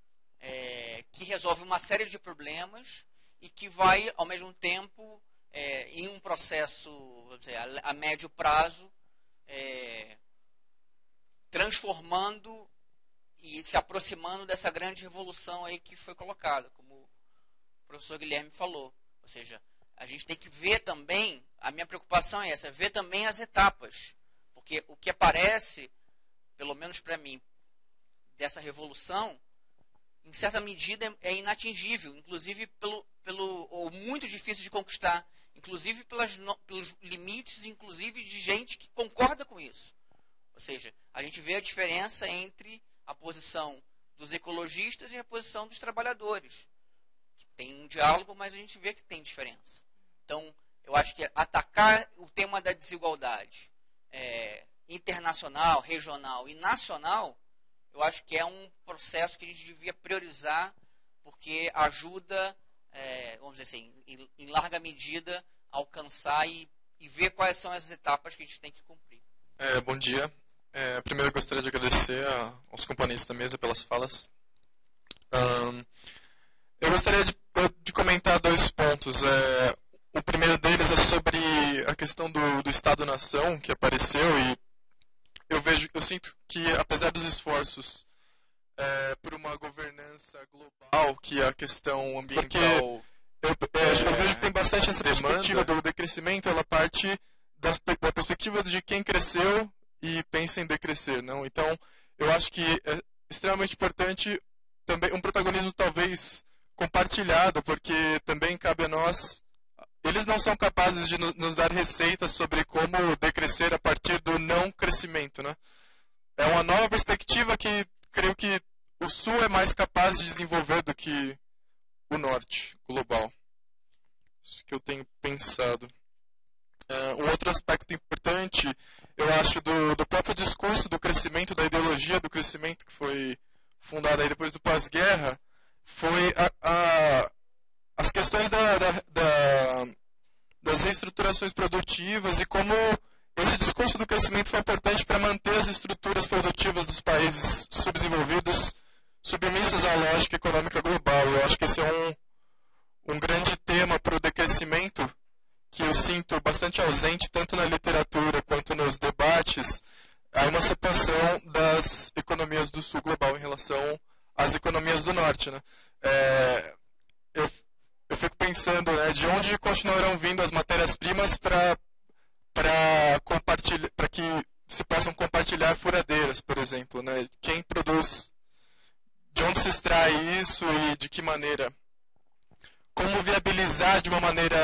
Speaker 10: é, que resolve uma série de problemas e que vai, ao mesmo tempo, é, em um processo, vamos dizer, a, a médio prazo, é, transformando e se aproximando dessa grande revolução aí que foi colocada, como o professor Guilherme falou. Ou seja, a gente tem que ver também, a minha preocupação é essa, ver também as etapas. Porque o que aparece, pelo menos para mim, dessa revolução, em certa medida é inatingível, inclusive pelo, pelo ou muito difícil de conquistar, inclusive pelas, pelos limites, inclusive de gente que concorda com isso. Ou seja, a gente vê a diferença entre a posição dos ecologistas e a posição dos trabalhadores. Que tem um diálogo, mas a gente vê que tem diferença. Então, eu acho que atacar o tema da desigualdade é, internacional, regional e nacional, eu acho que é um processo que a gente devia priorizar, porque ajuda, é, vamos dizer assim, em, em larga medida, a alcançar e, e ver quais são as etapas que a gente tem que cumprir.
Speaker 11: É, bom dia. É, primeiro, eu gostaria de agradecer a, aos companheiros da mesa pelas falas. Um, eu gostaria de, de comentar dois pontos. É, o primeiro deles é sobre a questão do, do Estado-nação que apareceu, e eu vejo, eu sinto que, apesar dos esforços é, por uma governança global, que a questão ambiental, eu, é, eu vejo que tem bastante essa demanda. Perspectiva do decrescimento, ela parte da, da perspectiva de quem cresceu e pensa em decrescer, não? Então, eu acho que é extremamente importante também um protagonismo talvez compartilhado, porque também cabe a nós. Eles não são capazes de nos dar receitas sobre como decrescer a partir do não crescimento, né? É uma nova perspectiva que creio que o Sul é mais capaz de desenvolver do que o Norte global. Isso que eu tenho pensado. Uh, um outro aspecto importante, eu acho, do, do próprio discurso do crescimento, da ideologia do crescimento que foi fundada aí depois do pós-guerra, foi a, a, as questões da, da, da, das reestruturações produtivas e como esse discurso do crescimento foi importante para manter as estruturas produtivas dos países subdesenvolvidos submissas à lógica econômica global. Eu acho que esse é um, um grande tema para o decrescimento, que eu sinto bastante ausente tanto na literatura quanto nos debates. Há uma separação das economias do sul global em relação às economias do norte, né? É, eu, eu fico pensando, né, de onde continuarão vindo as matérias-primas para para compartilhar, para que se possam compartilhar furadeiras, por exemplo, né? Quem produz, de onde se extrai isso e de que maneira? Como viabilizar de uma maneira,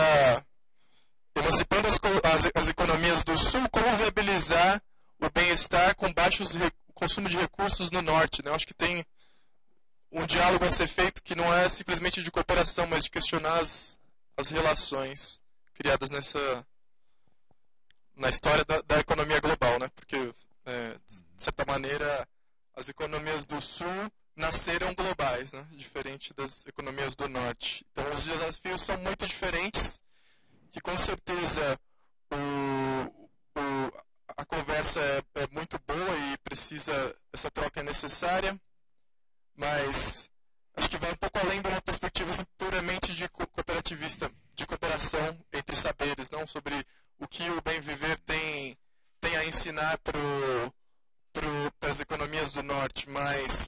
Speaker 11: emancipando as, as, as economias do sul, como viabilizar o bem-estar com baixo consumo de recursos no norte, né? Eu acho que tem um diálogo a ser feito que não é simplesmente de cooperação, mas de questionar as, as relações criadas nessa, na história da, da economia global, né? Porque, é, de certa maneira, as economias do Sul nasceram globais, né? Diferente das economias do Norte. Então, os desafios são muito diferentes, que com certeza o, o, a conversa é, é muito boa e precisa, essa troca é necessária, mas acho que vai um pouco além de uma perspectiva assim, puramente de cooperativista, de cooperação entre saberes, não sobre o que o bem viver tem, tem a ensinar para as economias do Norte, mas,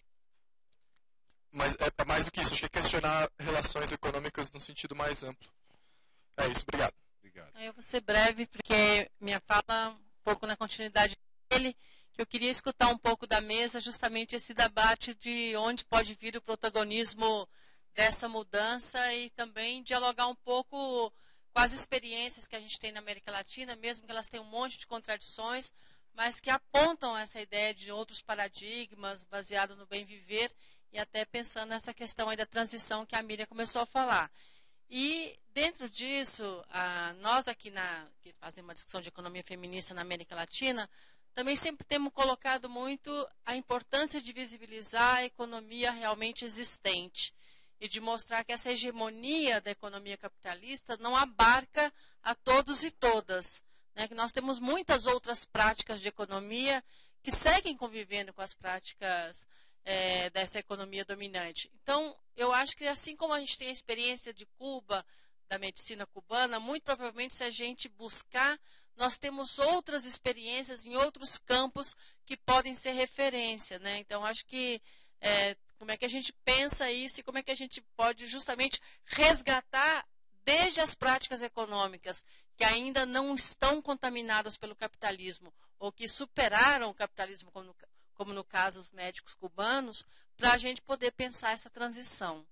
Speaker 11: mas é mais do que isso, acho que é questionar relações econômicas no sentido mais amplo. É isso, obrigado.
Speaker 1: Obrigado.
Speaker 6: Eu vou ser breve, porque minha fala um pouco na continuidade dele, que eu queria escutar um pouco da mesa, justamente esse debate de onde pode vir o protagonismo dessa mudança e também dialogar um pouco com as experiências que a gente tem na América Latina, mesmo que elas tenham um monte de contradições, mas que apontam essa ideia de outros paradigmas baseados no bem viver e até pensando nessa questão aí da transição que a Miriam começou a falar. E dentro disso, a, nós aqui na, que fazemos uma discussão de economia feminista na América Latina, também sempre temos colocado muito a importância de visibilizar a economia realmente existente e de mostrar que essa hegemonia da economia capitalista não abarca a todos e todas, né? Que nós temos muitas outras práticas de economia que seguem convivendo com as práticas é, dessa economia dominante. Então, eu acho que assim como a gente tem a experiência de Cuba, da medicina cubana, muito provavelmente se a gente buscar, nós temos outras experiências em outros campos que podem ser referência, né? Então, acho que é, como é que a gente pensa isso e como é que a gente pode justamente resgatar desde as práticas econômicas que ainda não estão contaminadas pelo capitalismo ou que superaram o capitalismo, como no, como no caso os médicos cubanos, para a gente poder pensar essa transição.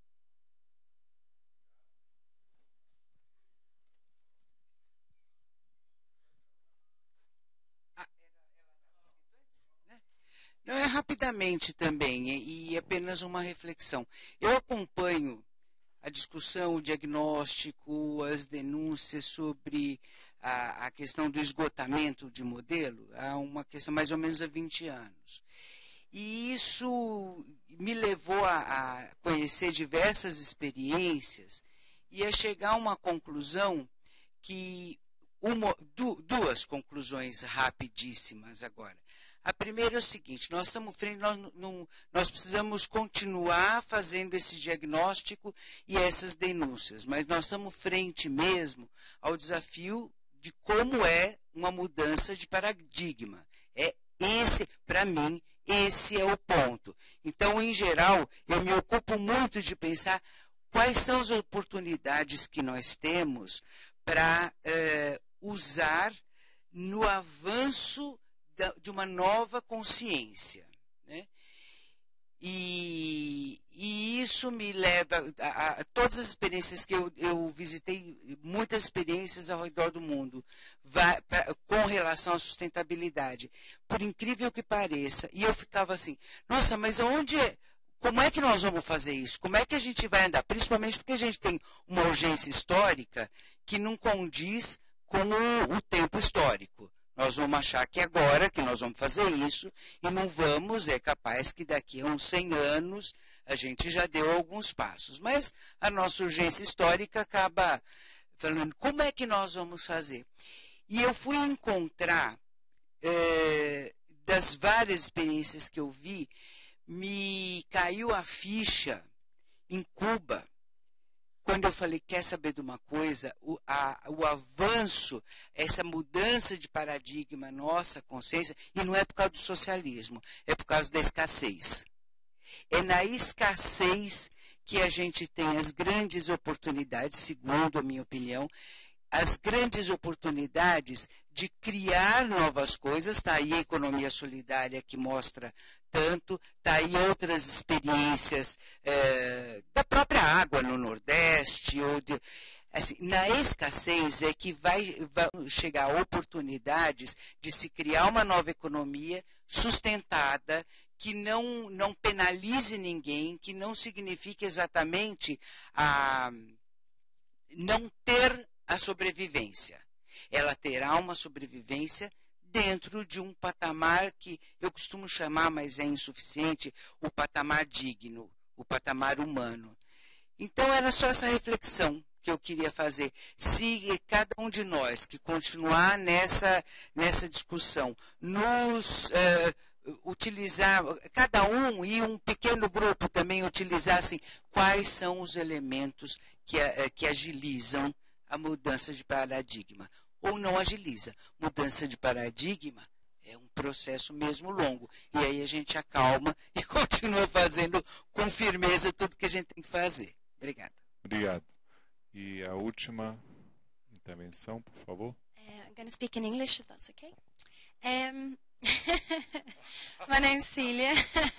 Speaker 12: Não, é rapidamente também, e apenas uma reflexão. Eu acompanho a discussão, o diagnóstico, as denúncias sobre a, a questão do esgotamento de modelo, há uma questão mais ou menos há vinte anos. E isso me levou a, a conhecer diversas experiências e a chegar a uma conclusão que, uma, du, duas conclusões rapidíssimas agora. A primeira é o seguinte, nós estamos frente, nós, não, nós precisamos continuar fazendo esse diagnóstico e essas denúncias, mas nós estamos frente mesmo ao desafio de como é uma mudança de paradigma. É esse, para mim, esse é o ponto. Então, em geral, eu me ocupo muito de pensar quais são as oportunidades que nós temos para eh, usar no avanço de uma nova consciência, né? E, e isso me leva a, a todas as experiências que eu, eu visitei, muitas experiências ao redor do mundo, vai, pra, com relação à sustentabilidade, por incrível que pareça, e eu ficava assim, nossa, mas aonde é? Como é que nós vamos fazer isso? Como é que a gente vai andar? Principalmente porque a gente tem uma urgência histórica que não condiz com o, o tempo histórico. Nós vamos achar que agora que nós vamos fazer isso e não vamos, é capaz que daqui a uns cem anos a gente já deu alguns passos. Mas a nossa urgência histórica acaba falando, como é que nós vamos fazer? E eu fui encontrar, é, das várias experiências que eu vi, me caiu a ficha em Cuba, quando eu falei, quer saber de uma coisa, o, a, o avanço, essa mudança de paradigma, nossa consciência, e não é por causa do socialismo, é por causa da escassez. É na escassez que a gente tem as grandes oportunidades, segundo a minha opinião, as grandes oportunidades de criar novas coisas. Está aí a economia solidária que mostra tanto, está aí outras experiências é, da própria água no Nordeste. Ou de, assim, na escassez é que vai, vai chegar oportunidades de se criar uma nova economia sustentada, que não, não penalize ninguém, que não signifique exatamente a não ter a sobrevivência. ela terá uma sobrevivência dentro de um patamar que eu costumo chamar, mas é insuficiente, o patamar digno, o patamar humano. Então, era só essa reflexão que eu queria fazer. Se cada um de nós que continuar nessa, nessa discussão nos uh, utilizar, cada um e um pequeno grupo também utilizassem quais são os elementos que, uh, que agilizam a mudança de paradigma. Ou não agiliza. Mudança de paradigma é um processo mesmo longo. E aí a gente acalma e continua fazendo com firmeza tudo que a gente tem que fazer. Obrigada.
Speaker 1: Obrigado. E a última intervenção, por favor.
Speaker 13: Uh, I'm going to speak in English, if that's okay. Um, my name's Celia.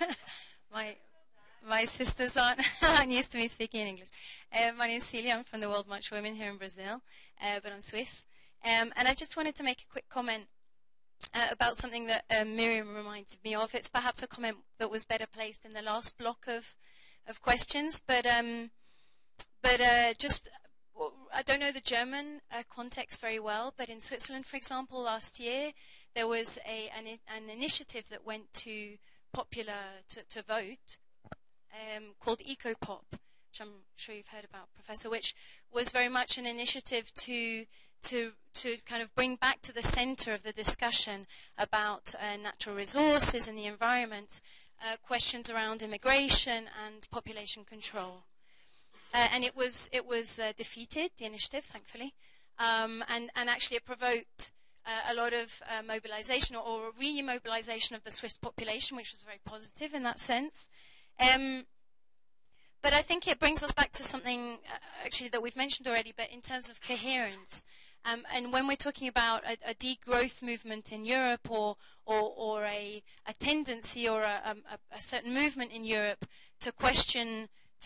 Speaker 13: my my sisters aren't, aren't used to me speaking in English. Uh, my name's Celia. I'm from the World March Women here in Brazil, uh, but I'm Swiss. Um, and I just wanted to make a quick comment uh, about something that uh, Miriam reminded me of. It's perhaps a comment that was better placed in the last block of of questions, but um, but uh, just. I don't know the German uh, context very well, but in Switzerland, for example, last year there was a, an, an initiative that went to popular to, to vote um, called EcoPop, which I'm sure you've heard about, Professor, which was very much an initiative to to to kind of bring back to the center of the discussion about uh, natural resources and the environment uh, questions around immigration and population control. Uh, and it was it was uh, defeated, the initiative, thankfully, um, and and actually it provoked uh, a lot of uh, mobilization or, or re-mobilization of the Swiss population, which was very positive in that sense. Um, but I think it brings us back to something uh, actually that we've mentioned already, but in terms of coherence. Um, and when we're talking about a, a degrowth movement in Europe, or or, or a, a tendency or a, a, a certain movement in Europe to question.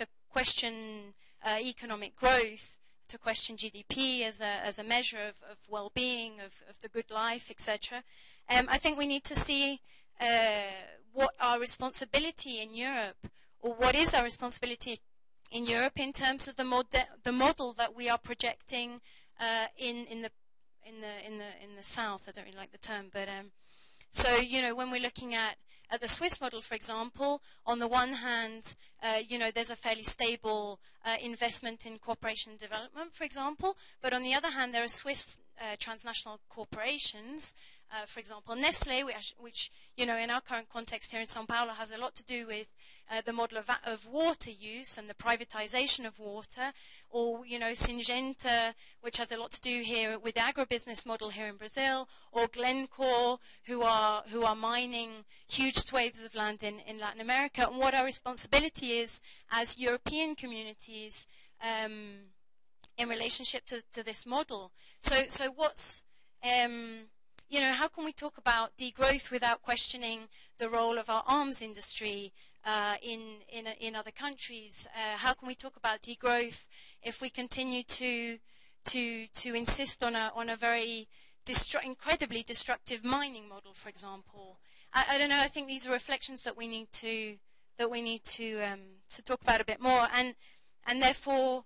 Speaker 13: question uh, economic growth, to question G D P as a, as a measure of, of well-being, of, of the good life, et cetera. Um, I think we need to see uh, what our responsibility in Europe, or what is our responsibility in Europe in terms of the, mod the model that we are projecting uh, in, in, the, in, the, in, the, in the South. I don't really like the term, but um, so, you know, when we're looking at At the Swiss model, for example, on the one hand, uh, you know, there's a fairly stable uh, investment in cooperation and development, for example. But on the other hand, there are Swiss uh, transnational corporations, uh, for example, Nestle, which, which, you know, in our current context here in São Paulo, has a lot to do with uh, the model of, of water use and the privatization of water, or, you know, Syngenta, which has a lot to do here with the agribusiness model here in Brazil, or Glencore, who are, who are mining huge swathes of land in, in Latin America, and what our responsibility is as European communities um, in relationship to, to this model. So, so what's, um, you know, how can we talk about degrowth without questioning the role of our arms industry uh, in, in, in other countries? Uh, how can we talk about degrowth if we continue to, to, to insist on a, on a very destru- incredibly destructive mining model, for example? I, I don't know, I think these are reflections that we need to, that we need to, um, to talk about a bit more. And, and therefore,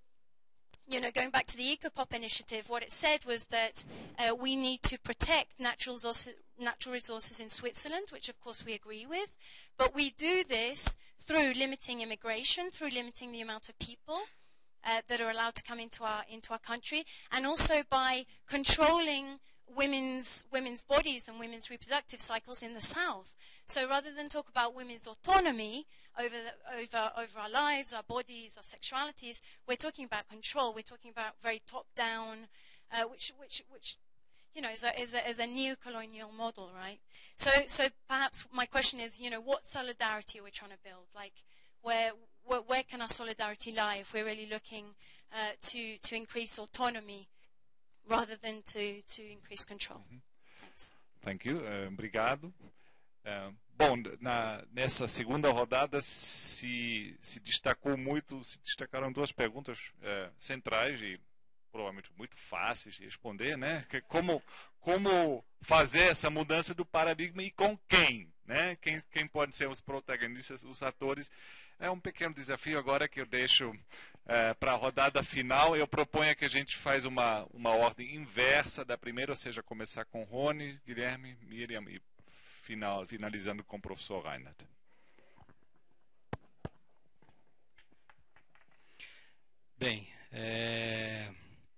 Speaker 13: you know, going back to the EcoPop initiative, what it said was that uh, we need to protect natural resources, natural resources in Switzerland, which of course we agree with, but we do this through limiting immigration, through limiting the amount of people uh, that are allowed to come into our into our country, and also by controlling women's women's bodies and women's reproductive cycles in the South. So rather than talk about women's autonomy over the, over over our lives, our bodies, our sexualities, we're talking about control. We're talking about very top-down, uh, which which which you know is a is a, is a neo-colonial model, right? So so perhaps my question is, you know, what solidarity are we trying to build? Like, where where, where can our solidarity lie if we're really looking uh, to to increase autonomy rather than to, to increase control?
Speaker 1: Uhum. Thanks. Thank you. Uh, obrigado. Uh, bom, na, nessa segunda rodada se, se destacou muito, se destacaram duas perguntas uh, centrais e provavelmente muito fáceis de responder, né? Que como, como fazer essa mudança do paradigma e com quem, né? Quem, quem podem ser os protagonistas, os atores. É um pequeno desafio agora que eu deixo é, para a rodada final. Eu proponho que a gente faz uma, uma ordem inversa da primeira, ou seja, começar com Rony, Guilherme, Miriam e final, finalizando com o professor Reinhard.
Speaker 5: Bem, é...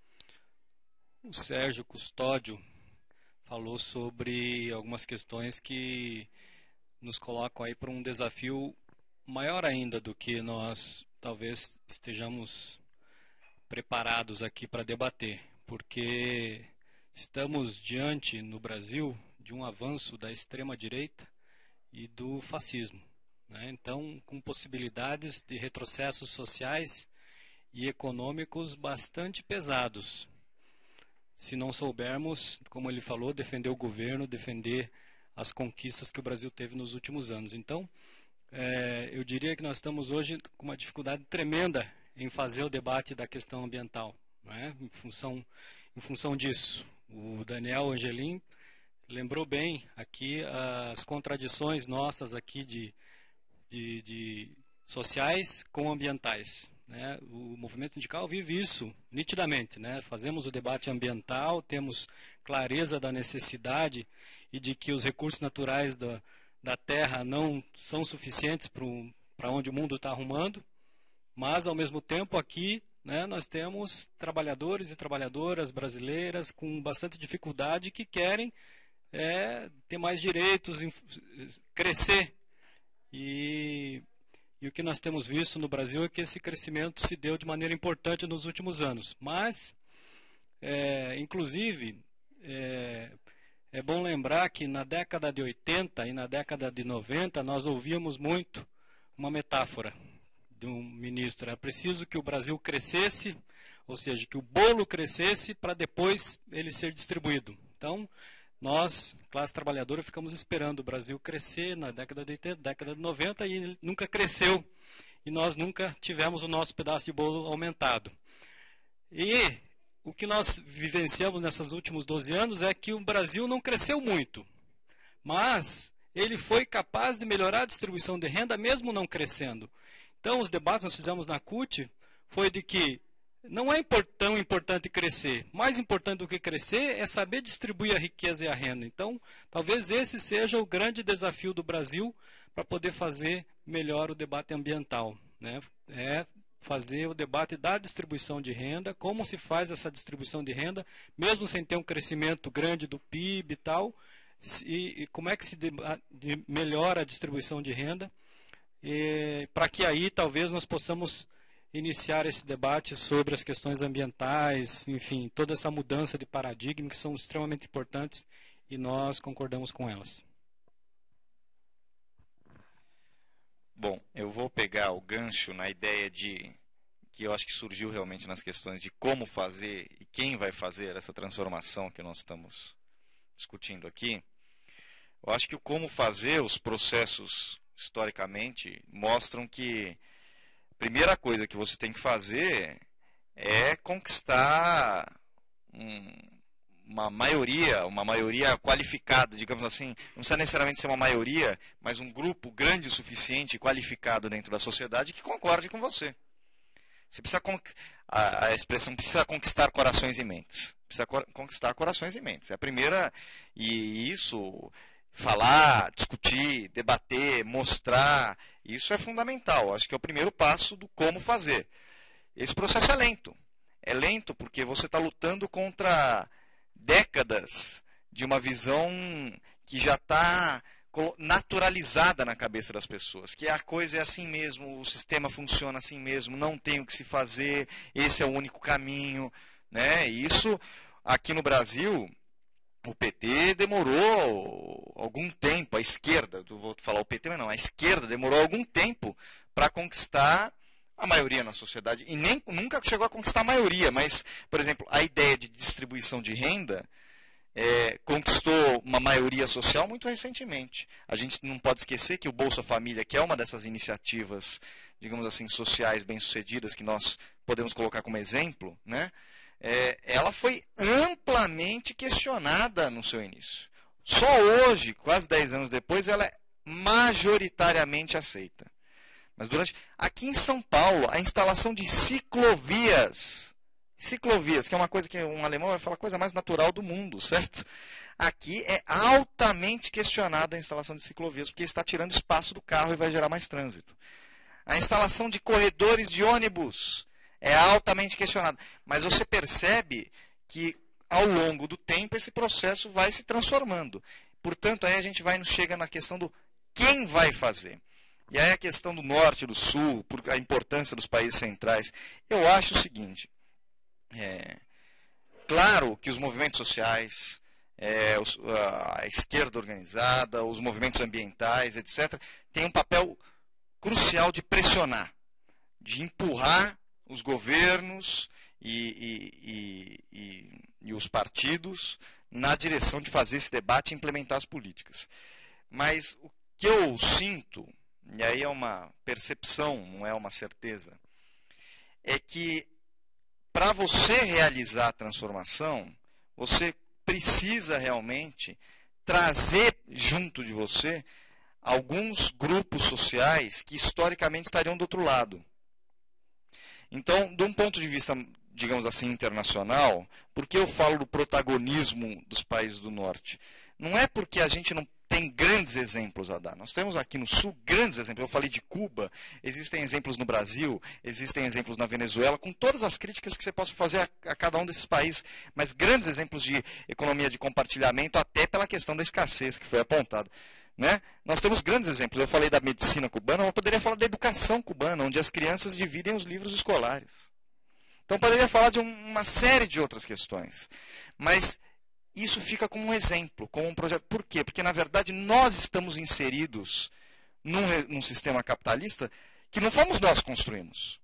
Speaker 5: o Sérgio Custódio falou sobre algumas questões que nos colocam aí para um desafio maior ainda do que nós talvez estejamos preparados aqui para debater, porque estamos diante no Brasil de um avanço da extrema-direita e do fascismo, né? Então, com possibilidades de retrocessos sociais e econômicos bastante pesados, se não soubermos, como ele falou, defender o governo, defender as conquistas que o Brasil teve nos últimos anos. Então, é, eu diria que nós estamos hoje com uma dificuldade tremenda em fazer o debate da questão ambiental, né? em, função, em função disso. O Daniel Angelim lembrou bem aqui as contradições nossas aqui de, de, de sociais com ambientais, né? O movimento sindical vive isso nitidamente, né? Fazemos o debate ambiental, temos clareza da necessidade e de que os recursos naturais da, da terra não são suficientes para onde o mundo está arrumando, mas ao mesmo tempo aqui, né, nós temos trabalhadores e trabalhadoras brasileiras com bastante dificuldade que querem é, ter mais direitos, crescer. E, e o que nós temos visto no Brasil é que esse crescimento se deu de maneira importante nos últimos anos. Mas, é, inclusive, é, é bom lembrar que na década de oitenta e na década de noventa nós ouvíamos muito uma metáfora de um ministro: era preciso que o Brasil crescesse, ou seja, que o bolo crescesse para depois ele ser distribuído. Então, nós, classe trabalhadora, ficamos esperando o Brasil crescer na década de oitenta, década de noventa, e ele nunca cresceu, e nós nunca tivemos o nosso pedaço de bolo aumentado. E o que nós vivenciamos nesses últimos doze anos é que o Brasil não cresceu muito, mas ele foi capaz de melhorar a distribuição de renda mesmo não crescendo. Então, os debates que nós fizemos na C U T foi de que não é tão importante crescer. Mais importante do que crescer é saber distribuir a riqueza e a renda. Então, talvez esse seja o grande desafio do Brasil para poder fazer melhor o debate ambiental, né? É fazer o debate da distribuição de renda, como se faz essa distribuição de renda, mesmo sem ter um crescimento grande do P I B e tal, e, e como é que se de, de, melhora a distribuição de renda, para que aí talvez nós possamos iniciar esse debate sobre as questões ambientais, enfim, toda essa mudança de paradigma que são extremamente importantes e nós concordamos com elas.
Speaker 4: Bom, eu vou pegar o gancho na ideia de que eu acho que surgiu realmente nas questões de como fazer e quem vai fazer essa transformação que nós estamos discutindo aqui. Eu acho que o como fazer, os processos historicamente mostram que a primeira coisa que você tem que fazer é conquistar um, uma maioria, uma maioria qualificada, digamos assim. Não precisa necessariamente ser uma maioria, mas um grupo grande o suficiente, qualificado dentro da sociedade que concorde com você. Você precisa, a, a expressão precisa conquistar corações e mentes. Precisa conquistar corações e mentes. É a primeira, e isso, falar, discutir, debater, mostrar, isso é fundamental. Acho que é o primeiro passo do como fazer. Esse processo é lento. É lento porque você está lutando contra décadas de uma visão que já está naturalizada na cabeça das pessoas, que a coisa é assim mesmo, o sistema funciona assim mesmo, não tem o que se fazer, esse é o único caminho, né? E isso, aqui no Brasil, o P T demorou algum tempo, a esquerda, vou falar o P T, mas não, a esquerda demorou algum tempo para conquistar a maioria na sociedade, e nem, nunca chegou a conquistar a maioria, mas, por exemplo, a ideia de distribuição de renda é, conquistou uma maioria social muito recentemente. A gente não pode esquecer que o Bolsa Família, que é uma dessas iniciativas, digamos assim, sociais bem-sucedidas, que nós podemos colocar como exemplo, né? É, ela foi amplamente questionada no seu início. Só hoje, quase dez anos depois, ela é majoritariamente aceita. Mas durante... Aqui em São Paulo, a instalação de ciclovias, ciclovias, que é uma coisa que um alemão vai falar, a coisa mais natural do mundo, certo? Aqui é altamente questionada a instalação de ciclovias, porque está tirando espaço do carro e vai gerar mais trânsito. A instalação de corredores de ônibus é altamente questionada. Mas você percebe que, ao longo do tempo, esse processo vai se transformando. Portanto, aí a gente vai, chega na questão do quem vai fazer. E aí a questão do norte e do sul, por a importância dos países centrais. Eu acho o seguinte, é, claro que os movimentos sociais, é, os, a esquerda organizada, os movimentos ambientais, etcétera, têm um papel crucial de pressionar, de empurrar os governos e, e, e, e, e os partidos na direção de fazer esse debate e implementar as políticas. Mas o que eu sinto, e aí é uma percepção, não é uma certeza, é que para você realizar a transformação, você precisa realmente trazer junto de você alguns grupos sociais que historicamente estariam do outro lado. Então, de um ponto de vista, digamos assim, internacional, por que eu falo do protagonismo dos países do norte? Não é porque a gente não tem grandes exemplos a dar. Nós temos aqui no sul grandes exemplos. Eu falei de Cuba, existem exemplos no Brasil, existem exemplos na Venezuela, com todas as críticas que você possa fazer a, a cada um desses países, mas grandes exemplos de economia de compartilhamento, até pela questão da escassez que foi apontada. Né? Nós temos grandes exemplos. Eu falei da medicina cubana, eu poderia falar da educação cubana, onde as crianças dividem os livros escolares. Então, poderia falar de um, uma série de outras questões. Mas isso fica como um exemplo, como um projeto. Por quê? Porque, na verdade, nós estamos inseridos num, num sistema capitalista que não fomos nós que construímos.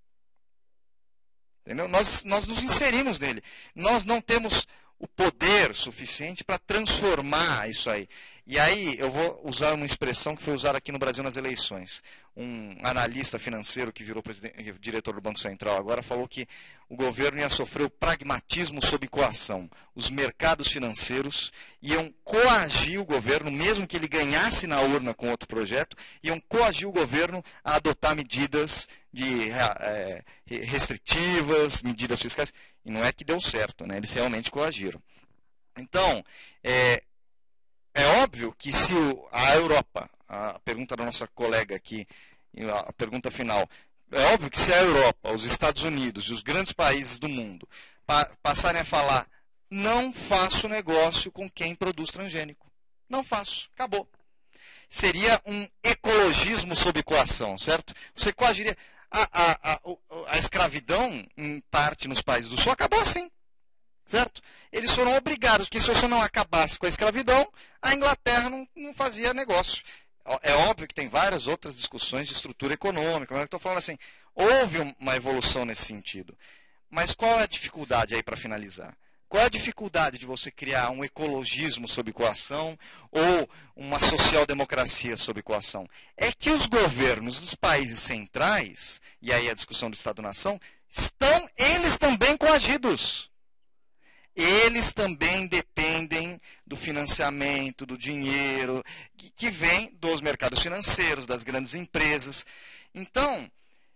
Speaker 4: Entendeu? Nós, nós nos inserimos nele. Nós não temos o poder suficiente para transformar isso aí. E aí eu vou usar uma expressão que foi usada aqui no Brasil nas eleições. Um analista financeiro que virou diretor do Banco Central agora falou que o governo ia sofrer o pragmatismo sob coação. Os mercados financeiros iam coagir o governo, mesmo que ele ganhasse na urna com outro projeto, iam coagir o governo a adotar medidas de, é, restritivas, medidas fiscais. E não é que deu certo, né? Eles realmente coagiram. Então, é, é óbvio que se o, a Europa, a pergunta da nossa colega aqui, a pergunta final, é óbvio que se a Europa, os Estados Unidos e os grandes países do mundo pa, passarem a falar, não faço negócio com quem produz transgênico. Não faço, acabou. Seria um ecologismo sob coação, certo? Você coagiria... A, a, a, a escravidão, em parte nos países do sul, acabou assim. Certo? Eles foram obrigados, porque se você não acabasse com a escravidão, a Inglaterra não, não fazia negócio. É óbvio que tem várias outras discussões de estrutura econômica, mas eu estou falando assim, houve uma evolução nesse sentido. Mas qual é a dificuldade aí para finalizar? Qual é a dificuldade de você criar um ecologismo sob coação ou uma social-democracia sob coação? É que os governos dos países centrais, e aí a discussão do Estado-nação, estão eles também coagidos. Eles também dependem do financiamento, do dinheiro, que vem dos mercados financeiros, das grandes empresas. Então,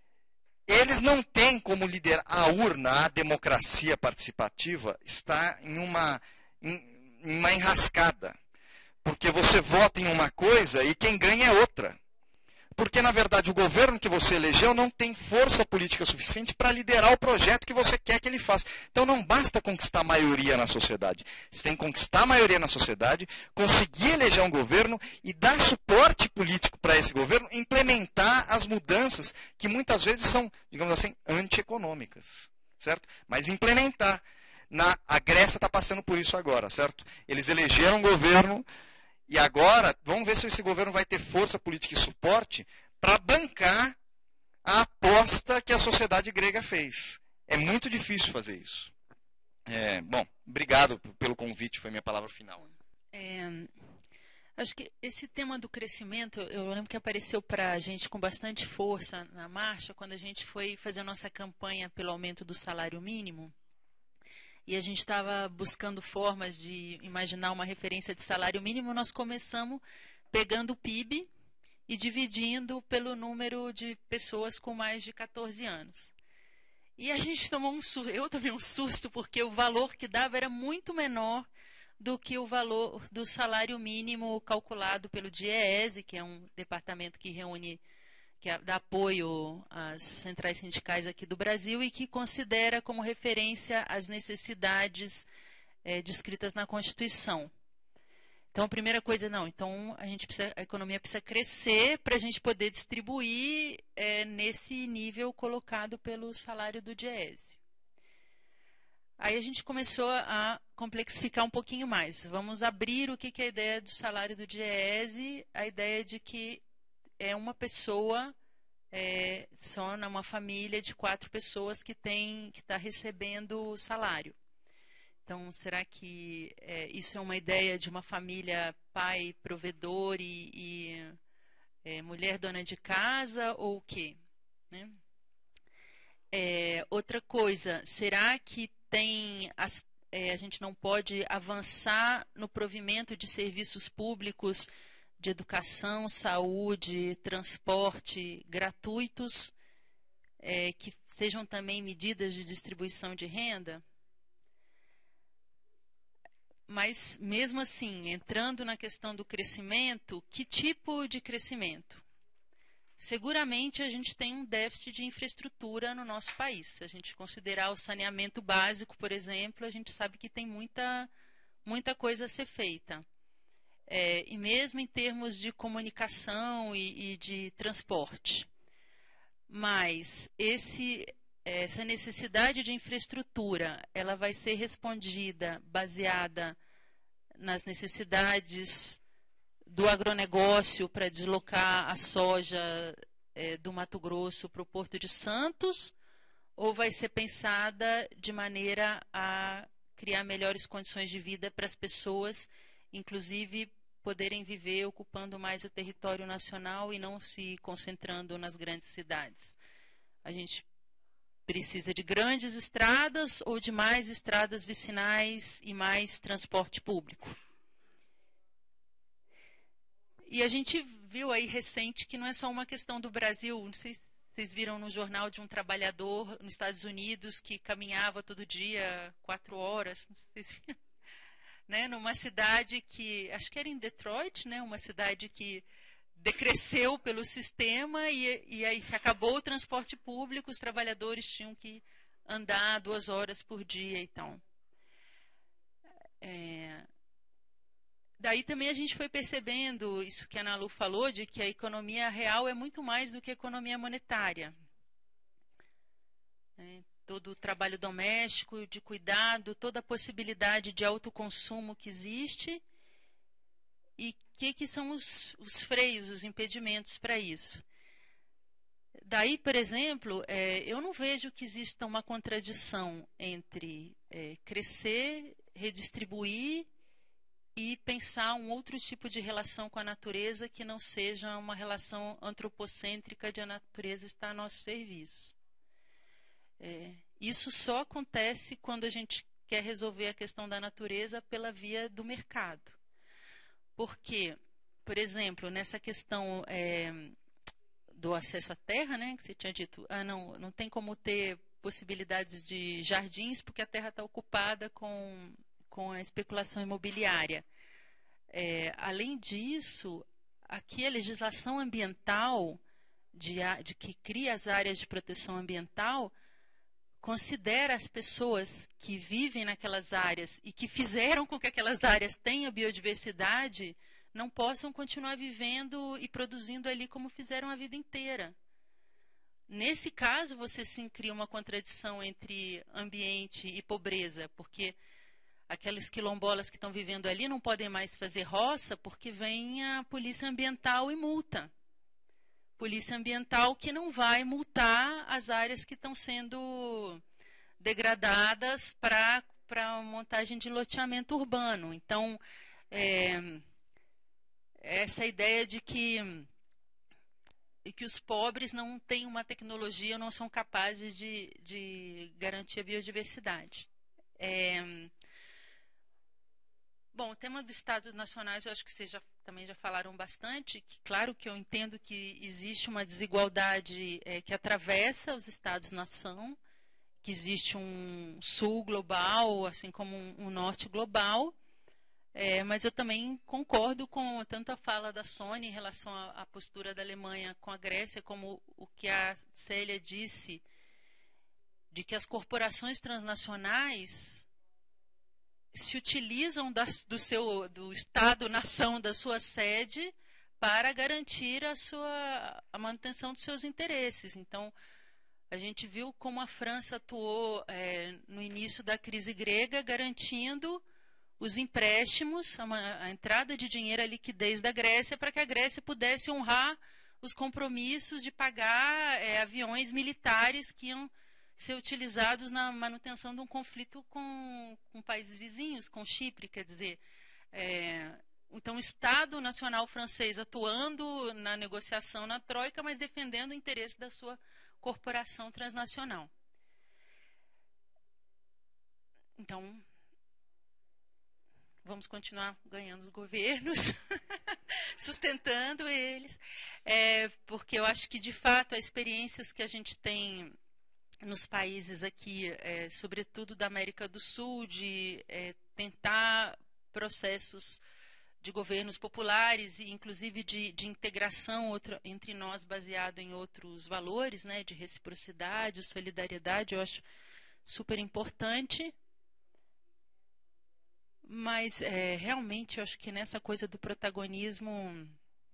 Speaker 4: eles não têm como liderar a urna, a democracia participativa está em uma, em, em uma enrascada. Porque você vota em uma coisa e quem ganha é outra. Porque, na verdade, o governo que você elegeu não tem força política suficiente para liderar o projeto que você quer que ele faça. Então, não basta conquistar a maioria na sociedade. Você tem que conquistar a maioria na sociedade, conseguir eleger um governo e dar suporte político para esse governo, implementar as mudanças que muitas vezes são, digamos assim, antieconômicas. Certo? Mas implementar. Na, a Grécia está passando por isso agora, certo? Eles elegeram um governo... E agora, vamos ver se esse governo vai ter força política e suporte para bancar a aposta que a sociedade grega fez. É muito difícil fazer isso. É, bom, obrigado pelo convite, foi minha palavra final.
Speaker 3: É, acho que esse tema do crescimento, eu lembro que apareceu para a gente com bastante força na marcha, quando a gente foi fazer a nossa campanha pelo aumento do salário mínimo. E a gente estava buscando formas de imaginar uma referência de salário mínimo. Nós começamos pegando o P I B e dividindo pelo número de pessoas com mais de quatorze anos. E a gente tomou um susto, eu tomei um susto, porque o valor que dava era muito menor do que o valor do salário mínimo calculado pelo DIEESE, que é um departamento que reúne, que dá apoio às centrais sindicais aqui do Brasil e que considera como referência as necessidades é, descritas na Constituição. Então, a primeira coisa, não, então a, gente precisa, a economia precisa crescer para a gente poder distribuir é, nesse nível colocado pelo salário do DIEESE. Aí a gente começou a complexificar um pouquinho mais. Vamos abrir o que, que é a ideia do salário do DIEESE, a ideia de que é uma pessoa, é, só numa família de quatro pessoas que tem, que está recebendo o salário. Então, será que é, isso é uma ideia de uma família pai provedor e, e é, mulher dona de casa ou o quê? Né? É, outra coisa, será que tem as, é, a gente não pode avançar no provimento de serviços públicos de educação, saúde, transporte gratuitos, é, que sejam também medidas de distribuição de renda? Mas, mesmo assim, entrando na questão do crescimento, que tipo de crescimento? Seguramente a gente tem um déficit de infraestrutura no nosso país. Se a gente considerar o saneamento básico, por exemplo, a gente sabe que tem muita, muita coisa a ser feita. É, e mesmo em termos de comunicação e, e de transporte. Mas esse... essa necessidade de infraestrutura, ela vai ser respondida baseada nas necessidades do agronegócio para deslocar a soja é, do Mato Grosso para o Porto de Santos, ou vai ser pensada de maneira a criar melhores condições de vida para as pessoas, inclusive poderem viver ocupando mais o território nacional e não se concentrando nas grandes cidades? A gente precisa de grandes estradas ou de mais estradas vicinais e mais transporte público? E a gente viu aí recente que não é só uma questão do Brasil. Não sei se vocês viram no jornal de um trabalhador nos Estados Unidos que caminhava todo dia quatro horas, não sei se viram, né, numa cidade que, acho que era em Detroit, né, uma cidade que decresceu pelo sistema e, e aí se acabou o transporte público, os trabalhadores tinham que andar duas horas por dia. Então, é, daí também a gente foi percebendo isso que a Ana Lu falou, de que a economia real é muito mais do que a economia monetária. É, todo o trabalho doméstico, de cuidado, toda a possibilidade de autoconsumo que existe. E o que, que são os, os freios, os impedimentos para isso? Daí, por exemplo, é, eu não vejo que exista uma contradição entre é, crescer, redistribuir e pensar um outro tipo de relação com a natureza que não seja uma relação antropocêntrica de a natureza estar a nosso serviço. É, isso só acontece quando a gente quer resolver a questão da natureza pela via do mercado. Porque, por exemplo, nessa questão é, do acesso à terra, né, que você tinha dito, ah, não, não tem como ter possibilidades de jardins porque a terra está ocupada com, com a especulação imobiliária. É, além disso, aqui a legislação ambiental, de, de que cria as áreas de proteção ambiental, considera as pessoas que vivem naquelas áreas e que fizeram com que aquelas áreas tenham biodiversidade, não possam continuar vivendo e produzindo ali como fizeram a vida inteira. Nesse caso, você sim cria uma contradição entre ambiente e pobreza, porque aquelas quilombolas que estão vivendo ali não podem mais fazer roça porque vem a polícia ambiental e multa. Polícia ambiental que não vai multar as áreas que estão sendo degradadas para para montagem de loteamento urbano. Então, é, essa ideia de que, que os pobres não têm uma tecnologia, não são capazes de, de garantir a biodiversidade. É, Bom, o tema dos estados nacionais, eu acho que vocês já, também já falaram bastante. Que, claro que eu entendo que existe uma desigualdade é, que atravessa os estados-nação, que existe um sul global, assim como um, um norte global. É, mas eu também concordo com tanto a fala da Sônia em relação à, à postura da Alemanha com a Grécia, como o que a Célia disse, de que as corporações transnacionais se utilizam das, do seu do Estado-nação, da sua sede, para garantir a, sua, a manutenção dos seus interesses. Então, a gente viu como a França atuou é, no início da crise grega, garantindo os empréstimos, a, a entrada de dinheiro, a liquidez da Grécia, para que a Grécia pudesse honrar os compromissos de pagar é, aviões militares que iam ser utilizados na manutenção de um conflito com, com países vizinhos, com Chipre, quer dizer, é, então o Estado Nacional francês atuando na negociação na Troika, mas defendendo o interesse da sua corporação transnacional. Então, vamos continuar ganhando os governos, sustentando eles, é, porque eu acho que, de fato, as experiências que a gente tem nos países aqui, é, sobretudo da América do Sul, de é, tentar processos de governos populares e, inclusive, de, de integração outra, entre nós, baseado em outros valores, né, de reciprocidade, solidariedade, eu acho super importante. Mas, é, realmente, eu acho que nessa coisa do protagonismo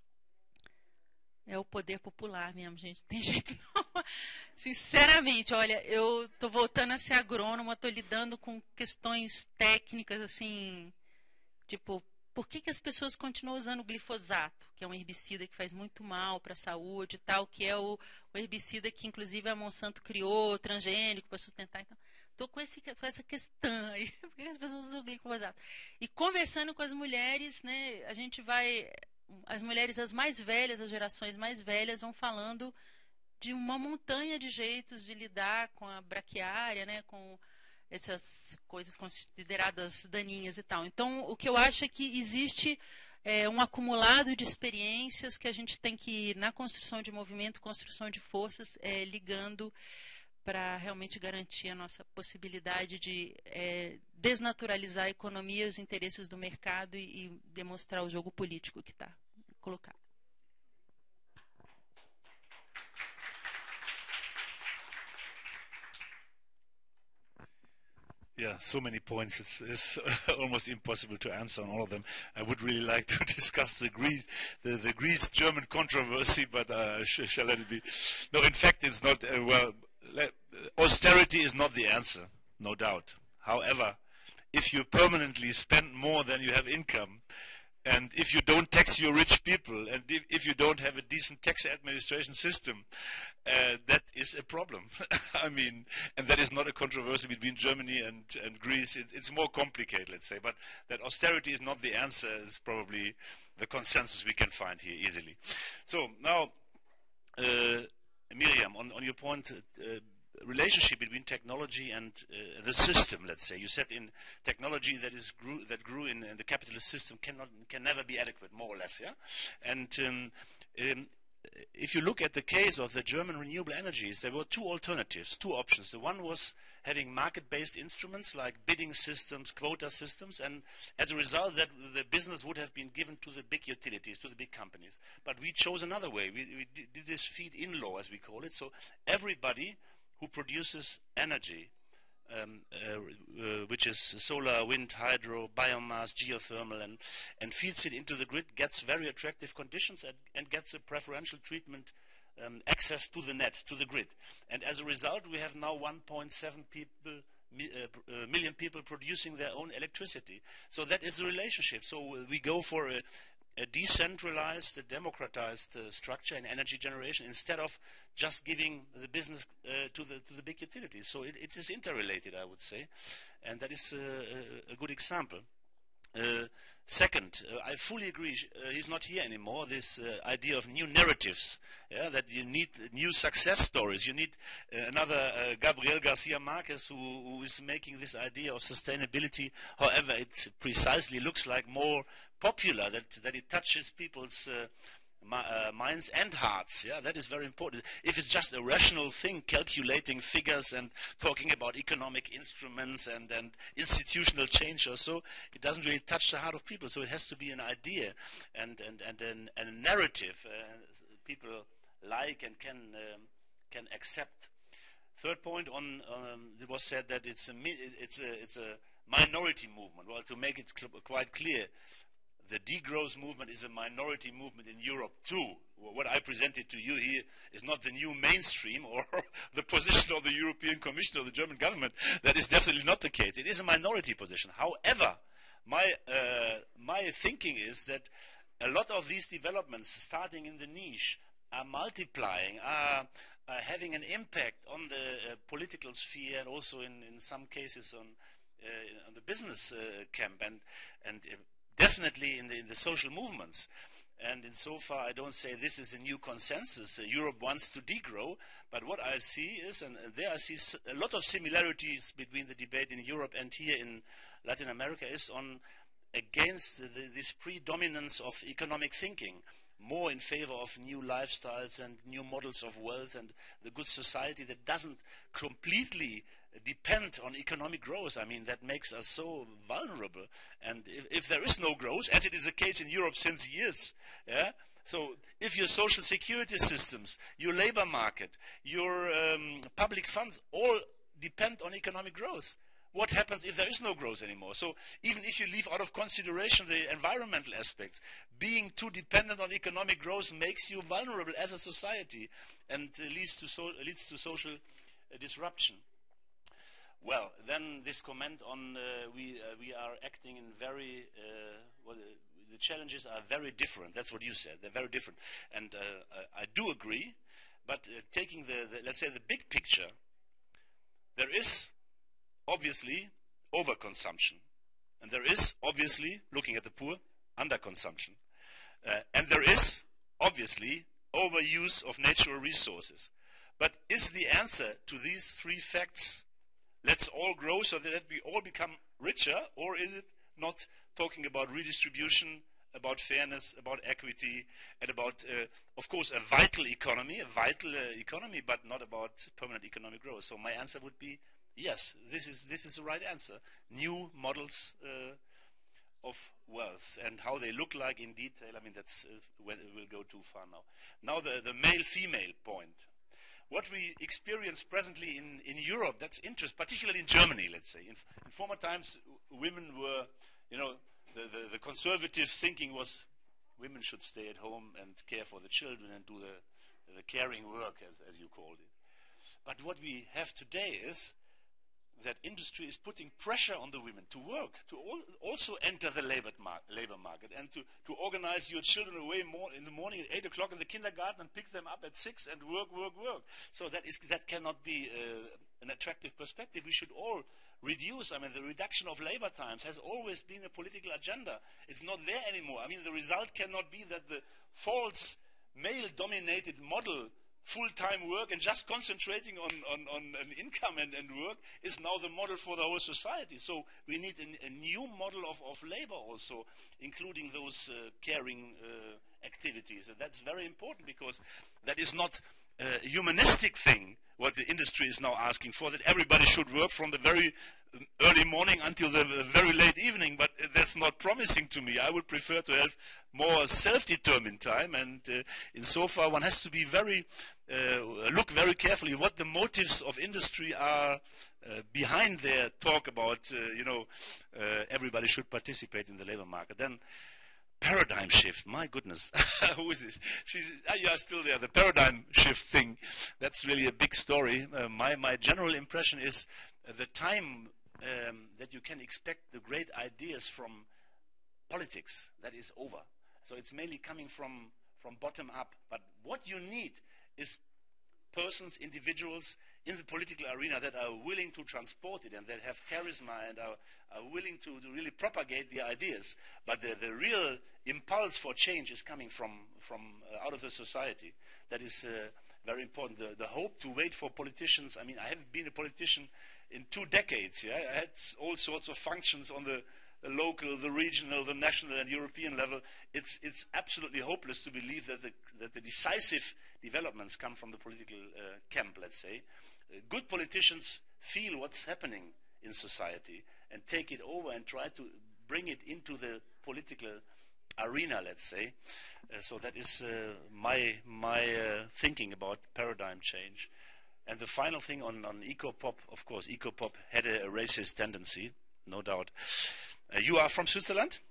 Speaker 3: é o poder popular mesmo, gente. Não tem jeito não. Sinceramente, olha, eu estou voltando a ser agrônoma, estou lidando com questões técnicas, assim, tipo, por que, que as pessoas continuam usando o glifosato, que é um herbicida que faz muito mal para a saúde e tal, que é o, o herbicida que, inclusive, a Monsanto criou, transgênico, para sustentar. Então, estou com, com essa questão aí, por que as pessoas usam o glifosato? E conversando com as mulheres, né, a gente vai... As mulheres as mais velhas, as gerações mais velhas, vão falando de uma montanha de jeitos de lidar com a braquiária, né, com essas coisas consideradas daninhas e tal. Então, o que eu acho é que existe é, um acumulado de experiências que a gente tem que ir na construção de movimento, construção de forças, é, ligando para realmente garantir a nossa possibilidade de é, desnaturalizar a economia e os interesses do mercado e, e demonstrar o jogo político que está colocado.
Speaker 2: Yeah, so many points. It's, it's almost impossible to answer on all of them. I would really like to discuss the Greece, the, the Greece-German controversy, but uh, sh shall let it be. No, in fact, it's not. Uh, well, let, austerity is not the answer, no doubt. However, if you permanently spend more than you have income, and if you don't tax your rich people, and if, if you don't have a decent tax administration system, uh, that is a problem. I mean, and that is not a controversy between Germany and, and Greece. It, it's more complicated, let's say. But that austerity is not the answer is probably the consensus we can find here easily. So now, uh, Miriam, on, on your point, uh, relationship between technology and uh, the system, let's say. You said in technology that is grew, that grew in, in the capitalist system cannot can never be adequate, more or less, yeah. And um, um, if you look at the case of the German renewable energies, there were two alternatives, two options. The one was having market-based instruments like bidding systems, quota systems, and as a result, that the business would have been given to the big utilities, to the big companies. But we chose another way. We, we did this feed-in law, as we call it. So everybody who produces energy, um, uh, uh, which is solar, wind, hydro, biomass, geothermal, and, and feeds it into the grid, gets very attractive conditions and, and gets a preferential treatment, um, access to the net, to the grid. And as a result, we have now one point seven people, mi uh, uh, million people producing their own electricity. So that is a relationship. So uh, we go for a, a decentralized, a democratized uh, structure in energy generation instead of just giving the business uh, to the to the big utilities. So it, it is interrelated, I would say, and that is uh, a, a good example. Uh, second, uh, I fully agree, uh, he's not here anymore, this uh, idea of new narratives, yeah, that you need new success stories. You need uh, another uh, Gabriel Garcia Marquez who, who is making this idea of sustainability. However, it precisely looks like more popular, that, that it touches people's uh, Uh, minds and hearts. Yeah, that is very important. If it's just a rational thing, calculating figures and talking about economic instruments and, and institutional change or so, it doesn't really touch the heart of people. So it has to be an idea and and and, an, and a narrative uh, people like and can um, can accept. Third point, on um, it was said that it's a it's a it's a minority movement. Well, to make it cl- quite clear, the degrowth movement is a minority movement in Europe too. What I presented to you here is not the new mainstream or the position of the European Commission or the German government. That is definitely not the case. It is a minority position. However, my, uh, my thinking is that a lot of these developments, starting in the niche, are multiplying, are, are having an impact on the uh, political sphere and also in, in some cases on, uh, on the business uh, camp and, and uh, definitely in the, in the social movements. And in so far, I don't say this is a new consensus. Uh, Europe wants to degrow, but what I see is, and there I see a lot of similarities between the debate in Europe and here in Latin America, is on against the, this predominance of economic thinking, more in favor of new lifestyles and new models of wealth and the good society that doesn't completely depend on economic growth. I mean, that makes us so vulnerable. And if, if there is no growth, as it is the case in Europe since years, yeah, so if your social security systems, your labor market, your um, public funds all depend on economic growth, what happens if there is no growth anymore? So even if you leave out of consideration the environmental aspects, being too dependent on economic growth makes you vulnerable as a society and uh, leads to so, leads to social uh, disruption. Well, then this comment on uh, we uh, we are acting in very uh, well, the challenges are very different. That's what you said. They're very different, and uh, I, I do agree. But uh, taking the, the let's say the big picture, there is obviously overconsumption, and there is obviously, looking at the poor, underconsumption, uh, and there is obviously overuse of natural resources. But is the answer to these three facts, let's all grow so that we all become richer, or is it not talking about redistribution, about fairness, about equity, and about, uh, of course, a vital economy, a vital uh, economy, but not about permanent economic growth? So my answer would be yes, this is this is the right answer. New models uh, of wealth and how they look like in detail. I mean, that's uh, when it will go too far now. Now the, the male-female point. What we experience presently in, in Europe, that's interesting, particularly in Germany, let's say. In, in former times, women were, you know, the, the, the conservative thinking was women should stay at home and care for the children and do the, the caring work, as, as you called it. But what we have today is that industry is putting pressure on the women to work, to al also enter the labor, mar labor market, and to, to organize your children away more in the morning at eight o'clock in the kindergarten and pick them up at six and work, work, work. So that is that cannot be uh, an attractive perspective. We should all reduce. I mean, the reduction of labor times has always been a political agenda. It's not there anymore. I mean, the result cannot be that the false male-dominated model full-time work and just concentrating on, on, on an income and, and work is now the model for the whole society. So we need a, a new model of, of labor also, including those uh, caring uh, activities. And that's very important because that is not a humanistic thing, what the industry is now asking for, that everybody should work from the very early morning until the very late evening, but that's not promising to me. I would prefer to have more self-determined time, and uh, in so far one has to be very, uh, look very carefully what the motives of industry are uh, behind their talk about, uh, you know, uh, everybody should participate in the labor market. Then paradigm shift, my goodness, who is this? She's, ah, you are still there, the paradigm shift thing, that's really a big story. Uh, my, my general impression is uh, the time um, that you can expect the great ideas from politics, that is over. So it's mainly coming from, from bottom up. But what you need is persons, individuals in the political arena that are willing to transport it and that have charisma and are, are willing to, to really propagate the ideas. But the, the real impulse for change is coming from, from uh, out of the society. That is uh, very important. The, the hope to wait for politicians. I mean, I haven't been a politician in two decades. Yeah? I had all sorts of functions on the, the local, the regional, the national and European level. It's, it's absolutely hopeless to believe that the, that the decisive developments come from the political uh, camp, let's say. Uh, good politicians feel what's happening in society and take it over and try to bring it into the political arena, let's say. Uh, so that is uh, my, my uh, thinking about paradigm change. And the final thing on, on eco-pop, of course, eco-pop had a, a racist tendency, no doubt. Uh, you are from Switzerland?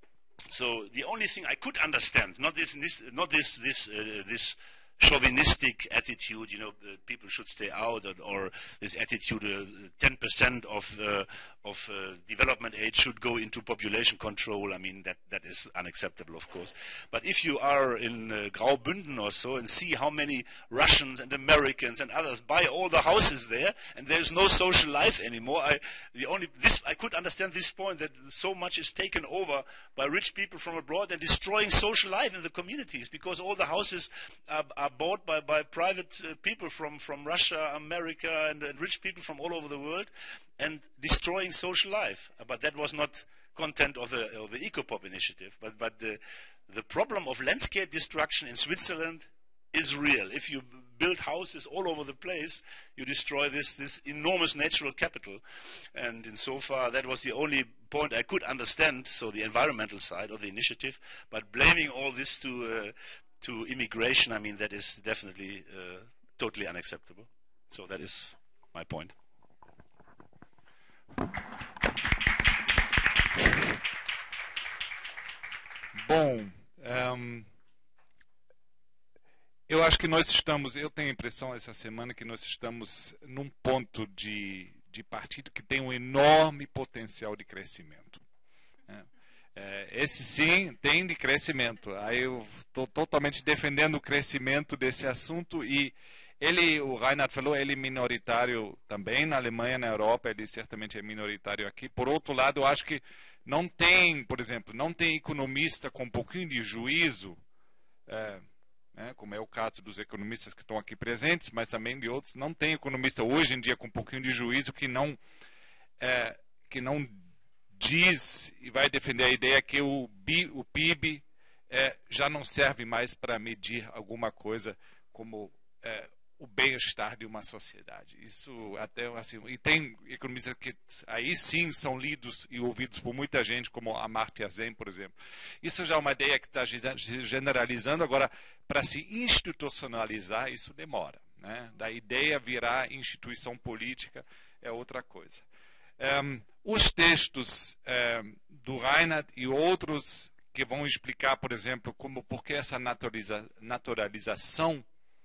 Speaker 2: So the only thing I could understand, not this, this not this, this, uh, this chauvinistic attitude, you know, uh, people should stay out, or, or this attitude, uh, ten percent of, uh, of uh, development aid should go into population control. I mean, that, that is unacceptable, of course. But if you are in uh, Graubünden or so and see how many Russians and Americans and others buy all the houses there, and there's no social life anymore, I, the only, this, I could understand this point, that so much is taken over by rich people from abroad and destroying social life in the communities, because all the houses are, are bought by, by private uh, people from, from Russia, America, and, and rich people from all over the world, and destroying social life. But that was not content of the, of the Ecopop initiative. But, but the, the problem of landscape destruction in Switzerland is real. If you build houses all over the place, you destroy this, this enormous natural capital. And insofar, that was the only point I could understand, so the environmental side of the initiative. But blaming all this to... Uh, to immigration, I mean, that is definitely uh, totally unacceptable. So that is my point.
Speaker 1: Bom, um, eu acho que nós estamos, eu tenho a impressão essa semana que nós estamos num ponto de, de partido que tem um enorme potencial de crescimento. Né? Esse sim tem de crescimento. Aí eu estou totalmente defendendo o crescimento desse assunto, e ele, o Reinhard falou, ele é minoritário também na Alemanha, na Europa, ele certamente é minoritário aqui. Por outro lado, eu acho que não tem, por exemplo, não tem economista com um pouquinho de juízo, é, né, como é o caso dos economistas que estão aqui presentes, mas também de outros, não tem economista hoje em dia com um pouquinho de juízo que não, é, que não diz e vai defender a ideia que o, o P I B é, já não serve mais para medir alguma coisa como é, o bem-estar de uma sociedade. Isso até assim, e tem economistas que aí sim são lidos e ouvidos por muita gente, como Amartya Sen, por exemplo. Isso já é uma ideia que está generalizando. Agora, para se institucionalizar, isso demora, né? Da ideia virar instituição política é outra coisa. Um, os textos um, do Reinhard e outros que vão explicar, por exemplo, como por que essa naturaliza, naturalização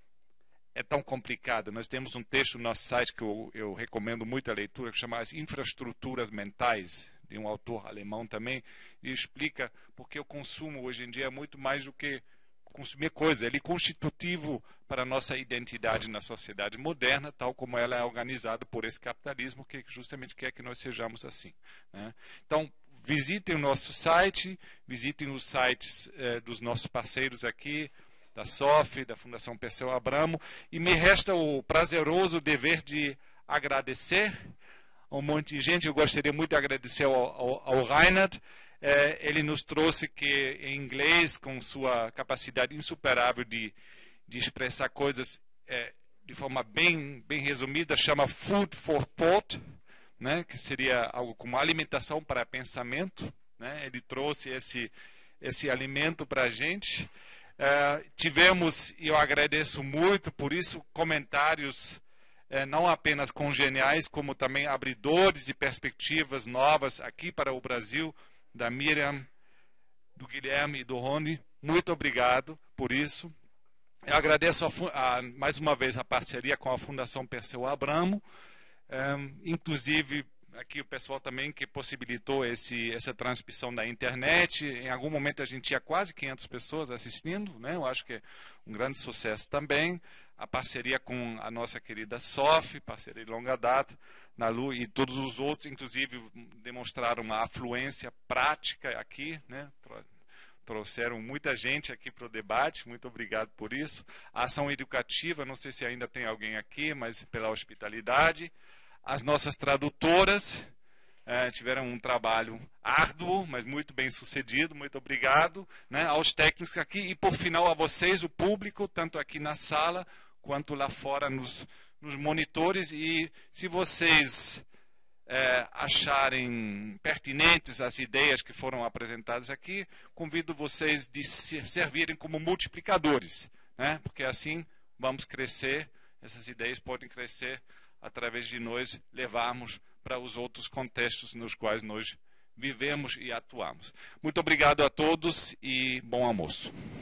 Speaker 1: é tão complicada. Nós temos um texto no nosso site que eu, eu recomendo muito a leitura, que chama As Infraestruturas Mentais, de um autor alemão também, e explica porque o consumo hoje em dia é muito mais do que consumir coisa. Ele é constitutivo para a nossa identidade na sociedade moderna, tal como ela é organizada por esse capitalismo que justamente quer que nós sejamos assim, né? Então, visitem o nosso site, visitem os sites eh, dos nossos parceiros aqui, da S O F, da Fundação Perseu Abramo, e me resta o prazeroso dever de agradecer a um monte de gente. Eu gostaria muito de agradecer ao, ao, ao Reinhard. É, ele nos trouxe que em inglês, com sua capacidade insuperável de, de expressar coisas é, de forma bem, bem resumida, chama Food for Thought, né, que seria algo como alimentação para pensamento, né? Ele trouxe esse, esse alimento para a gente. É, tivemos, e eu agradeço muito por isso, comentários é, não apenas congeniais, como também abridores de perspectivas novas aqui para o Brasil, da Miriam, do Guilherme e do Rony. Muito obrigado por isso. Eu agradeço a, a, mais uma vez a parceria com a Fundação Perseu Abramo, um, inclusive aqui o pessoal também que possibilitou esse, essa transmissão da internet. Em algum momento a gente tinha quase quinhentas pessoas assistindo, né? Eu acho que é um grande sucesso também. a parceria com a nossa querida Sof, parceria de longa data, na Lu, e todos os outros, inclusive, demonstraram uma afluência prática aqui, né? Trouxeram muita gente aqui para o debate, muito obrigado por isso. A ação educativa, não sei se ainda tem alguém aqui, mas pela hospitalidade. As nossas tradutoras eh, tiveram um trabalho árduo, mas muito bem sucedido, muito obrigado, né? Aos técnicos aqui e, por final, a vocês, o público, tanto aqui na sala quanto lá fora nos, nos monitores. E se vocês É, acharem pertinentes as ideias que foram apresentadas aqui, convido vocês de se servirem como multiplicadores, né? Porque assim vamos crescer, essas ideias podem crescer através de nós levarmos para os outros contextos nos quais nós vivemos e atuamos. Muito obrigado a todos e bom almoço.